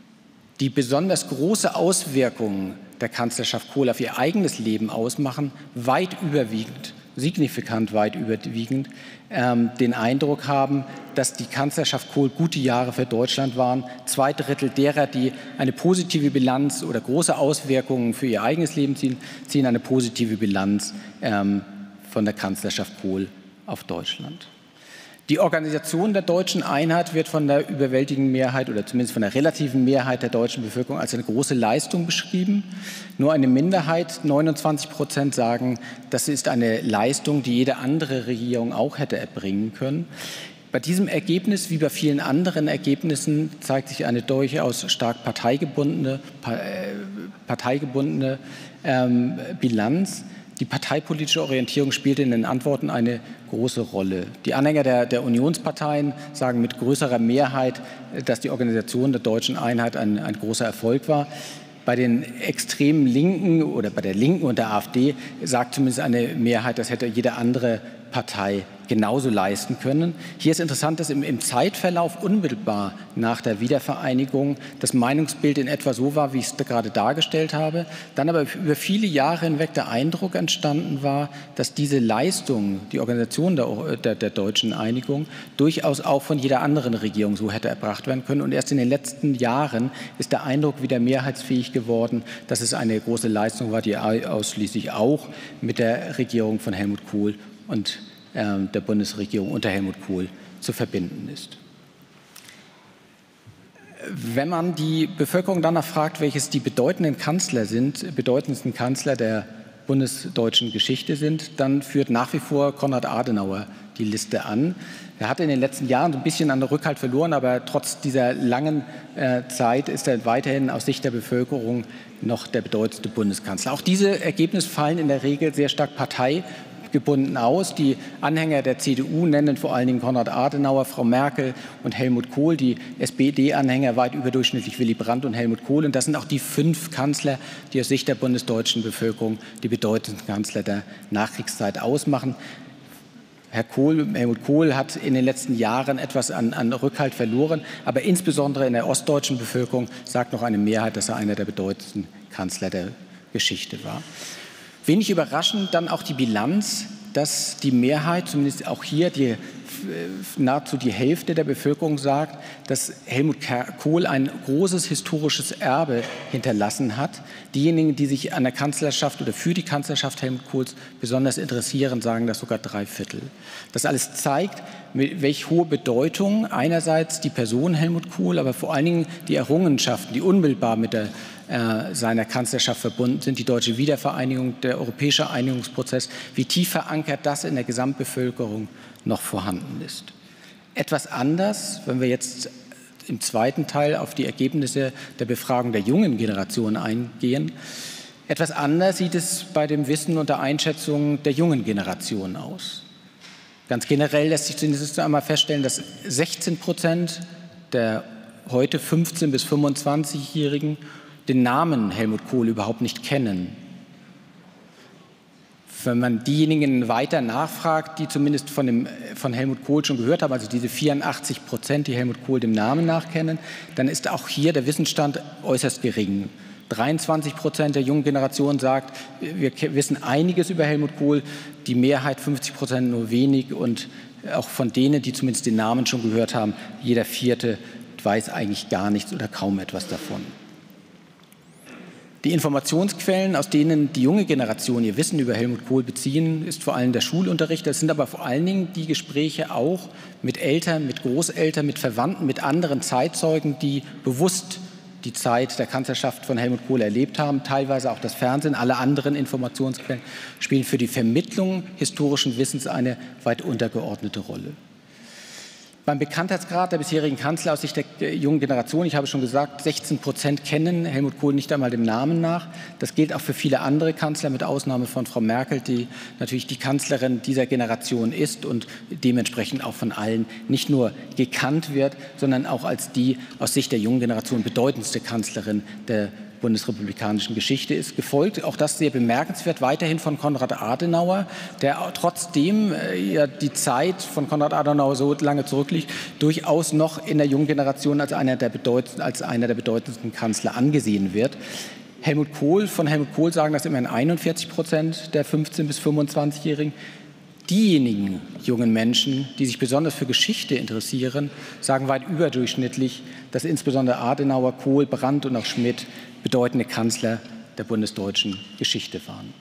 die besonders große Auswirkungen der Kanzlerschaft Kohl auf ihr eigenes Leben ausmachen, weit überwiegend, signifikant weit überwiegend, ähm, den Eindruck haben, dass die Kanzlerschaft Kohl gute Jahre für Deutschland waren. Zwei Drittel derer, die eine positive Bilanz oder große Auswirkungen für ihr eigenes Leben ziehen, ziehen eine positive Bilanz ähm, von der Kanzlerschaft Kohl auf Deutschland. Die Organisation der deutschen Einheit wird von der überwältigenden Mehrheit oder zumindest von der relativen Mehrheit der deutschen Bevölkerung als eine große Leistung beschrieben. Nur eine Minderheit, neunundzwanzig Prozent, sagen, das ist eine Leistung, die jede andere Regierung auch hätte erbringen können. Bei diesem Ergebnis, wie bei vielen anderen Ergebnissen, zeigt sich eine durchaus stark parteigebundene, parteigebundene ähm, Bilanz. Die parteipolitische Orientierung spielte in den Antworten eine große Rolle. Die Anhänger der, der Unionsparteien sagen mit größerer Mehrheit, dass die Organisation der deutschen Einheit ein, ein großer Erfolg war. Bei den extremen Linken oder bei der Linken und der AfD sagt zumindest eine Mehrheit, das hätte jede andere Partei genauso leisten können. Hier ist interessant, dass im, im Zeitverlauf unmittelbar nach der Wiedervereinigung das Meinungsbild in etwa so war, wie ich es gerade dargestellt habe. Dann aber über viele Jahre hinweg der Eindruck entstanden war, dass diese Leistung, die Organisation der, der, der deutschen Einigung, durchaus auch von jeder anderen Regierung so hätte erbracht werden können. Und erst in den letzten Jahren ist der Eindruck wieder mehrheitsfähig geworden, dass es eine große Leistung war, die ausschließlich auch mit der Regierung von Helmut Kohl und äh, der Bundesregierung unter Helmut Kohl zu verbinden ist. Wenn man die Bevölkerung danach fragt, welches die bedeutenden Kanzler sind, bedeutendsten Kanzler der bundesdeutschen Geschichte sind, dann führt nach wie vor Konrad Adenauer die Liste an. Er hatte in den letzten Jahren so ein bisschen an der Rückhalt verloren, aber trotz dieser langen äh, Zeit ist er weiterhin aus Sicht der Bevölkerung noch der bedeutendste Bundeskanzler. Auch diese Ergebnisse fallen in der Regel sehr stark parteigebunden aus. Die Anhänger der C D U nennen vor allen Dingen Konrad Adenauer, Frau Merkel und Helmut Kohl. Die S P D-Anhänger weit überdurchschnittlich Willy Brandt und Helmut Kohl. Und das sind auch die fünf Kanzler, die aus Sicht der bundesdeutschen Bevölkerung die bedeutendsten Kanzler der Nachkriegszeit ausmachen. Herr Kohl, Helmut Kohl hat in den letzten Jahren etwas an, an Rückhalt verloren, aber insbesondere in der ostdeutschen Bevölkerung sagt noch eine Mehrheit, dass er einer der bedeutendsten Kanzler der Geschichte war. Wenig überraschend dann auch die Bilanz, dass die Mehrheit, zumindest auch hier die, nahezu die Hälfte der Bevölkerung sagt, dass Helmut Kohl ein großes historisches Erbe hinterlassen hat. Diejenigen, die sich an der Kanzlerschaft oder für die Kanzlerschaft Helmut Kohls besonders interessieren, sagen das sogar drei Viertel. Das alles zeigt, welche hohe Bedeutung einerseits die Person Helmut Kohl, aber vor allen Dingen die Errungenschaften, die unmittelbar mit der äh, seiner Kanzlerschaft verbunden sind, die deutsche Wiedervereinigung, der europäische Einigungsprozess, wie tief verankert das in der Gesamtbevölkerung noch vorhanden ist. Etwas anders, wenn wir jetzt im zweiten Teil auf die Ergebnisse der Befragung der jungen Generation eingehen, etwas anders sieht es bei dem Wissen und der Einschätzung der jungen Generation aus. Ganz generell lässt sich zunächst einmal feststellen, dass sechzehn Prozent der heute fünfzehn- bis fünfundzwanzigjährigen den Namen Helmut Kohl überhaupt nicht kennen. Wenn man diejenigen weiter nachfragt, die zumindest von, dem, von Helmut Kohl schon gehört haben, also diese vierundachtzig Prozent, die Helmut Kohl dem Namen nach kennen, dann ist auch hier der Wissensstand äußerst gering. dreiundzwanzig Prozent der jungen Generation sagt, wir wissen einiges über Helmut Kohl, die Mehrheit fünfzig Prozent nur wenig und auch von denen, die zumindest den Namen schon gehört haben, jeder Vierte weiß eigentlich gar nichts oder kaum etwas davon. Die Informationsquellen, aus denen die junge Generation ihr Wissen über Helmut Kohl beziehen, ist vor allem der Schulunterricht. Das sind aber vor allen Dingen die Gespräche auch mit Eltern, mit Großeltern, mit Verwandten, mit anderen Zeitzeugen, die bewusst die Zeit der Kanzlerschaft von Helmut Kohl erlebt haben, teilweise auch das Fernsehen. Alle anderen Informationsquellen spielen für die Vermittlung historischen Wissens eine weit untergeordnete Rolle. Beim Bekanntheitsgrad der bisherigen Kanzler aus Sicht der jungen Generation, ich habe schon gesagt, sechzehn Prozent kennen Helmut Kohl nicht einmal dem Namen nach. Das gilt auch für viele andere Kanzler, mit Ausnahme von Frau Merkel, die natürlich die Kanzlerin dieser Generation ist und dementsprechend auch von allen nicht nur gekannt wird, sondern auch als die aus Sicht der jungen Generation bedeutendste Kanzlerin der bundesrepublikanischen Geschichte ist, gefolgt, auch das sehr bemerkenswert, weiterhin von Konrad Adenauer, der trotzdem äh, ja, die Zeit von Konrad Adenauer so lange zurückliegt, durchaus noch in der jungen Generation als einer der bedeutendsten, als einer der bedeutendsten Kanzler angesehen wird. Helmut Kohl, von Helmut Kohl sagen das immerhin einundvierzig Prozent der fünfzehn- bis fünfundzwanzigjährigen. Diejenigen jungen Menschen, die sich besonders für Geschichte interessieren, sagen weit überdurchschnittlich, dass insbesondere Adenauer, Kohl, Brandt und auch Schmidt bedeutende Kanzler der bundesdeutschen Geschichte waren.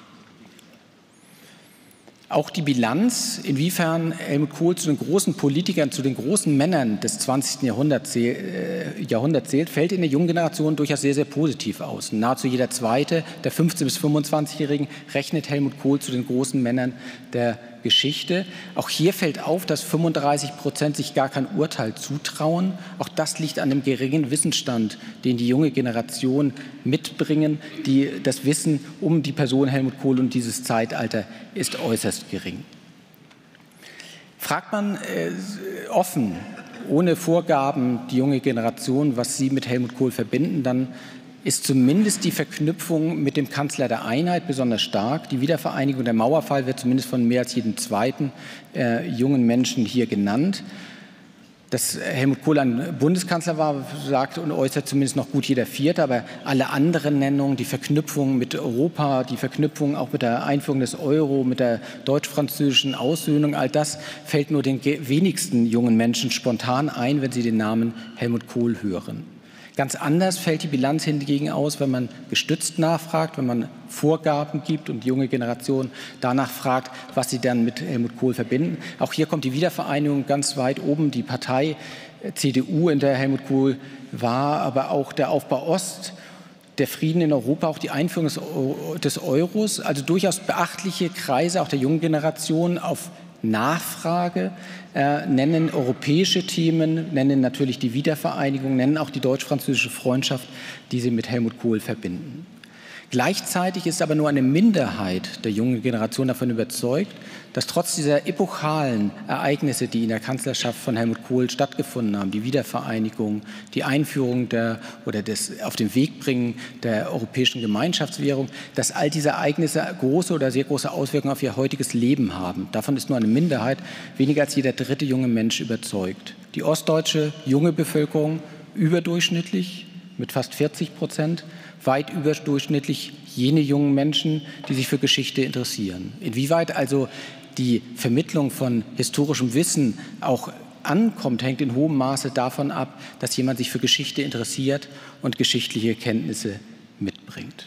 Auch die Bilanz, inwiefern Helmut Kohl zu den großen Politikern, zu den großen Männern des zwanzigsten Jahrhunderts, äh, Jahrhunderts zählt, fällt in der jungen Generation durchaus sehr, sehr positiv aus. Nahezu jeder Zweite der fünfzehn- bis fünfundzwanzigjährigen rechnet Helmut Kohl zu den großen Männern der Geschichte. Auch hier fällt auf, dass fünfunddreißig Prozent sich gar kein Urteil zutrauen. Auch das liegt an dem geringen Wissensstand, den die junge Generation mitbringen. Die, das Wissen um die Person Helmut Kohl und dieses Zeitalter ist äußerst gering. Fragt man äh, offen, ohne Vorgaben, die junge Generation, was sie mit Helmut Kohl verbinden, dann ist zumindest die Verknüpfung mit dem Kanzler der Einheit besonders stark. Die Wiedervereinigung, der Mauerfall wird zumindest von mehr als jedem zweiten äh, jungen Menschen hier genannt. Dass Helmut Kohl ein Bundeskanzler war, sagt und äußert zumindest noch gut jeder Vierte, aber alle anderen Nennungen, die Verknüpfung mit Europa, die Verknüpfung auch mit der Einführung des Euro, mit der deutsch-französischen Aussöhnung, all das fällt nur den wenigsten jungen Menschen spontan ein, wenn sie den Namen Helmut Kohl hören. Ganz anders fällt die Bilanz hingegen aus, wenn man gestützt nachfragt, wenn man Vorgaben gibt und die junge Generation danach fragt, was sie dann mit Helmut Kohl verbinden. Auch hier kommt die Wiedervereinigung ganz weit oben, die Partei C D U, in der Helmut Kohl war, aber auch der Aufbau Ost, der Frieden in Europa, auch die Einführung des Euros, also durchaus beachtliche Kreise auch der jungen Generation auf Nachfrage, äh, nennen europäische Themen, nennen natürlich die Wiedervereinigung, nennen auch die deutsch-französische Freundschaft, die sie mit Helmut Kohl verbinden. Gleichzeitig ist aber nur eine Minderheit der jungen Generation davon überzeugt, dass trotz dieser epochalen Ereignisse, die in der Kanzlerschaft von Helmut Kohl stattgefunden haben, die Wiedervereinigung, die Einführung der oder das auf den Weg bringen der europäischen Gemeinschaftswährung, dass all diese Ereignisse große oder sehr große Auswirkungen auf ihr heutiges Leben haben. Davon ist nur eine Minderheit, weniger als jeder dritte junge Mensch überzeugt. Die ostdeutsche junge Bevölkerung überdurchschnittlich mit fast vierzig Prozent, weit überdurchschnittlich jene jungen Menschen, die sich für Geschichte interessieren. Inwieweit also die Vermittlung von historischem Wissen auch ankommt, hängt in hohem Maße davon ab, dass jemand sich für Geschichte interessiert und geschichtliche Kenntnisse mitbringt.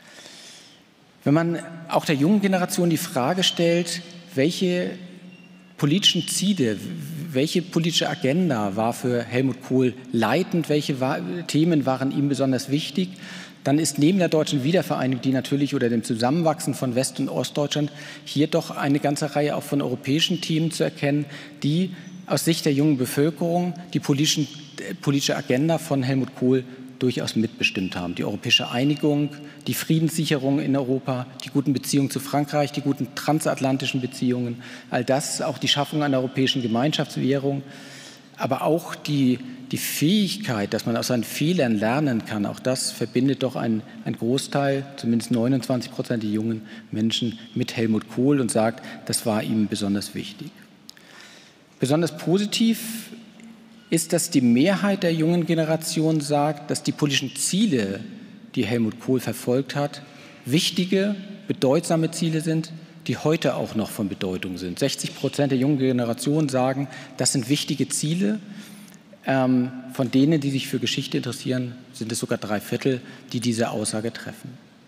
Wenn man auch der jungen Generation die Frage stellt, welche politischen Ziele, welche politische Agenda war für Helmut Kohl leitend, welche Themen waren ihm besonders wichtig, dann ist neben der deutschen Wiedervereinigung, die natürlich oder dem Zusammenwachsen von West- und Ostdeutschland hier doch eine ganze Reihe auch von europäischen Themen zu erkennen, die aus Sicht der jungen Bevölkerung die politischen, äh, politische Agenda von Helmut Kohl durchaus mitbestimmt haben. Die europäische Einigung, die Friedenssicherung in Europa, die guten Beziehungen zu Frankreich, die guten transatlantischen Beziehungen, all das, auch die Schaffung einer europäischen Gemeinschaftswährung, aber auch die, die Fähigkeit, dass man aus seinen Fehlern lernen kann, auch das verbindet doch ein, ein Großteil, zumindest neunundzwanzig Prozent der jungen Menschen mit Helmut Kohl und sagt, das war ihm besonders wichtig. Besonders positiv ist, dass die Mehrheit der jungen Generation sagt, dass die politischen Ziele, die Helmut Kohl verfolgt hat, wichtige, bedeutsame Ziele sind, die heute auch noch von Bedeutung sind. sechzig Prozent der jungen Generation sagen, das sind wichtige Ziele. Ähm, von denen, die sich für Geschichte interessieren, sind es sogar drei Viertel, die diese Aussage treffen.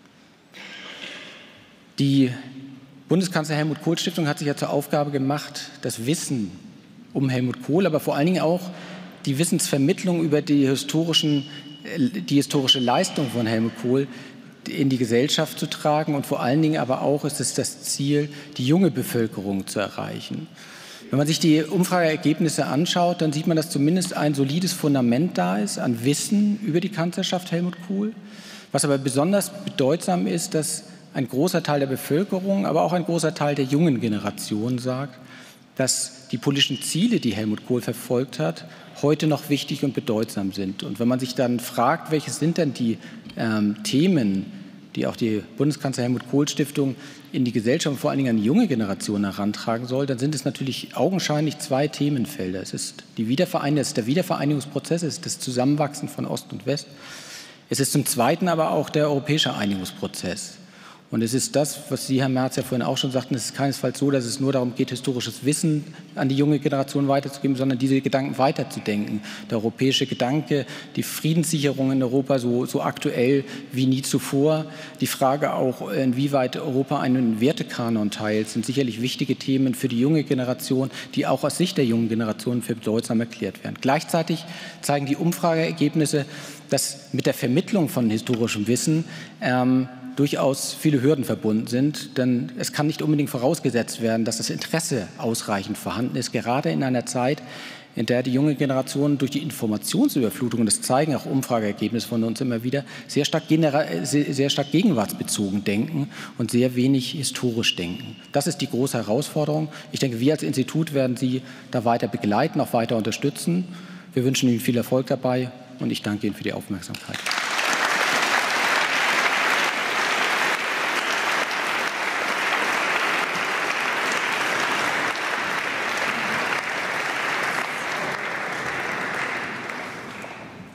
Die Bundeskanzler Helmut Kohl Stiftung hat sich ja zur Aufgabe gemacht, das Wissen um Helmut Kohl, aber vor allen Dingen auch die Wissensvermittlung über die, historischen, die historische Leistung von Helmut Kohl in die Gesellschaft zu tragen. Und vor allen Dingen aber auch ist es das Ziel, die junge Bevölkerung zu erreichen. Wenn man sich die Umfrageergebnisse anschaut, dann sieht man, dass zumindest ein solides Fundament da ist an Wissen über die Kanzlerschaft Helmut Kohl. Was aber besonders bedeutsam ist, dass ein großer Teil der Bevölkerung, aber auch ein großer Teil der jungen Generation sagt, dass die politischen Ziele, die Helmut Kohl verfolgt hat, heute noch wichtig und bedeutsam sind. Und wenn man sich dann fragt, welche sind denn die ähm, Themen, die auch die Bundeskanzler Helmut Kohl Stiftung in die Gesellschaft und vor allen Dingen an die junge Generation herantragen soll, dann sind es natürlich augenscheinlich zwei Themenfelder. Es ist, die Wiedervereinigung, es ist der Wiedervereinigungsprozess, es ist das Zusammenwachsen von Ost und West. Es ist zum Zweiten aber auch der europäische Einigungsprozess. Und es ist das, was Sie, Herr Merz, ja vorhin auch schon sagten, es ist keinesfalls so, dass es nur darum geht, historisches Wissen an die junge Generation weiterzugeben, sondern diese Gedanken weiterzudenken. Der europäische Gedanke, die Friedenssicherung in Europa so, so aktuell wie nie zuvor. Die Frage auch, inwieweit Europa einen Wertekanon teilt, sind sicherlich wichtige Themen für die junge Generation, die auch aus Sicht der jungen Generation für bedeutsam erklärt werden. Gleichzeitig zeigen die Umfrageergebnisse, dass mit der Vermittlung von historischem Wissen ähm, durchaus viele Hürden verbunden sind, denn es kann nicht unbedingt vorausgesetzt werden, dass das Interesse ausreichend vorhanden ist, gerade in einer Zeit, in der die junge Generation durch die Informationsüberflutung, und das zeigen auch Umfrageergebnisse von uns immer wieder, sehr stark, sehr, sehr stark gegenwartsbezogen denken und sehr wenig historisch denken. Das ist die große Herausforderung. Ich denke, wir als Institut werden Sie da weiter begleiten, auch weiter unterstützen. Wir wünschen Ihnen viel Erfolg dabei und ich danke Ihnen für die Aufmerksamkeit.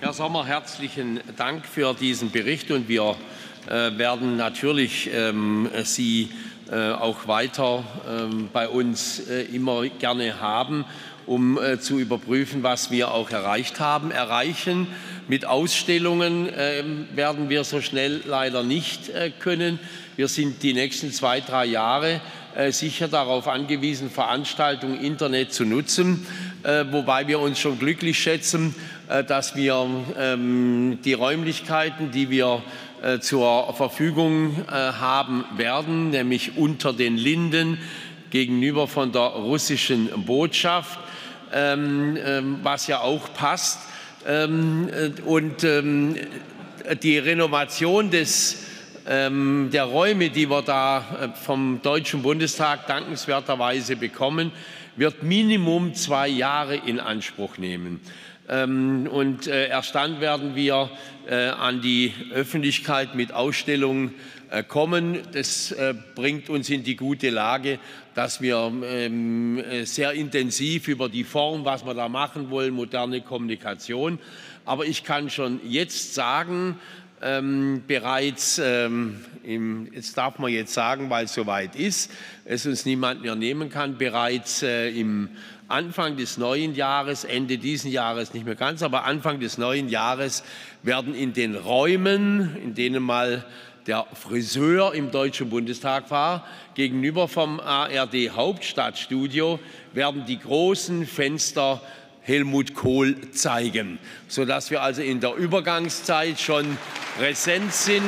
Herr Sommer, herzlichen Dank für diesen Bericht, und wir äh, werden natürlich ähm, Sie äh, auch weiter äh, bei uns äh, immer gerne haben, um äh, zu überprüfen, was wir auch erreicht haben. Erreichen mit Ausstellungen äh, werden wir so schnell leider nicht äh, können. Wir sind die nächsten zwei, drei Jahre äh, sicher darauf angewiesen, Veranstaltungen, Internet zu nutzen, äh, wobei wir uns schon glücklich schätzen, äh, dass wir ähm, die Räumlichkeiten, die wir äh, zur Verfügung äh, haben werden, nämlich unter den Linden gegenüber von der russischen Botschaft, ähm, ähm, was ja auch passt, ähm, und ähm, die Renovation des der Räume, die wir da vom Deutschen Bundestag dankenswerterweise bekommen, wird Minimum zwei Jahre in Anspruch nehmen. Und erst werden wir an die Öffentlichkeit mit Ausstellungen kommen. Das bringt uns in die gute Lage, dass wir sehr intensiv über die Form, was wir da machen wollen, moderne Kommunikation. Aber ich kann schon jetzt sagen, Ähm, bereits, ähm, im, jetzt darf man jetzt sagen, weil es soweit ist, es uns niemand mehr nehmen kann, bereits äh, im Anfang des neuen Jahres, Ende diesen Jahres nicht mehr ganz, aber Anfang des neuen Jahres werden in den Räumen, in denen mal der Friseur im Deutschen Bundestag war, gegenüber vom A R D Hauptstadtstudio, werden die großen Fenster Helmut Kohl zeigen, sodass wir also in der Übergangszeit schon präsent sind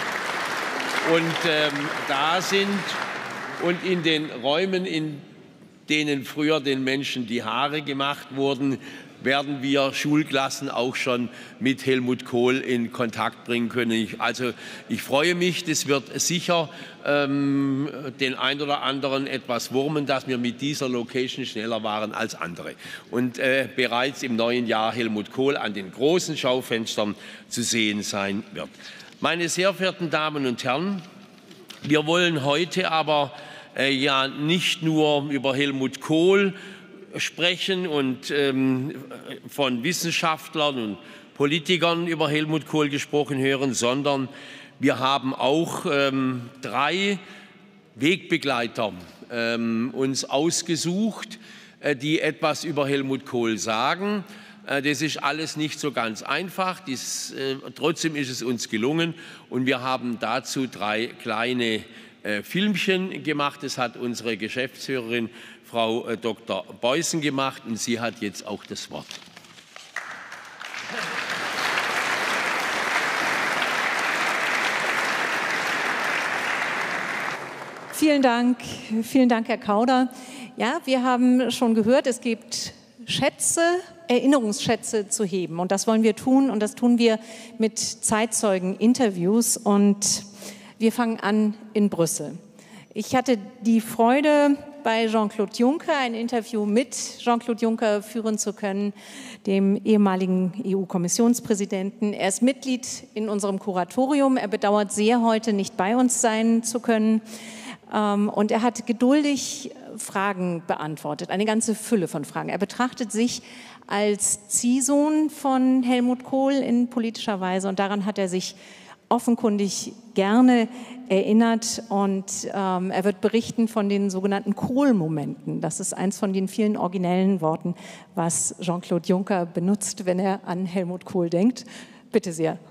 und ähm, da sind. Und in den Räumen, in denen früher den Menschen die Haare gemacht wurden, werden wir Schulklassen auch schon mit Helmut Kohl in Kontakt bringen können. Ich, also ich freue mich, das wird sicher ähm, den ein oder anderen etwas wurmen, dass wir mit dieser Location schneller waren als andere. Und äh, bereits im neuen Jahr Helmut Kohl an den großen Schaufenstern zu sehen sein wird. Meine sehr verehrten Damen und Herren, wir wollen heute aber äh, ja nicht nur über Helmut Kohl sprechen und ähm, von Wissenschaftlern und Politikern über Helmut Kohl gesprochen hören, sondern wir haben auch ähm, drei Wegbegleiter ähm, uns ausgesucht, äh, die etwas über Helmut Kohl sagen. Äh, das ist alles nicht so ganz einfach, dies, äh, trotzdem ist es uns gelungen, und wir haben dazu drei kleine äh, Filmchen gemacht. Das hat unsere Geschäftsführerin Frau Doktor Beußen gemacht, und sie hat jetzt auch das Wort. Vielen Dank, vielen Dank, Herr Kauder. Ja, wir haben schon gehört, es gibt Schätze, Erinnerungsschätze zu heben, und das wollen wir tun, und das tun wir mit Zeitzeugen-Interviews, und wir fangen an in Brüssel. Ich hatte die Freude, bei Jean-Claude Juncker ein Interview mit Jean-Claude Juncker führen zu können, dem ehemaligen E U-Kommissionspräsidenten. Er ist Mitglied in unserem Kuratorium. Er bedauert sehr, heute nicht bei uns sein zu können. Und er hat geduldig Fragen beantwortet, eine ganze Fülle von Fragen. Er betrachtet sich als Ziehsohn von Helmut Kohl in politischer Weise, und daran hat er sich offenkundig gerne erinnert, und ähm, er wird berichten von den sogenannten Kohl-Momenten. Das ist eins von den vielen originellen Worten, was Jean-Claude Juncker benutzt, wenn er an Helmut Kohl denkt. Bitte sehr.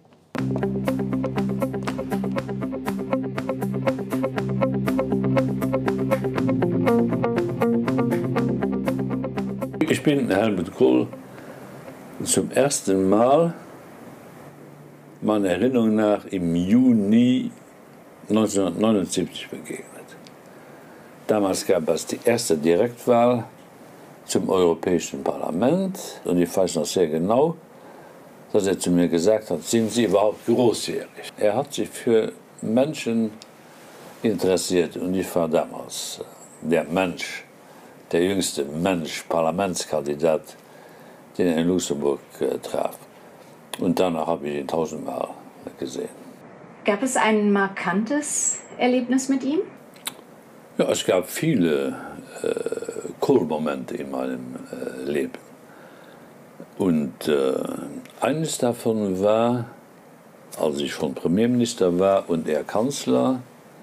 Ich bin Helmut Kohl zum ersten Mal, meiner Erinnerung nach, im Juni neunzehnhundertneunundsiebzig begegnet. Damals gab es die erste Direktwahl zum Europäischen Parlament, und ich weiß noch sehr genau, dass er zu mir gesagt hat: Sind Sie überhaupt großjährig? Er hat sich für Menschen interessiert, und ich war damals der Mensch, der jüngste Mensch, Parlamentskandidat, den er in Luxemburg äh, traf. Und danach habe ich ihn tausendmal gesehen. Gab es ein markantes Erlebnis mit ihm? Ja, es gab viele äh, Kohl-Momente in meinem äh, Leben. Und äh, Eines davon war, als ich schon Premierminister war und er Kanzler,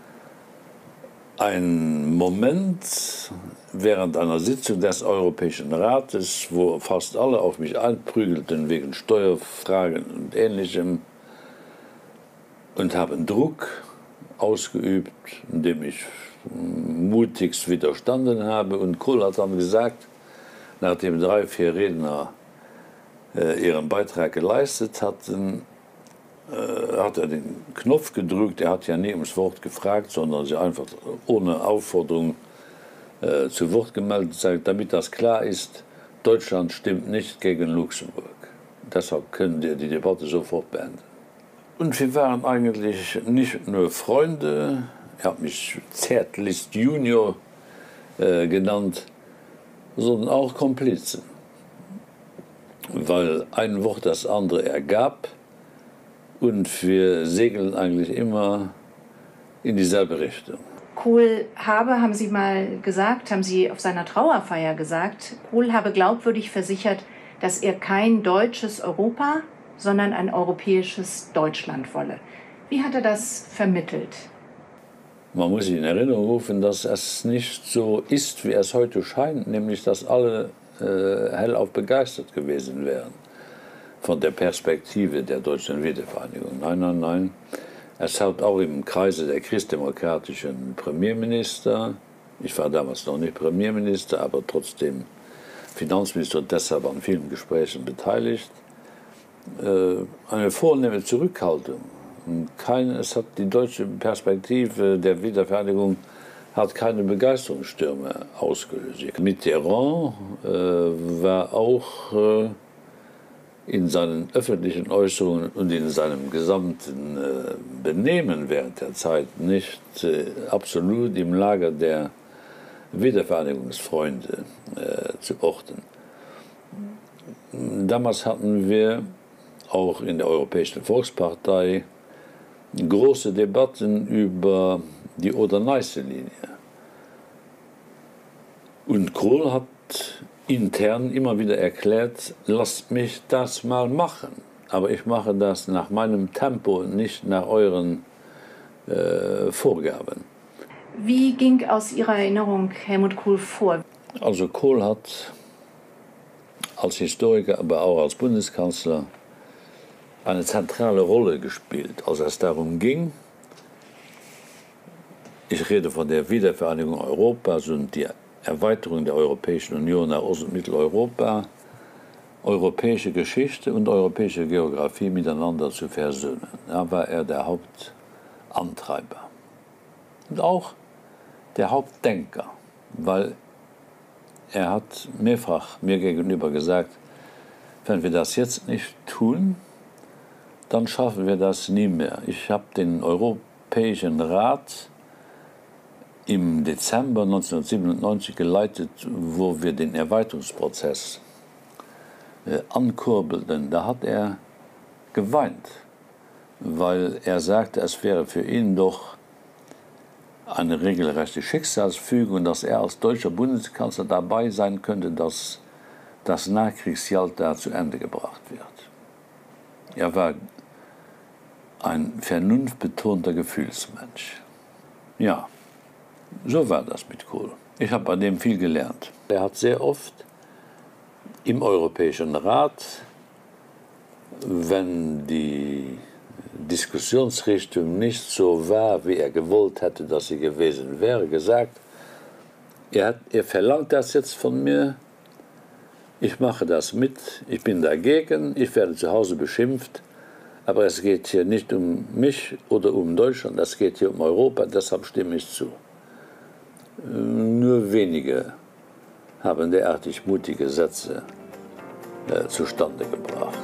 ein Moment während einer Sitzung des Europäischen Rates, wo fast alle auf mich einprügelten wegen Steuerfragen und Ähnlichem und haben Druck ausgeübt, indem ich mutigst widerstanden habe. Und Kohl hat dann gesagt, nachdem drei, vier Redner äh, ihren Beitrag geleistet hatten, äh, hat er den Knopf gedrückt. Er hat ja nie ums Wort gefragt, sondern sie einfach ohne Aufforderung äh, zu Wort gemeldet, sagt, damit das klar ist, Deutschland stimmt nicht gegen Luxemburg. Deshalb können wir die Debatte sofort beenden. Und wir waren eigentlich nicht nur Freunde, er hat mich Zärtlist Junior äh, genannt, sondern auch Komplizen. Weil ein Wort das andere ergab und wir segeln eigentlich immer in dieselbe Richtung. Kohl habe, haben Sie mal gesagt, haben Sie auf seiner Trauerfeier gesagt, Kohl habe glaubwürdig versichert, dass er kein deutsches Europa, sondern ein europäisches Deutschland wolle. Wie hat er das vermittelt? Man muss sich in Erinnerung rufen, dass es nicht so ist, wie es heute scheint, nämlich dass alle äh, hellauf begeistert gewesen wären von der Perspektive der deutschen Wiedervereinigung. Nein, nein, nein. Es hat auch im Kreise der christdemokratischen Premierminister, ich war damals noch nicht Premierminister, aber trotzdem Finanzminister und deshalb an vielen Gesprächen beteiligt, äh, eine vornehme Zurückhaltung. Keine, es hat die deutsche Perspektive der Wiedervereinigung hat keine Begeisterungsstürme ausgelöst. Mitterrand äh, war auch äh, in seinen öffentlichen Äußerungen und in seinem gesamten äh, Benehmen während der Zeit nicht äh, absolut im Lager der Wiedervereinigungsfreunde äh, zu orten. Damals hatten wir auch in der Europäischen Volkspartei große Debatten über die Oder-Neiße-Linie. Und Kohl hat intern immer wieder erklärt, lasst mich das mal machen. Aber ich mache das nach meinem Tempo, nicht nach euren äh, Vorgaben. Wie ging aus Ihrer Erinnerung Helmut Kohl vor? Also Kohl hat als Historiker, aber auch als Bundeskanzler eine zentrale Rolle gespielt, als es darum ging, ich rede von der Wiedervereinigung Europas und die Erweiterung der Europäischen Union nach Ost- und Mitteleuropa, europäische Geschichte und europäische Geografie miteinander zu versöhnen. Da war er der Hauptantreiber. Und auch der Hauptdenker, weil er hat mehrfach mir gegenüber gesagt, wenn wir das jetzt nicht tun, dann schaffen wir das nie mehr. Ich habe den Europäischen Rat im Dezember neunzehnhundertsiebenundneunzig geleitet, wo wir den Erweiterungsprozess äh, ankurbelten. Da hat er geweint, weil er sagte, es wäre für ihn doch eine regelrechte Schicksalsfügung, dass er als deutscher Bundeskanzler dabei sein könnte, dass das Nachkriegsjalta zu Ende gebracht wird. Er war ein vernunftbetonter Gefühlsmensch. Ja, so war das mit Kohl. Ich habe bei dem viel gelernt. Er hat sehr oft im Europäischen Rat, wenn die Diskussionsrichtung nicht so war, wie er gewollt hätte, dass sie gewesen wäre, gesagt, er, hat, er verlangt das jetzt von mir, ich mache das mit, ich bin dagegen, ich werde zu Hause beschimpft, aber es geht hier nicht um mich oder um Deutschland, es geht hier um Europa, deshalb stimme ich zu. Nur wenige haben derartig mutige Sätze äh, zustande gebracht.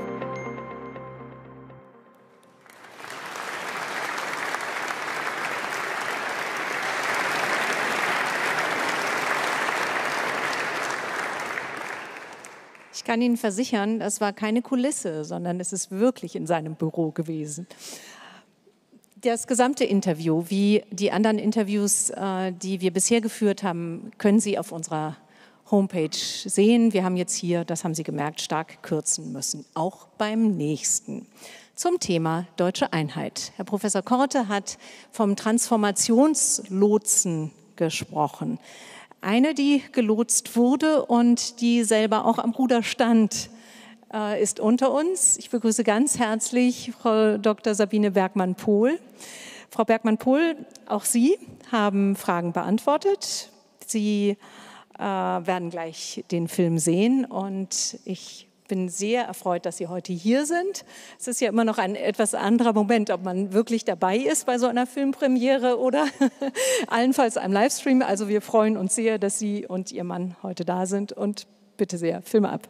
Ich kann Ihnen versichern, das war keine Kulisse, sondern es ist wirklich in seinem Büro gewesen. Das gesamte Interview, wie die anderen Interviews, die wir bisher geführt haben, können Sie auf unserer Homepage sehen. Wir haben jetzt hier, das haben Sie gemerkt, stark kürzen müssen, auch beim nächsten. Zum Thema Deutsche Einheit. Herr Professor Korte hat vom Transformationslotsen gesprochen. Eine, die gelotst wurde und die selber auch am Ruder stand, äh, ist unter uns. Ich begrüße ganz herzlich Frau Doktor Sabine Bergmann-Pohl. Frau Bergmann-Pohl, auch Sie haben Fragen beantwortet. Sie äh, werden gleich den Film sehen und ich bin sehr erfreut, dass Sie heute hier sind. Es ist ja immer noch ein etwas anderer Moment, ob man wirklich dabei ist bei so einer Filmpremiere oder allenfalls einem Livestream. Also wir freuen uns sehr, dass Sie und Ihr Mann heute da sind und bitte sehr, Filme ab.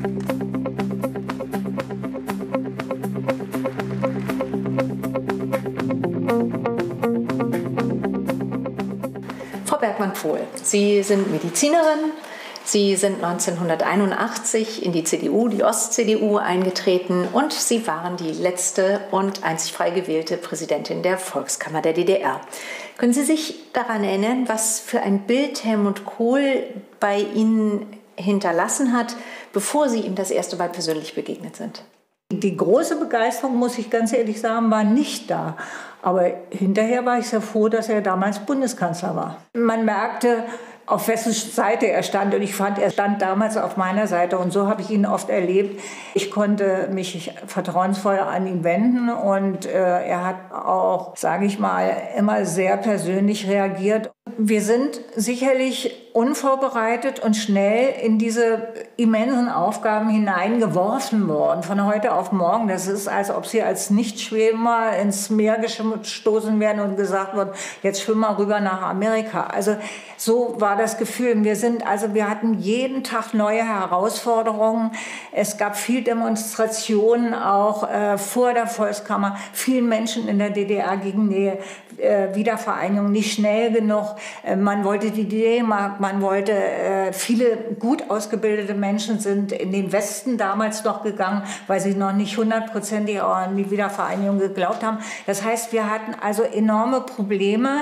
Frau Bergmann-Pohl, Sie sind Medizinerin. Sie sind neunzehnhunderteinundachtzig in die C D U, die Ost-C D U, eingetreten und Sie waren die letzte und einzig frei gewählte Präsidentin der Volkskammer der D D R. Können Sie sich daran erinnern, was für ein Bild Helmut Kohl bei Ihnen hinterlassen hat, bevor Sie ihm das erste Mal persönlich begegnet sind? Die große Begeisterung, muss ich ganz ehrlich sagen, war nicht da. Aber hinterher war ich sehr froh, dass er damals Bundeskanzler war. Man merkte, auf wessen Seite er stand. Und ich fand, er stand damals auf meiner Seite. Und so habe ich ihn oft erlebt. Ich konnte mich vertrauensvoll an ihn wenden. Und äh, er hat auch, sage ich mal, immer sehr persönlich reagiert. Wir sind sicherlich unvorbereitet und schnell in diese immensen Aufgaben hineingeworfen worden, von heute auf morgen. Das ist, als ob sie als Nichtschwimmer ins Meer gestoßen werden und gesagt wird, jetzt schwimm mal rüber nach Amerika. Also so war das Gefühl. Wir sind, also wir hatten jeden Tag neue Herausforderungen. Es gab viel Demonstrationen auch äh, vor der Volkskammer. Vielen Menschen in der D D R gegen die äh, Wiedervereinigung nicht schnell genug. Äh, man wollte die D-Mark, man wollte, äh, viele gut ausgebildete Menschen sind in den Westen damals noch gegangen, weil sie noch nicht hundertprozentig an die Wiedervereinigung geglaubt haben. Das heißt, wir hatten also enorme Probleme.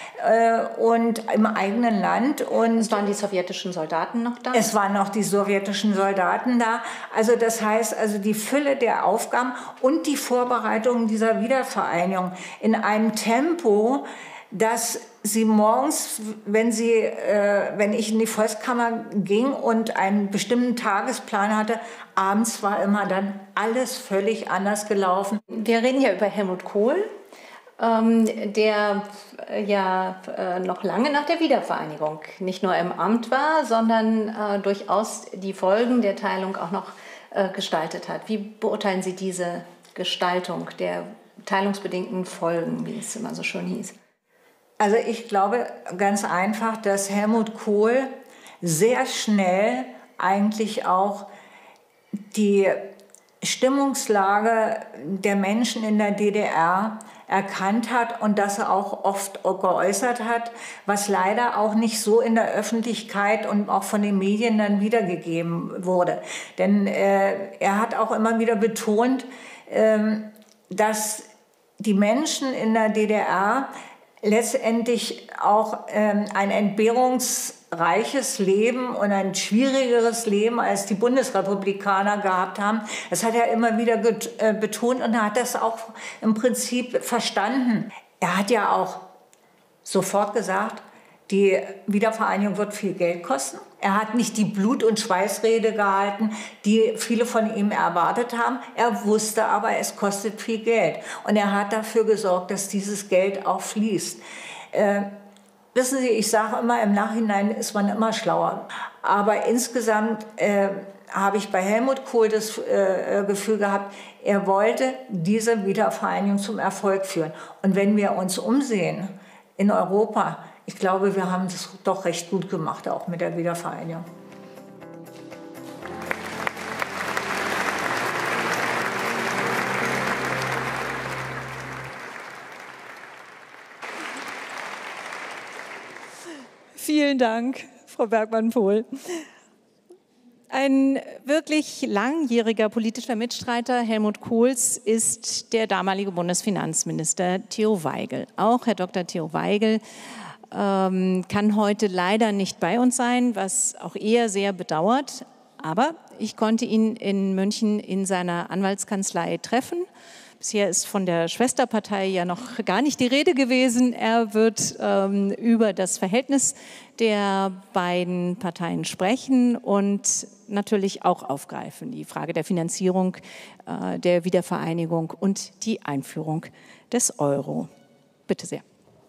Und im eigenen Land. Und es waren die sowjetischen Soldaten noch da? Es waren noch die sowjetischen Soldaten da. Also das heißt, also die Fülle der Aufgaben und die Vorbereitung dieser Wiedervereinigung in einem Tempo, dass sie morgens, wenn, sie, äh, wenn ich in die Volkskammer ging und einen bestimmten Tagesplan hatte, abends war immer dann alles völlig anders gelaufen. Wir reden ja über Helmut Kohl. Ähm, der äh, ja äh, noch lange nach der Wiedervereinigung nicht nur im Amt war, sondern äh, durchaus die Folgen der Teilung auch noch äh, gestaltet hat. Wie beurteilen Sie diese Gestaltung der teilungsbedingten Folgen, wie es immer so schön hieß? Also ich glaube ganz einfach, dass Helmut Kohl sehr schnell eigentlich auch die Stimmungslage der Menschen in der D D R erkannt hat und das er auch oft geäußert hat, was leider auch nicht so in der Öffentlichkeit und auch von den Medien dann wiedergegeben wurde. Denn äh, er hat auch immer wieder betont, äh, dass die Menschen in der D D R letztendlich auch äh, ein entbehrungsreiches Leben und ein schwierigeres Leben als die Bundesrepublikaner gehabt haben. Das hat er immer wieder äh, betont und er hat das auch im Prinzip verstanden. Er hat ja auch sofort gesagt, die Wiedervereinigung wird viel Geld kosten. Er hat nicht die Blut- und Schweißrede gehalten, die viele von ihm erwartet haben. Er wusste aber, es kostet viel Geld. Und er hat dafür gesorgt, dass dieses Geld auch fließt. Äh, wissen Sie, ich sage immer, im Nachhinein ist man immer schlauer. Aber insgesamt äh, habe ich bei Helmut Kohl das äh, Gefühl gehabt, er wollte diese Wiedervereinigung zum Erfolg führen. Und wenn wir uns umsehen in Europa, ich glaube, wir haben das doch recht gut gemacht, auch mit der Wiedervereinigung. Vielen Dank, Frau Bergmann-Pohl. Ein wirklich langjähriger politischer Mitstreiter Helmut Kohls ist der damalige Bundesfinanzminister Theo Waigel. Auch Herr Doktor Theo Waigel ähm, kann heute leider nicht bei uns sein, was auch er sehr bedauert. Aber ich konnte ihn in München in seiner Anwaltskanzlei treffen. Bisher ist von der Schwesterpartei ja noch gar nicht die Rede gewesen. Er wird ähm, über das Verhältnis der beiden Parteien sprechen und natürlich auch aufgreifen, die Frage der Finanzierung, äh, der Wiedervereinigung und die Einführung des Euro. Bitte sehr.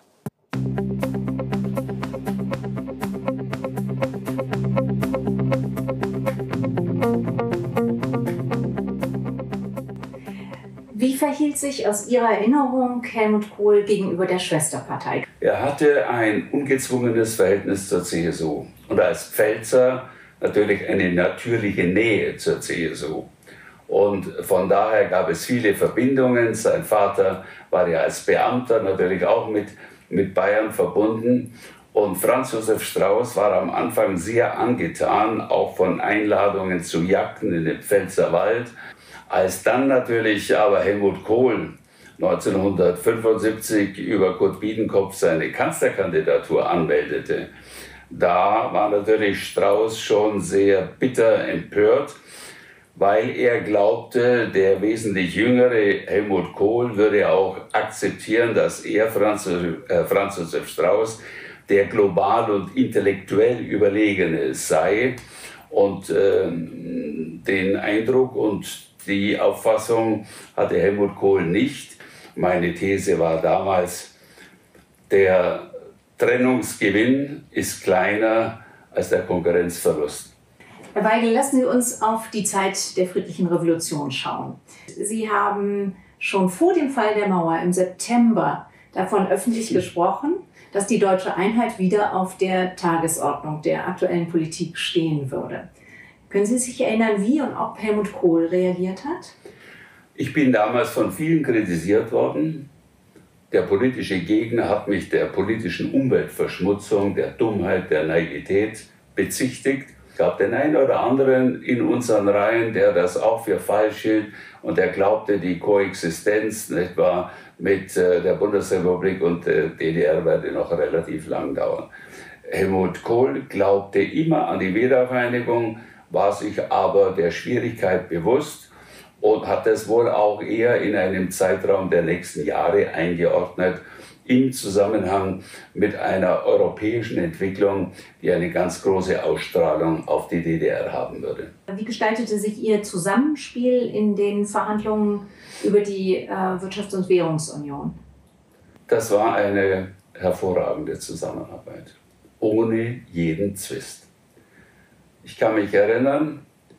Wie verhielt sich aus Ihrer Erinnerung Helmut Kohl gegenüber der Schwesterpartei? Er hatte ein ungezwungenes Verhältnis zur C S U und als Pfälzer natürlich eine natürliche Nähe zur C S U. Und von daher gab es viele Verbindungen. Sein Vater war ja als Beamter natürlich auch mit, mit Bayern verbunden. Und Franz Josef Strauß war am Anfang sehr angetan, auch von Einladungen zu Jagden in den Pfälzerwald. Als dann natürlich aber Helmut Kohl neunzehnhundertfünfundsiebzig über Kurt Biedenkopf seine Kanzlerkandidatur anmeldete, da war natürlich Strauß schon sehr bitter empört, weil er glaubte, der wesentlich jüngere Helmut Kohl würde auch akzeptieren, dass er, Franz, äh, Franz Josef Strauß, der global und intellektuell Überlegene sei. Und äh, den Eindruck und die Auffassung hatte Helmut Kohl nicht. Meine These war damals, der Trennungsgewinn ist kleiner als der Konkurrenzverlust. Herr Weigel, lassen Sie uns auf die Zeit der friedlichen Revolution schauen. Sie haben schon vor dem Fall der Mauer im September davon öffentlich gesprochen, dass die deutsche Einheit wieder auf der Tagesordnung der aktuellen Politik stehen würde. Können Sie sich erinnern, wie und ob Helmut Kohl reagiert hat? Ich bin damals von vielen kritisiert worden. Der politische Gegner hat mich der politischen Umweltverschmutzung, der Dummheit, der Naivität bezichtigt. Es gab den einen oder anderen in unseren Reihen, der das auch für falsch hielt und der glaubte, die Koexistenz, nicht wahr, mit äh, der Bundesrepublik und der D D R werde noch relativ lang dauern. Helmut Kohl glaubte immer an die Wiedervereinigung, war sich aber der Schwierigkeit bewusst und hat es wohl auch eher in einem Zeitraum der nächsten Jahre eingeordnet, im Zusammenhang mit einer europäischen Entwicklung, die eine ganz große Ausstrahlung auf die D D R haben würde. Wie gestaltete sich Ihr Zusammenspiel in den Verhandlungen über die äh, Wirtschafts- und Währungsunion? Das war eine hervorragende Zusammenarbeit, ohne jeden Zwist. Ich kann mich erinnern,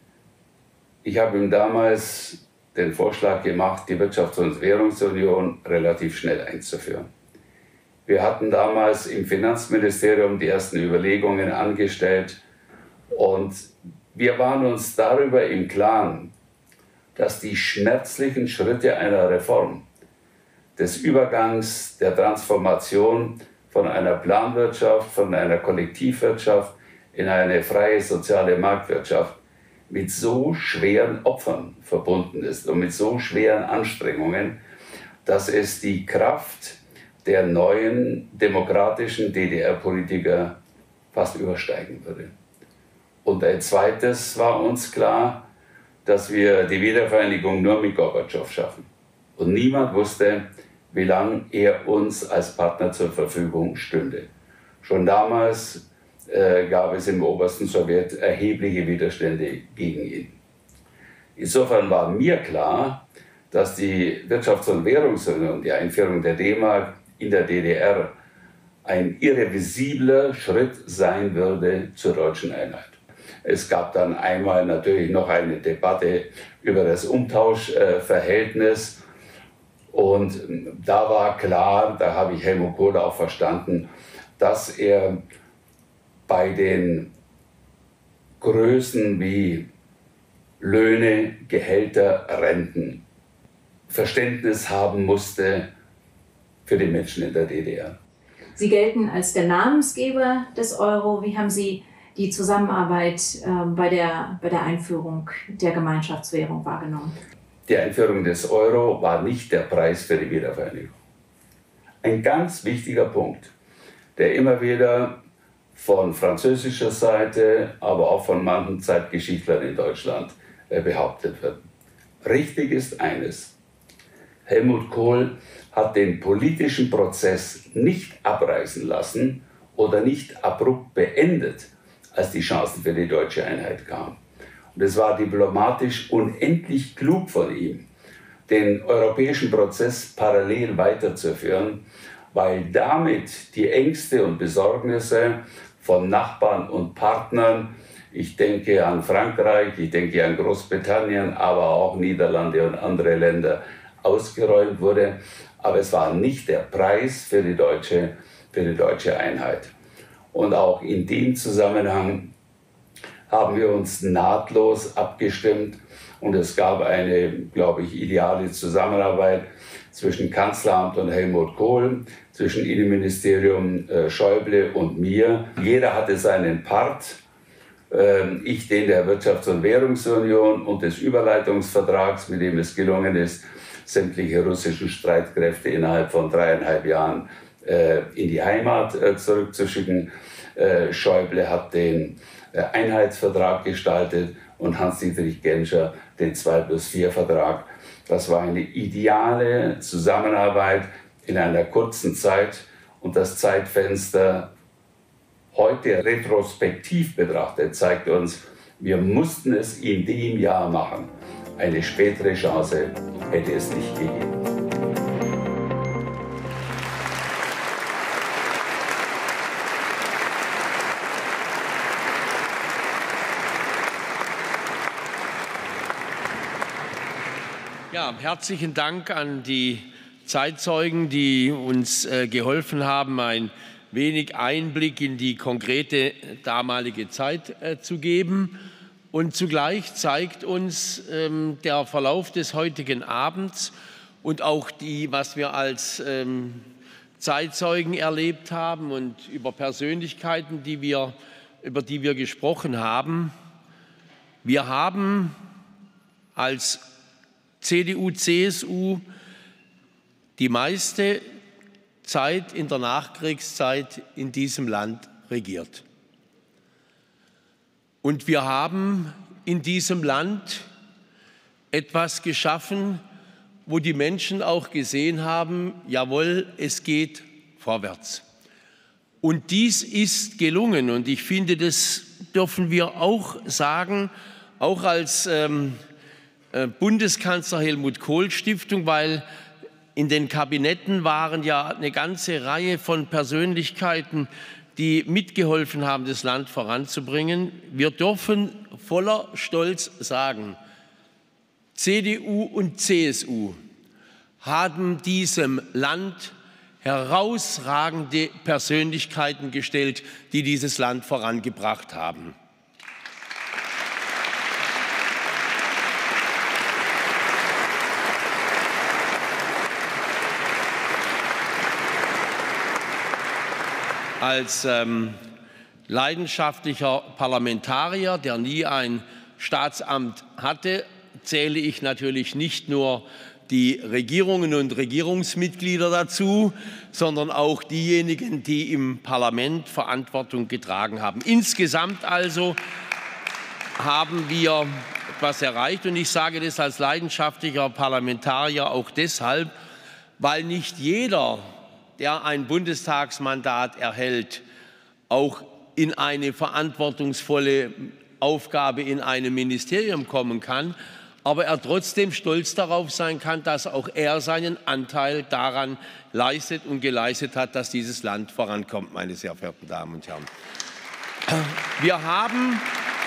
ich habe ihm damals den Vorschlag gemacht, die Wirtschafts- und Währungsunion relativ schnell einzuführen. Wir hatten damals im Finanzministerium die ersten Überlegungen angestellt und wir waren uns darüber im Klaren, dass die schmerzlichen Schritte einer Reform, des Übergangs, der Transformation von einer Planwirtschaft, von einer Kollektivwirtschaft in eine freie soziale Marktwirtschaft mit so schweren Opfern verbunden ist und mit so schweren Anstrengungen, dass es die Kraft der neuen demokratischen D D R-Politiker fast übersteigen würde. Und ein zweites war uns klar, dass wir die Wiedervereinigung nur mit Gorbatschow schaffen. Und niemand wusste, wie lange er uns als Partner zur Verfügung stünde. Schon damals äh, gab es im obersten Sowjet erhebliche Widerstände gegen ihn. Insofern war mir klar, dass die Wirtschafts- und Währungsunion, die Einführung der D-Mark in der D D R, ein irrevisibler Schritt sein würde zur deutschen Einheit. Es gab dann einmal natürlich noch eine Debatte über das Umtauschverhältnis. Und da war klar, da habe ich Helmut Kohl auch verstanden, dass er bei den Größen wie Löhne, Gehälter, Renten Verständnis haben musste für die Menschen in der D D R. Sie gelten als der Namensgeber des Euro. Wie haben Sie die Zusammenarbeit äh, bei, der, bei der Einführung der Gemeinschaftswährung wahrgenommen? Die Einführung des Euro war nicht der Preis für die Wiedervereinigung. Ein ganz wichtiger Punkt. der immer wieder von französischer Seite, aber auch von manchen Zeitgeschichtlern in Deutschland äh, behauptet wird. Richtig ist eines: Helmut Kohl hat den politischen Prozess nicht abreißen lassen oder nicht abrupt beendet, als die Chancen für die deutsche Einheit kamen. Und es war diplomatisch unendlich klug von ihm, den europäischen Prozess parallel weiterzuführen, weil damit die Ängste und Besorgnisse von Nachbarn und Partnern, ich denke an Frankreich, ich denke an Großbritannien, aber auch Niederlande und andere Länder, ausgeräumt wurde. Aber es war nicht der Preis für die deutsche, für die deutsche Einheit. Und auch in dem Zusammenhang haben wir uns nahtlos abgestimmt. Und es gab eine, glaube ich, ideale Zusammenarbeit zwischen Kanzleramt und Helmut Kohl, zwischen Innenministerium äh, Schäuble und mir. Jeder hatte seinen Part. Äh, ich den der Wirtschafts- und Währungsunion und des Überleitungsvertrags, mit dem es gelungen ist, sämtliche russischen Streitkräfte innerhalb von dreieinhalb Jahren äh, in die Heimat äh, zurückzuschicken. Äh, Schäuble hat den äh, Einheitsvertrag gestaltet und Hans-Dietrich Genscher den zwei plus vier Vertrag. Das war eine ideale Zusammenarbeit in einer kurzen Zeit. Und das Zeitfenster heute retrospektiv betrachtet zeigt uns, wir mussten es in dem Jahr machen. Eine spätere Chance hätte es nicht gegeben. Ja, herzlichen Dank an die Zeitzeugen, die uns äh, geholfen haben, ein wenig Einblick in die konkrete damalige Zeit äh, zu geben. Und zugleich zeigt uns ähm, der Verlauf des heutigen Abends und auch die, was wir als ähm, Zeitzeugen erlebt haben und über Persönlichkeiten, die wir, über die wir gesprochen haben. Wir haben als C D U, C S U die meiste Zeit in der Nachkriegszeit in diesem Land regiert. Und wir haben in diesem Land etwas geschaffen, wo die Menschen auch gesehen haben, jawohl, es geht vorwärts. Und dies ist gelungen. Und ich finde, das dürfen wir auch sagen, auch als ähm, Bundeskanzler Helmut Kohl Stiftung, weil in den Kabinetten waren ja eine ganze Reihe von Persönlichkeiten, die mitgeholfen haben, das Land voranzubringen. Wir dürfen voller Stolz sagen, C D U und C S U haben diesem Land herausragende Persönlichkeiten gestellt, die dieses Land vorangebracht haben. Als ähm, leidenschaftlicher Parlamentarier, der nie ein Staatsamt hatte, zähle ich natürlich nicht nur die Regierungen und Regierungsmitglieder dazu, sondern auch diejenigen, die im Parlament Verantwortung getragen haben. Insgesamt also haben wir etwas erreicht. Und ich sage das als leidenschaftlicher Parlamentarier auch deshalb, weil nicht jeder, der ein Bundestagsmandat erhält, auch in eine verantwortungsvolle Aufgabe in einem Ministerium kommen kann, aber er trotzdem stolz darauf sein kann, dass auch er seinen Anteil daran leistet und geleistet hat, dass dieses Land vorankommt, meine sehr verehrten Damen und Herren. Wir haben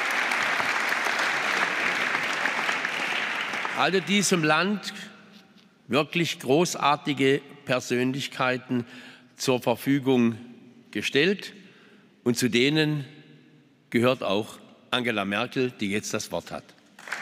also diesem Land wirklich großartige Persönlichkeiten zur Verfügung gestellt. Und zu denen gehört auch Angela Merkel, die jetzt das Wort hat.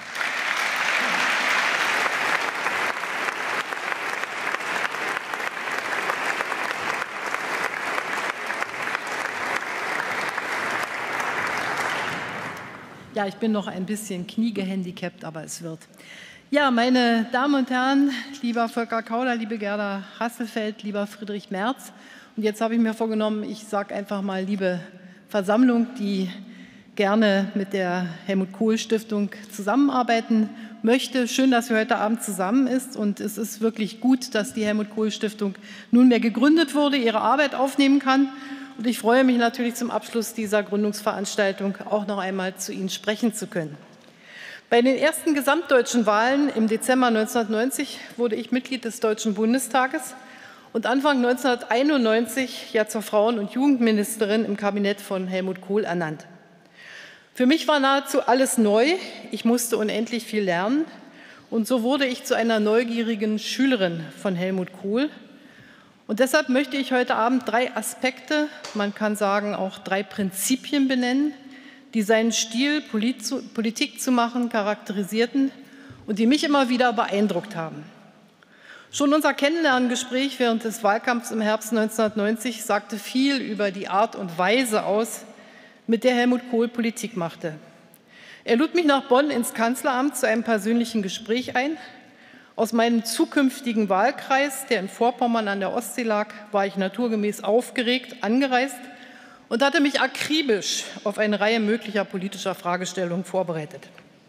Ja, ich bin noch ein bisschen kniegehandicapt, aber es wird. Ja, meine Damen und Herren, lieber Volker Kauder, liebe Gerda Hasselfeld, lieber Friedrich Merz Und jetzt habe ich mir vorgenommen, ich sage einfach mal, liebe Versammlung, die gerne mit der Helmut-Kohl-Stiftung zusammenarbeiten möchte. Schön, dass wir heute Abend zusammen ist. Und es ist wirklich gut, dass die Helmut-Kohl-Stiftung nunmehr gegründet wurde, ihre Arbeit aufnehmen kann. Und ich freue mich natürlich, zum Abschluss dieser Gründungsveranstaltung auch noch einmal zu Ihnen sprechen zu können. Bei den ersten gesamtdeutschen Wahlen im Dezember neunzehnhundertneunzig wurde ich Mitglied des Deutschen Bundestages und Anfang neunzehnhunderteinundneunzig ja zur Frauen- und Jugendministerin im Kabinett von Helmut Kohl ernannt. Für mich war nahezu alles neu. Ich musste unendlich viel lernen. Und so wurde ich zu einer neugierigen Schülerin von Helmut Kohl. Und deshalb möchte ich heute Abend drei Aspekte, man kann sagen auch drei Prinzipien benennen, die seinen Stil, Politik zu machen, charakterisierten und die mich immer wieder beeindruckt haben. Schon unser Kennenlerngespräch während des Wahlkampfs im Herbst neunzehnhundertneunzig sagte viel über die Art und Weise aus, mit der Helmut Kohl Politik machte. Er lud mich nach Bonn ins Kanzleramt zu einem persönlichen Gespräch ein. Aus meinem zukünftigen Wahlkreis, der in Vorpommern an der Ostsee lag, war ich naturgemäß aufgeregt angereist und hatte mich akribisch auf eine Reihe möglicher politischer Fragestellungen vorbereitet.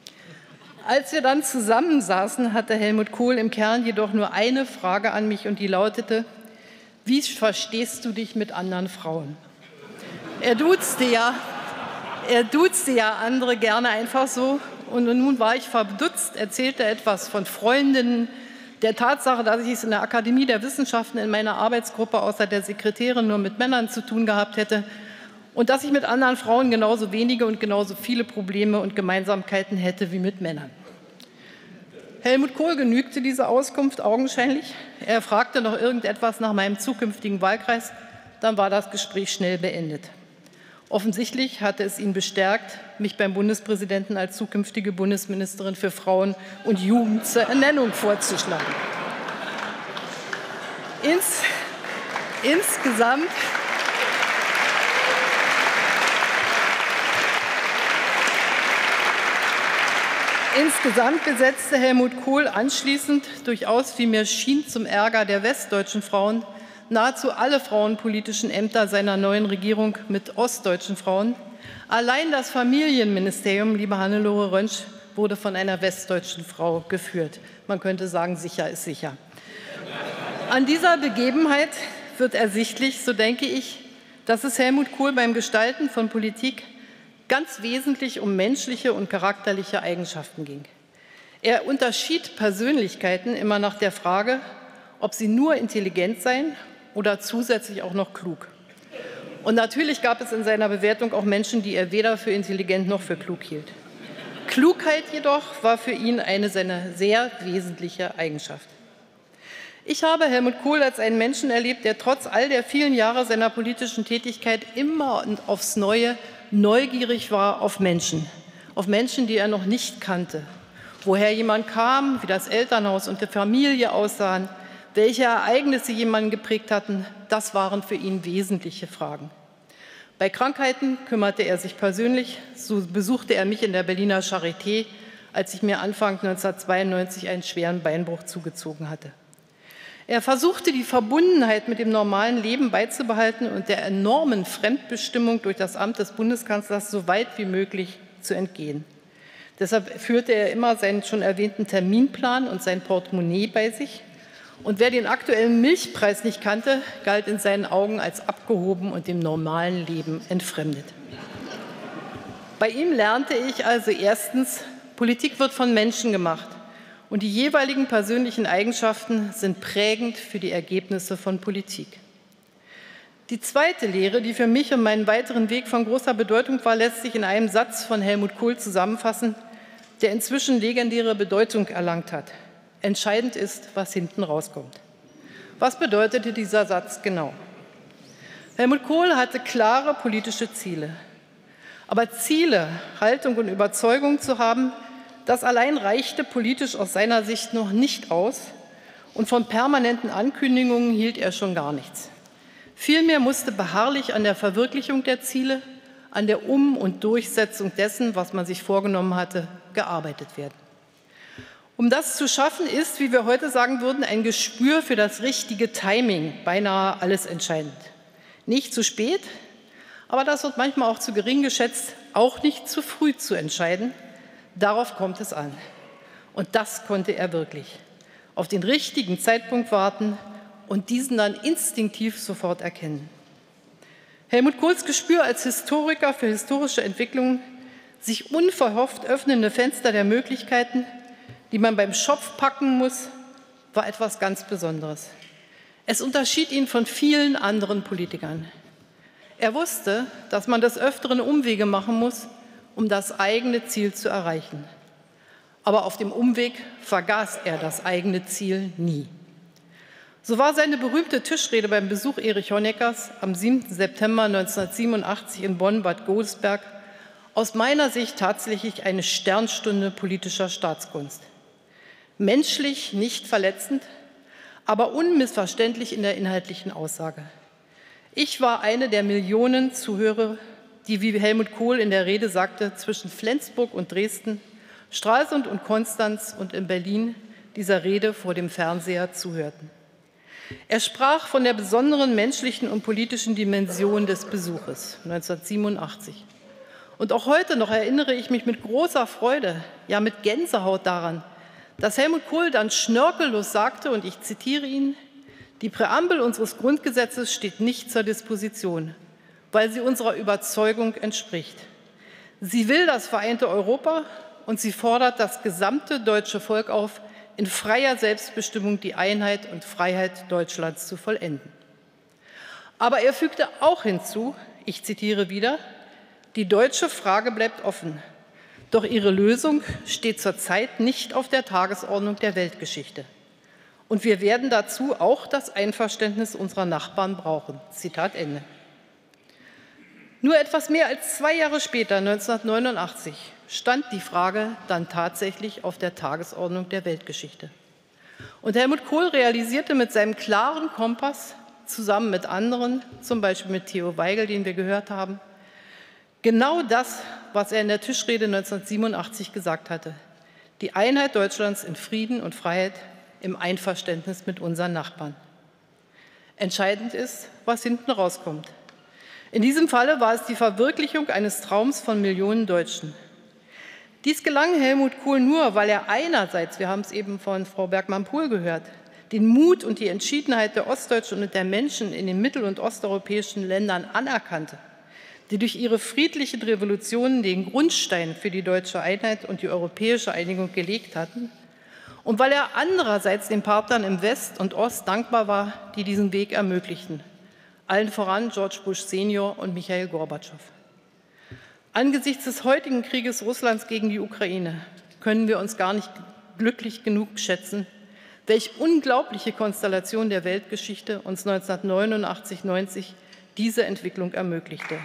Als wir dann zusammensaßen, hatte Helmut Kohl im Kern jedoch nur eine Frage an mich und die lautete: Wie verstehst du dich mit anderen Frauen? Er duzte ja, er duzte ja andere gerne einfach so. Und nun war ich verdutzt, erzählte etwas von Freundinnen, der Tatsache, dass ich es in der Akademie der Wissenschaften in meiner Arbeitsgruppe außer der Sekretärin nur mit Männern zu tun gehabt hätte und dass ich mit anderen Frauen genauso wenige und genauso viele Probleme und Gemeinsamkeiten hätte wie mit Männern. Helmut Kohl genügte diese Auskunft augenscheinlich. Er fragte noch irgendetwas nach meinem zukünftigen Wahlkreis, dann war das Gespräch schnell beendet. Offensichtlich hatte es ihn bestärkt, mich beim Bundespräsidenten als zukünftige Bundesministerin für Frauen und Jugend zur Ernennung vorzuschlagen. Ins, insgesamt Insgesamt besetzte Helmut Kohl anschließend durchaus, wie mir schien, zum Ärger der westdeutschen Frauen nahezu alle frauenpolitischen Ämter seiner neuen Regierung mit ostdeutschen Frauen. Allein das Familienministerium, liebe Hannelore Röntsch, wurde von einer westdeutschen Frau geführt. Man könnte sagen, sicher ist sicher. An dieser Begebenheit wird ersichtlich, so denke ich, dass es Helmut Kohl beim Gestalten von Politik ganz wesentlich um menschliche und charakterliche Eigenschaften ging. Er unterschied Persönlichkeiten immer nach der Frage, ob sie nur intelligent seien oder zusätzlich auch noch klug. Und natürlich gab es in seiner Bewertung auch Menschen, die er weder für intelligent noch für klug hielt. Klugheit jedoch war für ihn eine seiner sehr wesentliche Eigenschaft. Ich habe Helmut Kohl als einen Menschen erlebt, der trotz all der vielen Jahre seiner politischen Tätigkeit immer und aufs Neue neugierig war auf Menschen, auf Menschen, die er noch nicht kannte. Woher jemand kam, wie das Elternhaus und die Familie aussahen, welche Ereignisse jemanden geprägt hatten, das waren für ihn wesentliche Fragen. Bei Krankheiten kümmerte er sich persönlich. So besuchte er mich in der Berliner Charité, als ich mir Anfang neunzehnhundertzweiundneunzig einen schweren Beinbruch zugezogen hatte. Er versuchte, die Verbundenheit mit dem normalen Leben beizubehalten und der enormen Fremdbestimmung durch das Amt des Bundeskanzlers so weit wie möglich zu entgehen. Deshalb führte er immer seinen schon erwähnten Terminplan und sein Portemonnaie bei sich. Und wer den aktuellen Milchpreis nicht kannte, galt in seinen Augen als abgehoben und dem normalen Leben entfremdet. Bei ihm lernte ich also erstens, Politik wird von Menschen gemacht. Und die jeweiligen persönlichen Eigenschaften sind prägend für die Ergebnisse von Politik. Die zweite Lehre, die für mich und meinen weiteren Weg von großer Bedeutung war, lässt sich in einem Satz von Helmut Kohl zusammenfassen, der inzwischen legendäre Bedeutung erlangt hat. Entscheidend ist, was hinten rauskommt. Was bedeutete dieser Satz genau? Helmut Kohl hatte klare politische Ziele. Aber Ziele, Haltung und Überzeugung zu haben, das allein reichte politisch aus seiner Sicht noch nicht aus, und von permanenten Ankündigungen hielt er schon gar nichts. Vielmehr musste beharrlich an der Verwirklichung der Ziele, an der Um- und Durchsetzung dessen, was man sich vorgenommen hatte, gearbeitet werden. Um das zu schaffen, ist, wie wir heute sagen würden, ein Gespür für das richtige Timing beinahe alles entscheidend. Nicht zu spät, aber das wird manchmal auch zu gering geschätzt, auch nicht zu früh zu entscheiden. Darauf kommt es an. Und das konnte er wirklich. Auf den richtigen Zeitpunkt warten und diesen dann instinktiv sofort erkennen. Helmut Kohls Gespür als Historiker für historische Entwicklungen, sich unverhofft öffnende Fenster der Möglichkeiten, die man beim Schopf packen muss, war etwas ganz Besonderes. Es unterschied ihn von vielen anderen Politikern. Er wusste, dass man des Öfteren Umwege machen muss, um das eigene Ziel zu erreichen. Aber auf dem Umweg vergaß er das eigene Ziel nie. So war seine berühmte Tischrede beim Besuch Erich Honeckers am siebten September neunzehnhundertsiebenundachtzig in Bonn-Bad Godesberg aus meiner Sicht tatsächlich eine Sternstunde politischer Staatskunst. Menschlich nicht verletzend, aber unmissverständlich in der inhaltlichen Aussage. Ich war eine der Millionen Zuhörer, die, wie Helmut Kohl in der Rede sagte, zwischen Flensburg und Dresden, Stralsund und Konstanz und in Berlin dieser Rede vor dem Fernseher zuhörten. Er sprach von der besonderen menschlichen und politischen Dimension des Besuches neunzehnhundertsiebenundachtzig. Und auch heute noch erinnere ich mich mit großer Freude, ja mit Gänsehaut daran, dass Helmut Kohl dann schnörkellos sagte, und ich zitiere ihn, die Präambel unseres Grundgesetzes steht nicht zur Disposition, weil sie unserer Überzeugung entspricht. Sie will das vereinte Europa und sie fordert das gesamte deutsche Volk auf, in freier Selbstbestimmung die Einheit und Freiheit Deutschlands zu vollenden. Aber er fügte auch hinzu, ich zitiere wieder, die deutsche Frage bleibt offen, doch ihre Lösung steht zurzeit nicht auf der Tagesordnung der Weltgeschichte. Und wir werden dazu auch das Einverständnis unserer Nachbarn brauchen. Zitat Ende. Nur etwas mehr als zwei Jahre später, neunzehnhundertneunundachtzig, stand die Frage dann tatsächlich auf der Tagesordnung der Weltgeschichte. Und Helmut Kohl realisierte mit seinem klaren Kompass, zusammen mit anderen, zum Beispiel mit Theo Weigel, den wir gehört haben, genau das, was er in der Tischrede neunzehnhundertsiebenundachtzig gesagt hatte: die Einheit Deutschlands in Frieden und Freiheit im Einverständnis mit unseren Nachbarn. Entscheidend ist, was hinten rauskommt. In diesem Falle war es die Verwirklichung eines Traums von Millionen Deutschen. Dies gelang Helmut Kohl nur, weil er einerseits, wir haben es eben von Frau Bergmann-Pohl gehört, den Mut und die Entschiedenheit der Ostdeutschen und der Menschen in den mittel- und osteuropäischen Ländern anerkannte, die durch ihre friedlichen Revolutionen den Grundstein für die deutsche Einheit und die europäische Einigung gelegt hatten, und weil er andererseits den Partnern im West und Ost dankbar war, die diesen Weg ermöglichten, allen voran George Bush Senior und Michail Gorbatschow. Angesichts des heutigen Krieges Russlands gegen die Ukraine können wir uns gar nicht glücklich genug schätzen, welch unglaubliche Konstellation der Weltgeschichte uns neunzehnhundertneunundachtzig neunzig diese Entwicklung ermöglichte.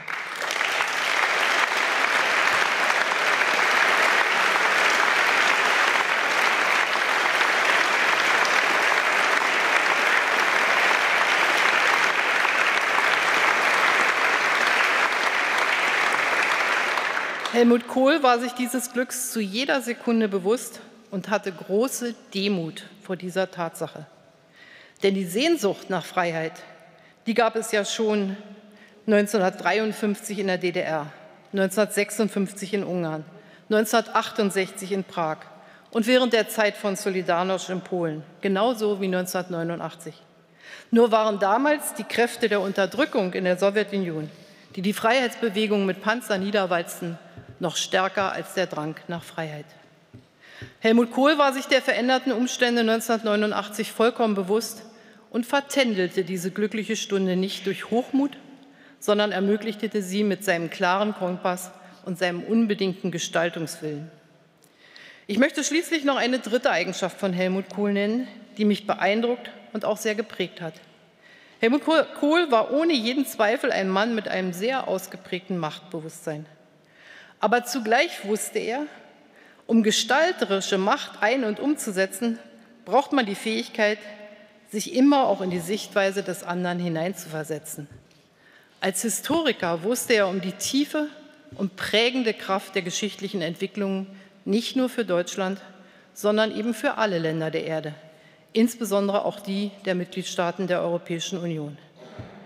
Helmut Kohl war sich dieses Glücks zu jeder Sekunde bewusst und hatte große Demut vor dieser Tatsache. Denn die Sehnsucht nach Freiheit, die gab es ja schon neunzehnhundertdreiundfünfzig in der D D R, neunzehnhundertsechsundfünfzig in Ungarn, neunzehnhundertachtundsechzig in Prag und während der Zeit von Solidarność in Polen, genauso wie neunzehnhundertneunundachtzig. Nur waren damals die Kräfte der Unterdrückung in der Sowjetunion, die die Freiheitsbewegung mit Panzern niederwalzten, noch stärker als der Drang nach Freiheit. Helmut Kohl war sich der veränderten Umstände neunzehnhundertneunundachtzig vollkommen bewusst und vertändelte diese glückliche Stunde nicht durch Hochmut, sondern ermöglichte sie mit seinem klaren Kompass und seinem unbedingten Gestaltungswillen. Ich möchte schließlich noch eine dritte Eigenschaft von Helmut Kohl nennen, die mich beeindruckt und auch sehr geprägt hat. Helmut Kohl war ohne jeden Zweifel ein Mann mit einem sehr ausgeprägten Machtbewusstsein. Aber zugleich wusste er, um gestalterische Macht ein- und umzusetzen, braucht man die Fähigkeit, sich immer auch in die Sichtweise des anderen hineinzuversetzen. Als Historiker wusste er um die tiefe und prägende Kraft der geschichtlichen Entwicklungen nicht nur für Deutschland, sondern eben für alle Länder der Erde, insbesondere auch die der Mitgliedstaaten der Europäischen Union.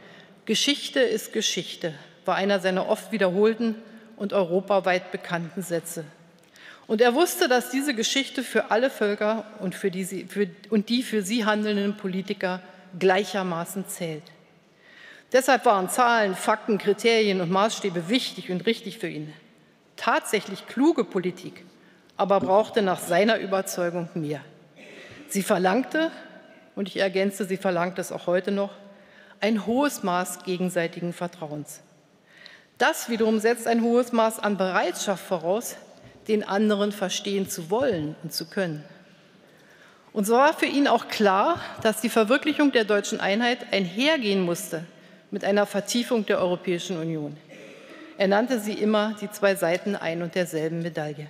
Geschichte ist Geschichte, war einer seiner oft wiederholten und europaweit bekannten Sätze. Und er wusste, dass diese Geschichte für alle Völker und, für die, sie, für, und die für sie handelnden Politiker gleichermaßen zählt. Deshalb waren Zahlen, Fakten, Kriterien und Maßstäbe wichtig und richtig für ihn. Tatsächlich kluge Politik, aber brauchte nach seiner Überzeugung mehr. Sie verlangte, und ich ergänze, sie verlangt es auch heute noch, ein hohes Maß gegenseitigen Vertrauens. Das wiederum setzt ein hohes Maß an Bereitschaft voraus, den anderen verstehen zu wollen und zu können. Und so war für ihn auch klar, dass die Verwirklichung der deutschen Einheit einhergehen musste mit einer Vertiefung der Europäischen Union. Er nannte sie immer die zwei Seiten ein und derselben Medaille.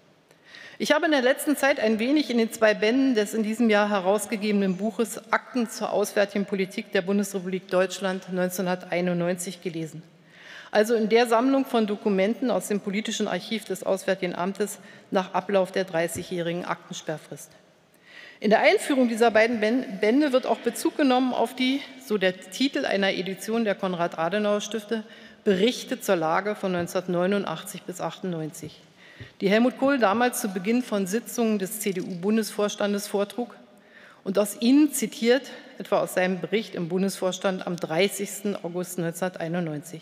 Ich habe in der letzten Zeit ein wenig in den zwei Bänden des in diesem Jahr herausgegebenen Buches Akten zur auswärtigen Politik der Bundesrepublik Deutschland neunzehnhunderteinundneunzig gelesen. Also in der Sammlung von Dokumenten aus dem politischen Archiv des Auswärtigen Amtes nach Ablauf der dreißigjährigen Aktensperrfrist. In der Einführung dieser beiden Bände wird auch Bezug genommen auf die, so der Titel einer Edition der Konrad-Adenauer-Stifte, Berichte zur Lage von neunzehnhundertneunundachtzig bis achtundneunzig, die Helmut Kohl damals zu Beginn von Sitzungen des C D U-Bundesvorstandes vortrug und aus ihnen zitiert, etwa aus seinem Bericht im Bundesvorstand am dreißigsten August neunzehnhunderteinundneunzig.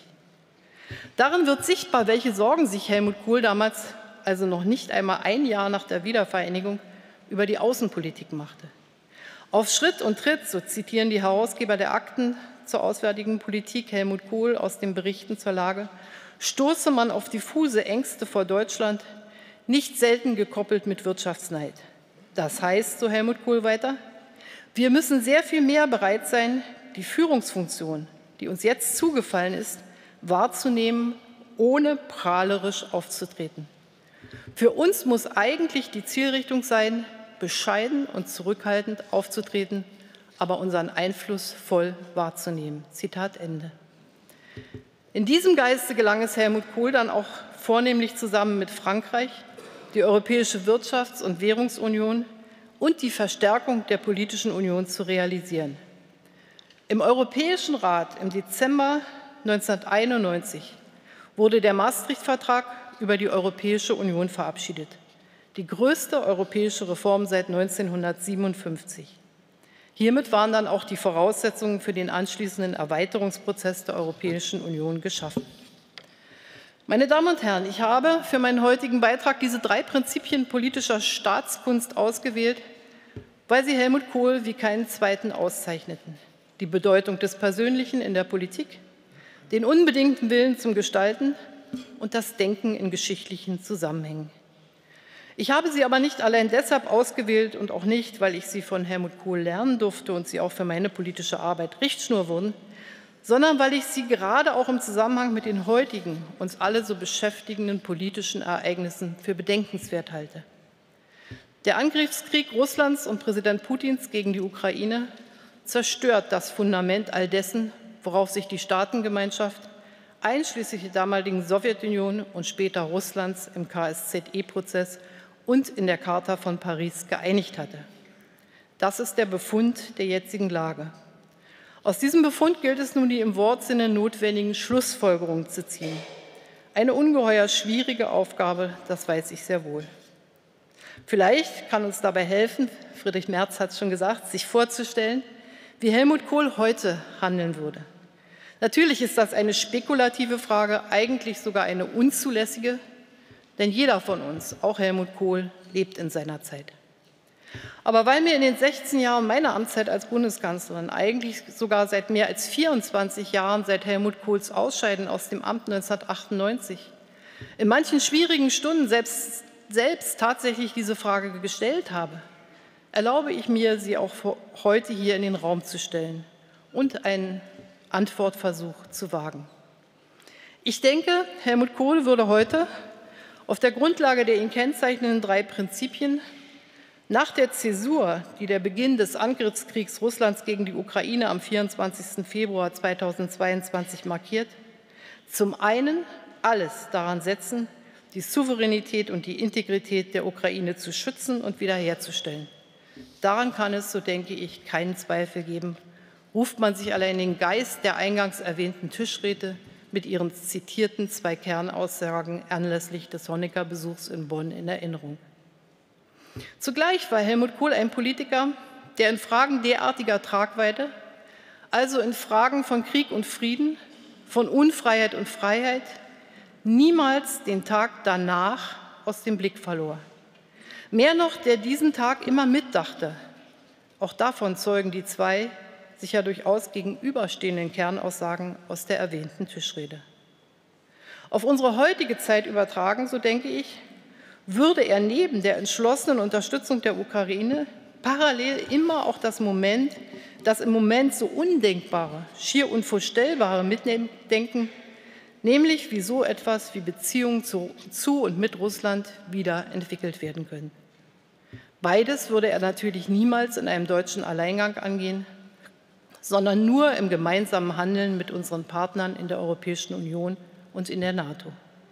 Darin wird sichtbar, welche Sorgen sich Helmut Kohl damals, also noch nicht einmal ein Jahr nach der Wiedervereinigung, über die Außenpolitik machte. Auf Schritt und Tritt, so zitieren die Herausgeber der Akten zur auswärtigen Politik Helmut Kohl aus den Berichten zur Lage, stoße man auf diffuse Ängste vor Deutschland, nicht selten gekoppelt mit Wirtschaftsneid. Das heißt, so Helmut Kohl weiter, wir müssen sehr viel mehr bereit sein, die Führungsfunktion, die uns jetzt zugefallen ist, wahrzunehmen, ohne prahlerisch aufzutreten. Für uns muss eigentlich die Zielrichtung sein, bescheiden und zurückhaltend aufzutreten, aber unseren Einfluss voll wahrzunehmen. Zitat Ende. In diesem Geiste gelang es Helmut Kohl dann auch vornehmlich zusammen mit Frankreich, die Europäische Wirtschafts- und Währungsunion und die Verstärkung der politischen Union zu realisieren. Im Europäischen Rat im Dezember neunzehnhunderteinundneunzig wurde der Maastricht-Vertrag über die Europäische Union verabschiedet, die größte europäische Reform seit neunzehnhundertsiebenundfünfzig. Hiermit waren dann auch die Voraussetzungen für den anschließenden Erweiterungsprozess der Europäischen Union geschaffen. Meine Damen und Herren, ich habe für meinen heutigen Beitrag diese drei Prinzipien politischer Staatskunst ausgewählt, weil sie Helmut Kohl wie keinen zweiten auszeichneten. Die Bedeutung des Persönlichen in der Politik, den unbedingten Willen zum Gestalten und das Denken in geschichtlichen Zusammenhängen. Ich habe sie aber nicht allein deshalb ausgewählt und auch nicht, weil ich sie von Helmut Kohl lernen durfte und sie auch für meine politische Arbeit Richtschnur wurden, sondern weil ich sie gerade auch im Zusammenhang mit den heutigen, uns alle so beschäftigenden politischen Ereignissen für bedenkenswert halte. Der Angriffskrieg Russlands und Präsident Putins gegen die Ukraine zerstört das Fundament all dessen, worauf sich die Staatengemeinschaft, einschließlich der damaligen Sowjetunion und später Russlands im K S Z E-Prozess und in der Charta von Paris geeinigt hatte. Das ist der Befund der jetzigen Lage. Aus diesem Befund gilt es nun, die im Wortsinne notwendigen Schlussfolgerungen zu ziehen. Eine ungeheuer schwierige Aufgabe, das weiß ich sehr wohl. Vielleicht kann uns dabei helfen, Friedrich Merz hat es schon gesagt, sich vorzustellen, wie Helmut Kohl heute handeln würde. Natürlich ist das eine spekulative Frage, eigentlich sogar eine unzulässige, denn jeder von uns, auch Helmut Kohl, lebt in seiner Zeit. Aber weil mir in den sechzehn Jahren meiner Amtszeit als Bundeskanzlerin, eigentlich sogar seit mehr als vierundzwanzig Jahren seit Helmut Kohls Ausscheiden aus dem Amt neunzehnhundertachtundneunzig, in manchen schwierigen Stunden selbst, selbst tatsächlich diese Frage gestellt habe, erlaube ich mir, sie auch heute hier in den Raum zu stellen und einen Antwortversuch zu wagen. Ich denke, Helmut Kohl würde heute auf der Grundlage der ihn kennzeichnenden drei Prinzipien nach der Zäsur, die der Beginn des Angriffskriegs Russlands gegen die Ukraine am vierundzwanzigsten Februar zweitausendzweiundzwanzig markiert, zum einen alles daran setzen, die Souveränität und die Integrität der Ukraine zu schützen und wiederherzustellen. Daran kann es, so denke ich, keinen Zweifel geben. ruft man sich allein den Geist der eingangs erwähnten Tischrede mit ihren zitierten zwei Kernaussagen anlässlich des Honecker-Besuchs in Bonn in Erinnerung. Zugleich war Helmut Kohl ein Politiker, der in Fragen derartiger Tragweite, also in Fragen von Krieg und Frieden, von Unfreiheit und Freiheit, niemals den Tag danach aus dem Blick verlor. Mehr noch, der diesen Tag immer mitdachte. Auch davon zeugen die zwei sich ja durchaus gegenüberstehenden Kernaussagen aus der erwähnten Tischrede. Auf unsere heutige Zeit übertragen, so denke ich, würde er neben der entschlossenen Unterstützung der Ukraine parallel immer auch das Moment, das im Moment so Undenkbare, schier Unvorstellbare mitdenken, nämlich wie so etwas wie Beziehungen zu, zu und mit Russland wieder entwickelt werden können. Beides würde er natürlich niemals in einem deutschen Alleingang angehen, sondern nur im gemeinsamen Handeln mit unseren Partnern in der Europäischen Union und in der NATO.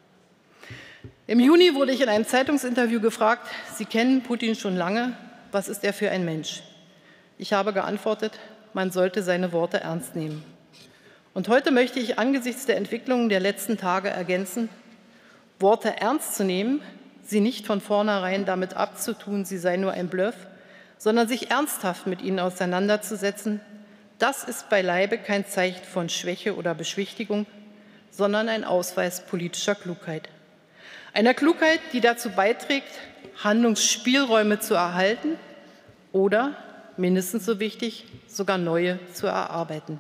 Im Juni wurde ich in einem Zeitungsinterview gefragt, Sie kennen Putin schon lange, was ist er für ein Mensch? Ich habe geantwortet, man sollte seine Worte ernst nehmen. Und heute möchte ich angesichts der Entwicklungen der letzten Tage ergänzen, Worte ernst zu nehmen, sie nicht von vornherein damit abzutun, sie sei nur ein Bluff, sondern sich ernsthaft mit ihnen auseinanderzusetzen, das ist beileibe kein Zeichen von Schwäche oder Beschwichtigung, sondern ein Ausweis politischer Klugheit. Einer Klugheit, die dazu beiträgt, Handlungsspielräume zu erhalten oder, mindestens so wichtig, sogar neue zu erarbeiten.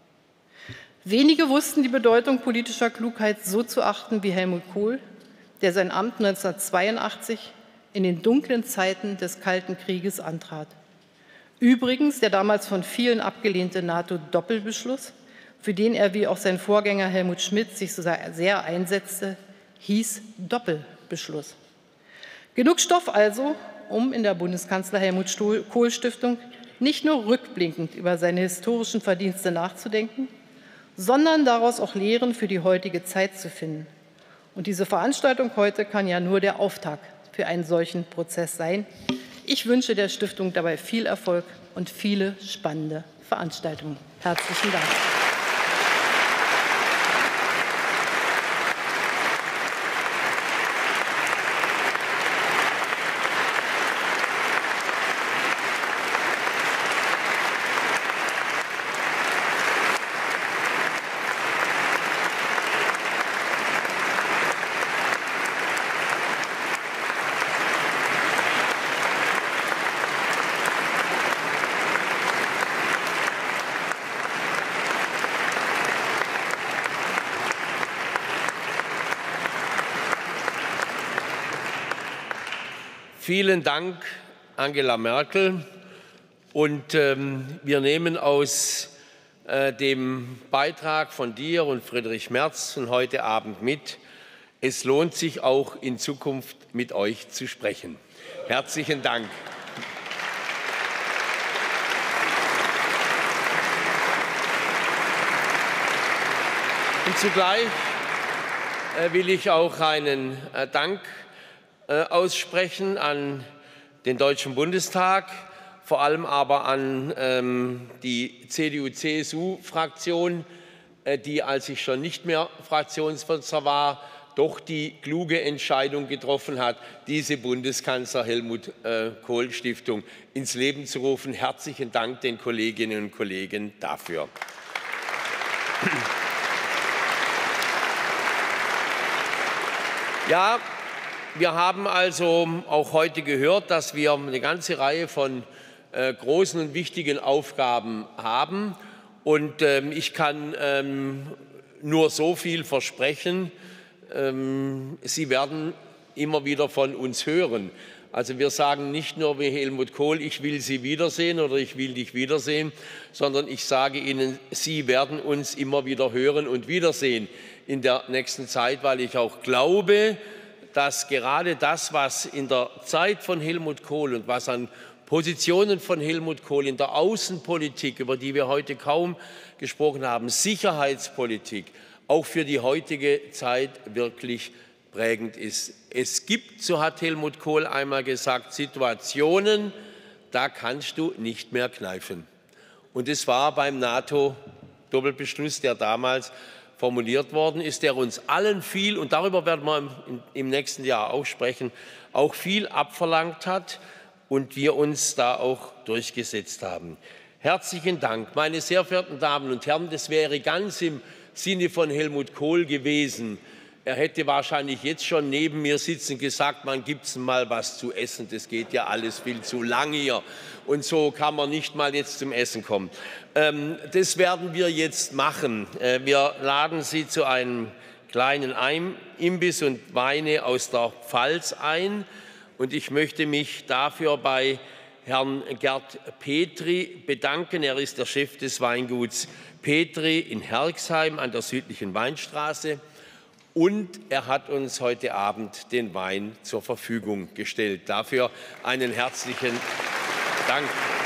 Wenige wussten die Bedeutung politischer Klugheit so zu achten wie Helmut Kohl, der sein Amt neunzehnhundertzweiundachtzig in den dunklen Zeiten des Kalten Krieges antrat. Übrigens der damals von vielen abgelehnte NATO-Doppelbeschluss, für den er wie auch sein Vorgänger Helmut Schmidt sich so sehr einsetzte, hieß Doppelbeschluss. Genug Stoff also, um in der Bundeskanzler Helmut Kohl Stiftung nicht nur rückblickend über seine historischen Verdienste nachzudenken, sondern daraus auch Lehren für die heutige Zeit zu finden. Und diese Veranstaltung heute kann ja nur der Auftakt für einen solchen Prozess sein. Ich wünsche der Stiftung dabei viel Erfolg und viele spannende Veranstaltungen. Herzlichen Dank. Vielen Dank, Angela Merkel. Und ähm, wir nehmen aus äh, dem Beitrag von dir und Friedrich Merz von heute Abend mit, es lohnt sich auch in Zukunft mit euch zu sprechen. Herzlichen Dank. Und zugleich äh, will ich auch einen äh, Dank aussprechen an den Deutschen Bundestag, vor allem aber an ähm, die C D U C S U-Fraktion, äh, die, als ich schon nicht mehr Fraktionsvorsitzender war, doch die kluge Entscheidung getroffen hat, diese Bundeskanzler Helmut äh, Kohl Stiftung ins Leben zu rufen. Herzlichen Dank den Kolleginnen und Kollegen dafür. Ja, wir haben also auch heute gehört, dass wir eine ganze Reihe von äh, großen und wichtigen Aufgaben haben. Und ähm, ich kann ähm, nur so viel versprechen, ähm, Sie werden immer wieder von uns hören. Also wir sagen nicht nur wie Helmut Kohl, ich will Sie wiedersehen oder ich will dich wiedersehen, sondern ich sage Ihnen, Sie werden uns immer wieder hören und wiedersehen in der nächsten Zeit, weil ich auch glaube, dass gerade das, was in der Zeit von Helmut Kohl und was an Positionen von Helmut Kohl in der Außenpolitik, über die wir heute kaum gesprochen haben, Sicherheitspolitik, auch für die heutige Zeit wirklich prägend ist. Es gibt, so hat Helmut Kohl einmal gesagt, Situationen, da kannst du nicht mehr kneifen. Und es war beim NATO-Doppelbeschluss, der damals formuliert worden ist, der uns allen viel, und darüber werden wir im, im nächsten Jahr auch sprechen, auch viel abverlangt hat und wir uns da auch durchgesetzt haben. Herzlichen Dank, meine sehr verehrten Damen und Herren. Das wäre ganz im Sinne von Helmut Kohl gewesen. Er hätte wahrscheinlich jetzt schon neben mir sitzen gesagt, man gibt's mal was zu essen, das geht ja alles viel zu lang hier. Und so kann man nicht mal jetzt zum Essen kommen. Ähm, das werden wir jetzt machen. Äh, wir laden Sie zu einem kleinen Imbiss und Weine aus der Pfalz ein. Und ich möchte mich dafür bei Herrn Gerd Petri bedanken. Er ist der Chef des Weinguts Petri in Herxheim an der südlichen Weinstraße. Und er hat uns heute Abend den Wein zur Verfügung gestellt. Dafür einen herzlichen Dank.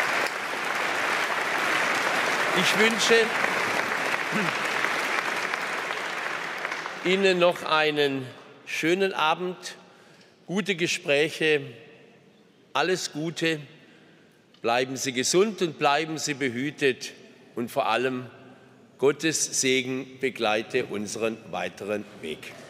Ich wünsche Ihnen noch einen schönen Abend, gute Gespräche, alles Gute. Bleiben Sie gesund und bleiben Sie behütet. Und vor allem Gottes Segen begleite unseren weiteren Weg.